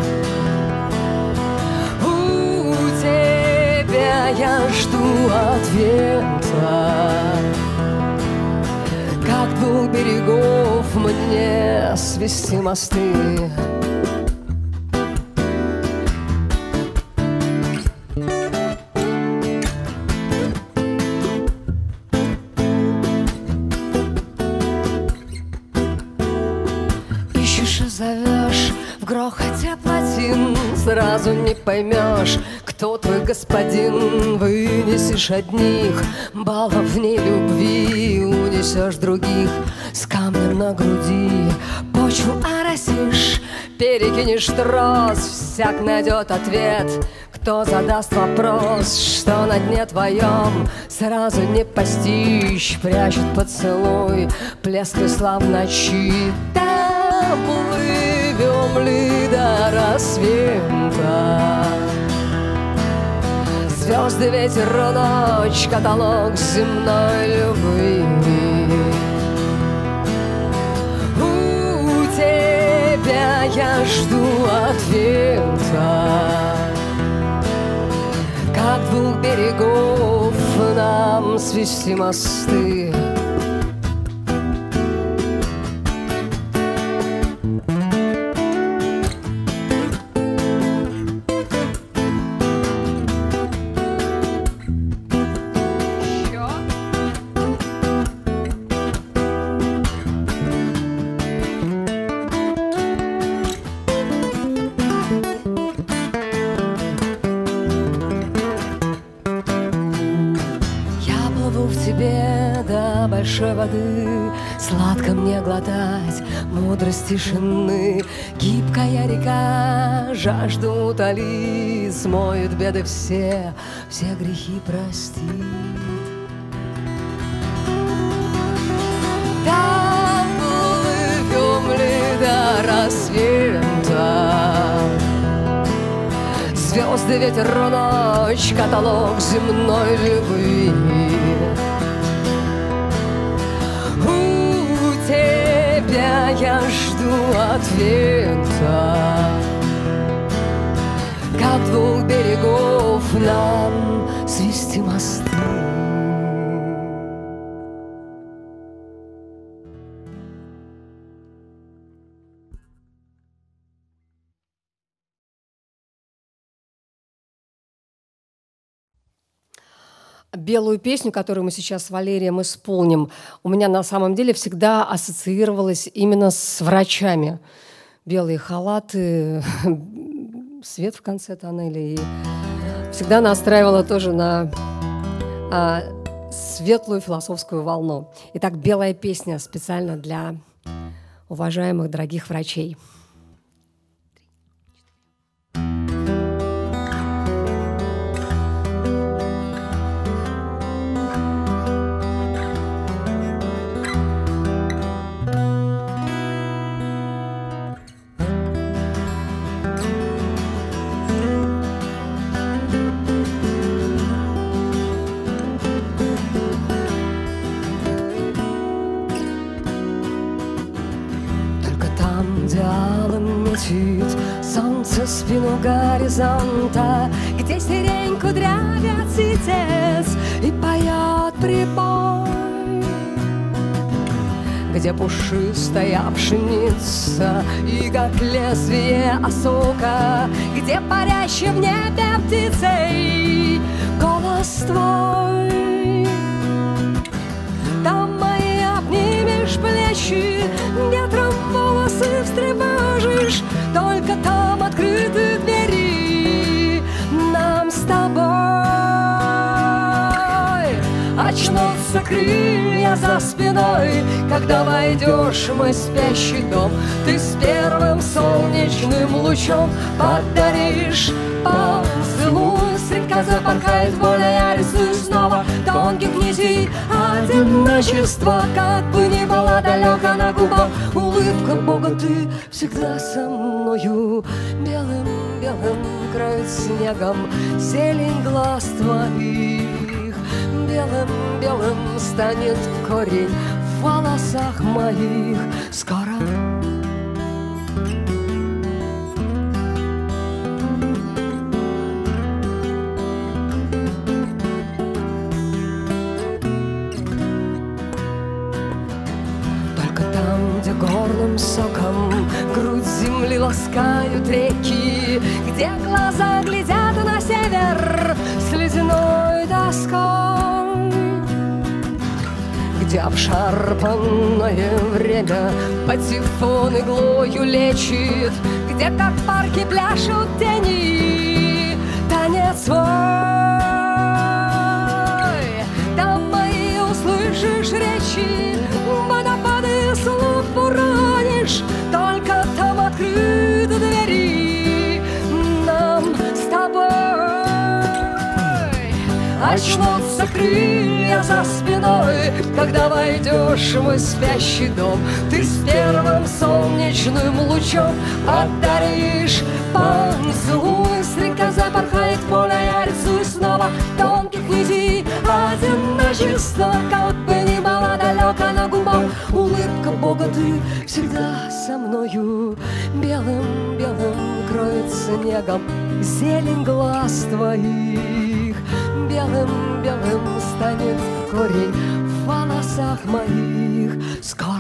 S10: У тебя я жду ответа. Как двух берегов мне свести мосты. Зовешь в грохоте плотин, сразу не поймешь, кто твой господин. Вынесешь одних баллов нелюбви, унесешь других с камнем на груди. Почву оросишь, перекинешь трос, всяк найдет ответ, кто задаст вопрос. Что на дне твоем сразу не постичь, прячет поцелуй, плеск весла в ночи. Плывем ли до рассвета? Звезды, ветер, ночь, каталог земной любви. У тебя я жду ответа. Как двух берегов нам свести мосты. Большой воды, сладко мне глотать мудрость тишины. Гибкая река жажду утолит, смоет беды все, все грехи простит. Так плывем ли до рассвета? Звезды, ветер, ночь, каталог земной любви. Тебя я жду ответа. Как двух берегов нам свести мосты.
S9: Белую песню, которую мы сейчас с Валерием исполним, у меня на самом деле всегда ассоциировалась именно с врачами. белые халаты, свет в конце тоннеля. И всегда настраивала тоже на а, светлую философскую волну. Итак, белая песня специально для уважаемых, дорогих врачей.
S10: Солнце спину горизонта, где сирень кудрявят ситец и поет прибой, где пушистая пшеница и как лезвие осока, где парящий в небе птицей голос твой. Там мои обнимешь плечи, ветром волосы встревожишь, только там открыты двери нам с тобой. Очнутся крылья за спиной, когда войдешь в мой спящий дом. Ты с первым солнечным лучом подаришь поцелуй. Стрекоза запорхает воля, я рисую снова тонких нитей одиночество. Как бы ни была далека на губах улыбка Бога, ты всегда со мною. Белым-белым кроет снегом зелень глаз твоих. Белым-белым станет корень в волосах моих. Скоро горным соком грудь земли ласкают реки, где глаза глядят на север с ледяной тоской, где обшарпанное время патефон иглою лечит, где как в парке пляшут тени танец свой. Там мои услышишь речи, водопады слов уронишь, только там открыты двери нам с тобой. Очнутся крылья за спиной, когда войдешь в мой спящий дом. Ты с первым солнечным лучом подаришь поцелуй. Стрекоза порхает в поле, я рисую снова тонких нитей одиночество. Как бы ни была далека на губах улыбка Бога, ты всегда со мною. Белым-белым кроет снегом зелень глаз твоих. Белым-белым станет корень в волосах моих. Скоро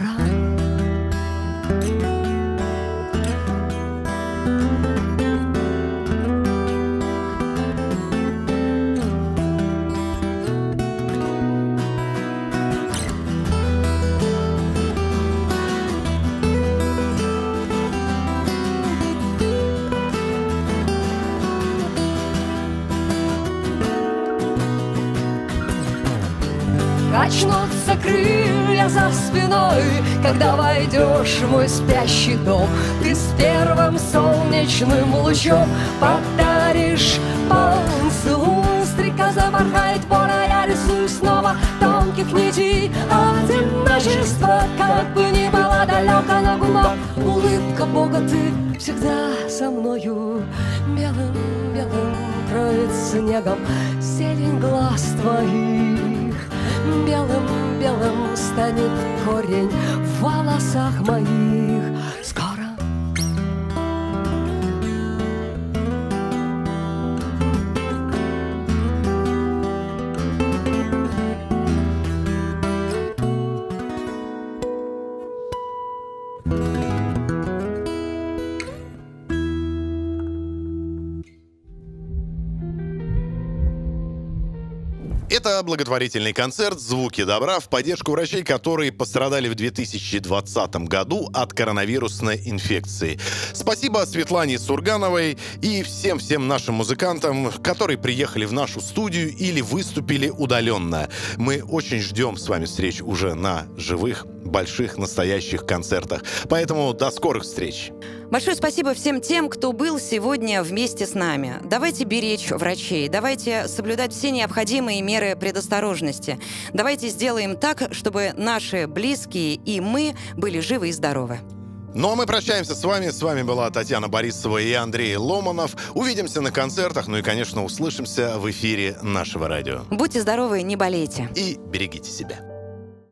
S10: очнутся крылья за спиной, когда войдешь в мой спящий дом. Ты с первым солнечным лучом подаришь поцелуй. Стрекоза порхает в поле, я рисую снова тонких нитей одиночество. Как бы ни была далека на губах улыбка Бога, ты всегда со мною. Белым-белым кроет снегом зелень глаз твоих. Белым-белым станет корень в волосах моих. Скоро
S2: Это благотворительный концерт «Звуки добра» в поддержку врачей, которые пострадали в две тысячи двадцатом году от коронавирусной инфекции. Спасибо Светлане Сургановой и всем-всем нашим музыкантам, которые приехали в нашу студию или выступили удаленно. Мы очень ждем с вами встреч уже на живых, больших, настоящих концертах. Поэтому до скорых встреч!
S1: Большое спасибо всем тем, кто был сегодня вместе с нами. Давайте беречь врачей, давайте соблюдать все необходимые меры предосторожности. Давайте сделаем так, чтобы наши близкие и мы были живы и здоровы.
S2: Ну а мы прощаемся с вами. С вами была Татьяна Борисова и Андрей Ломанов. Увидимся на концертах, ну и, конечно, услышимся в эфире нашего радио.
S1: Будьте здоровы, не болейте.
S2: И берегите себя.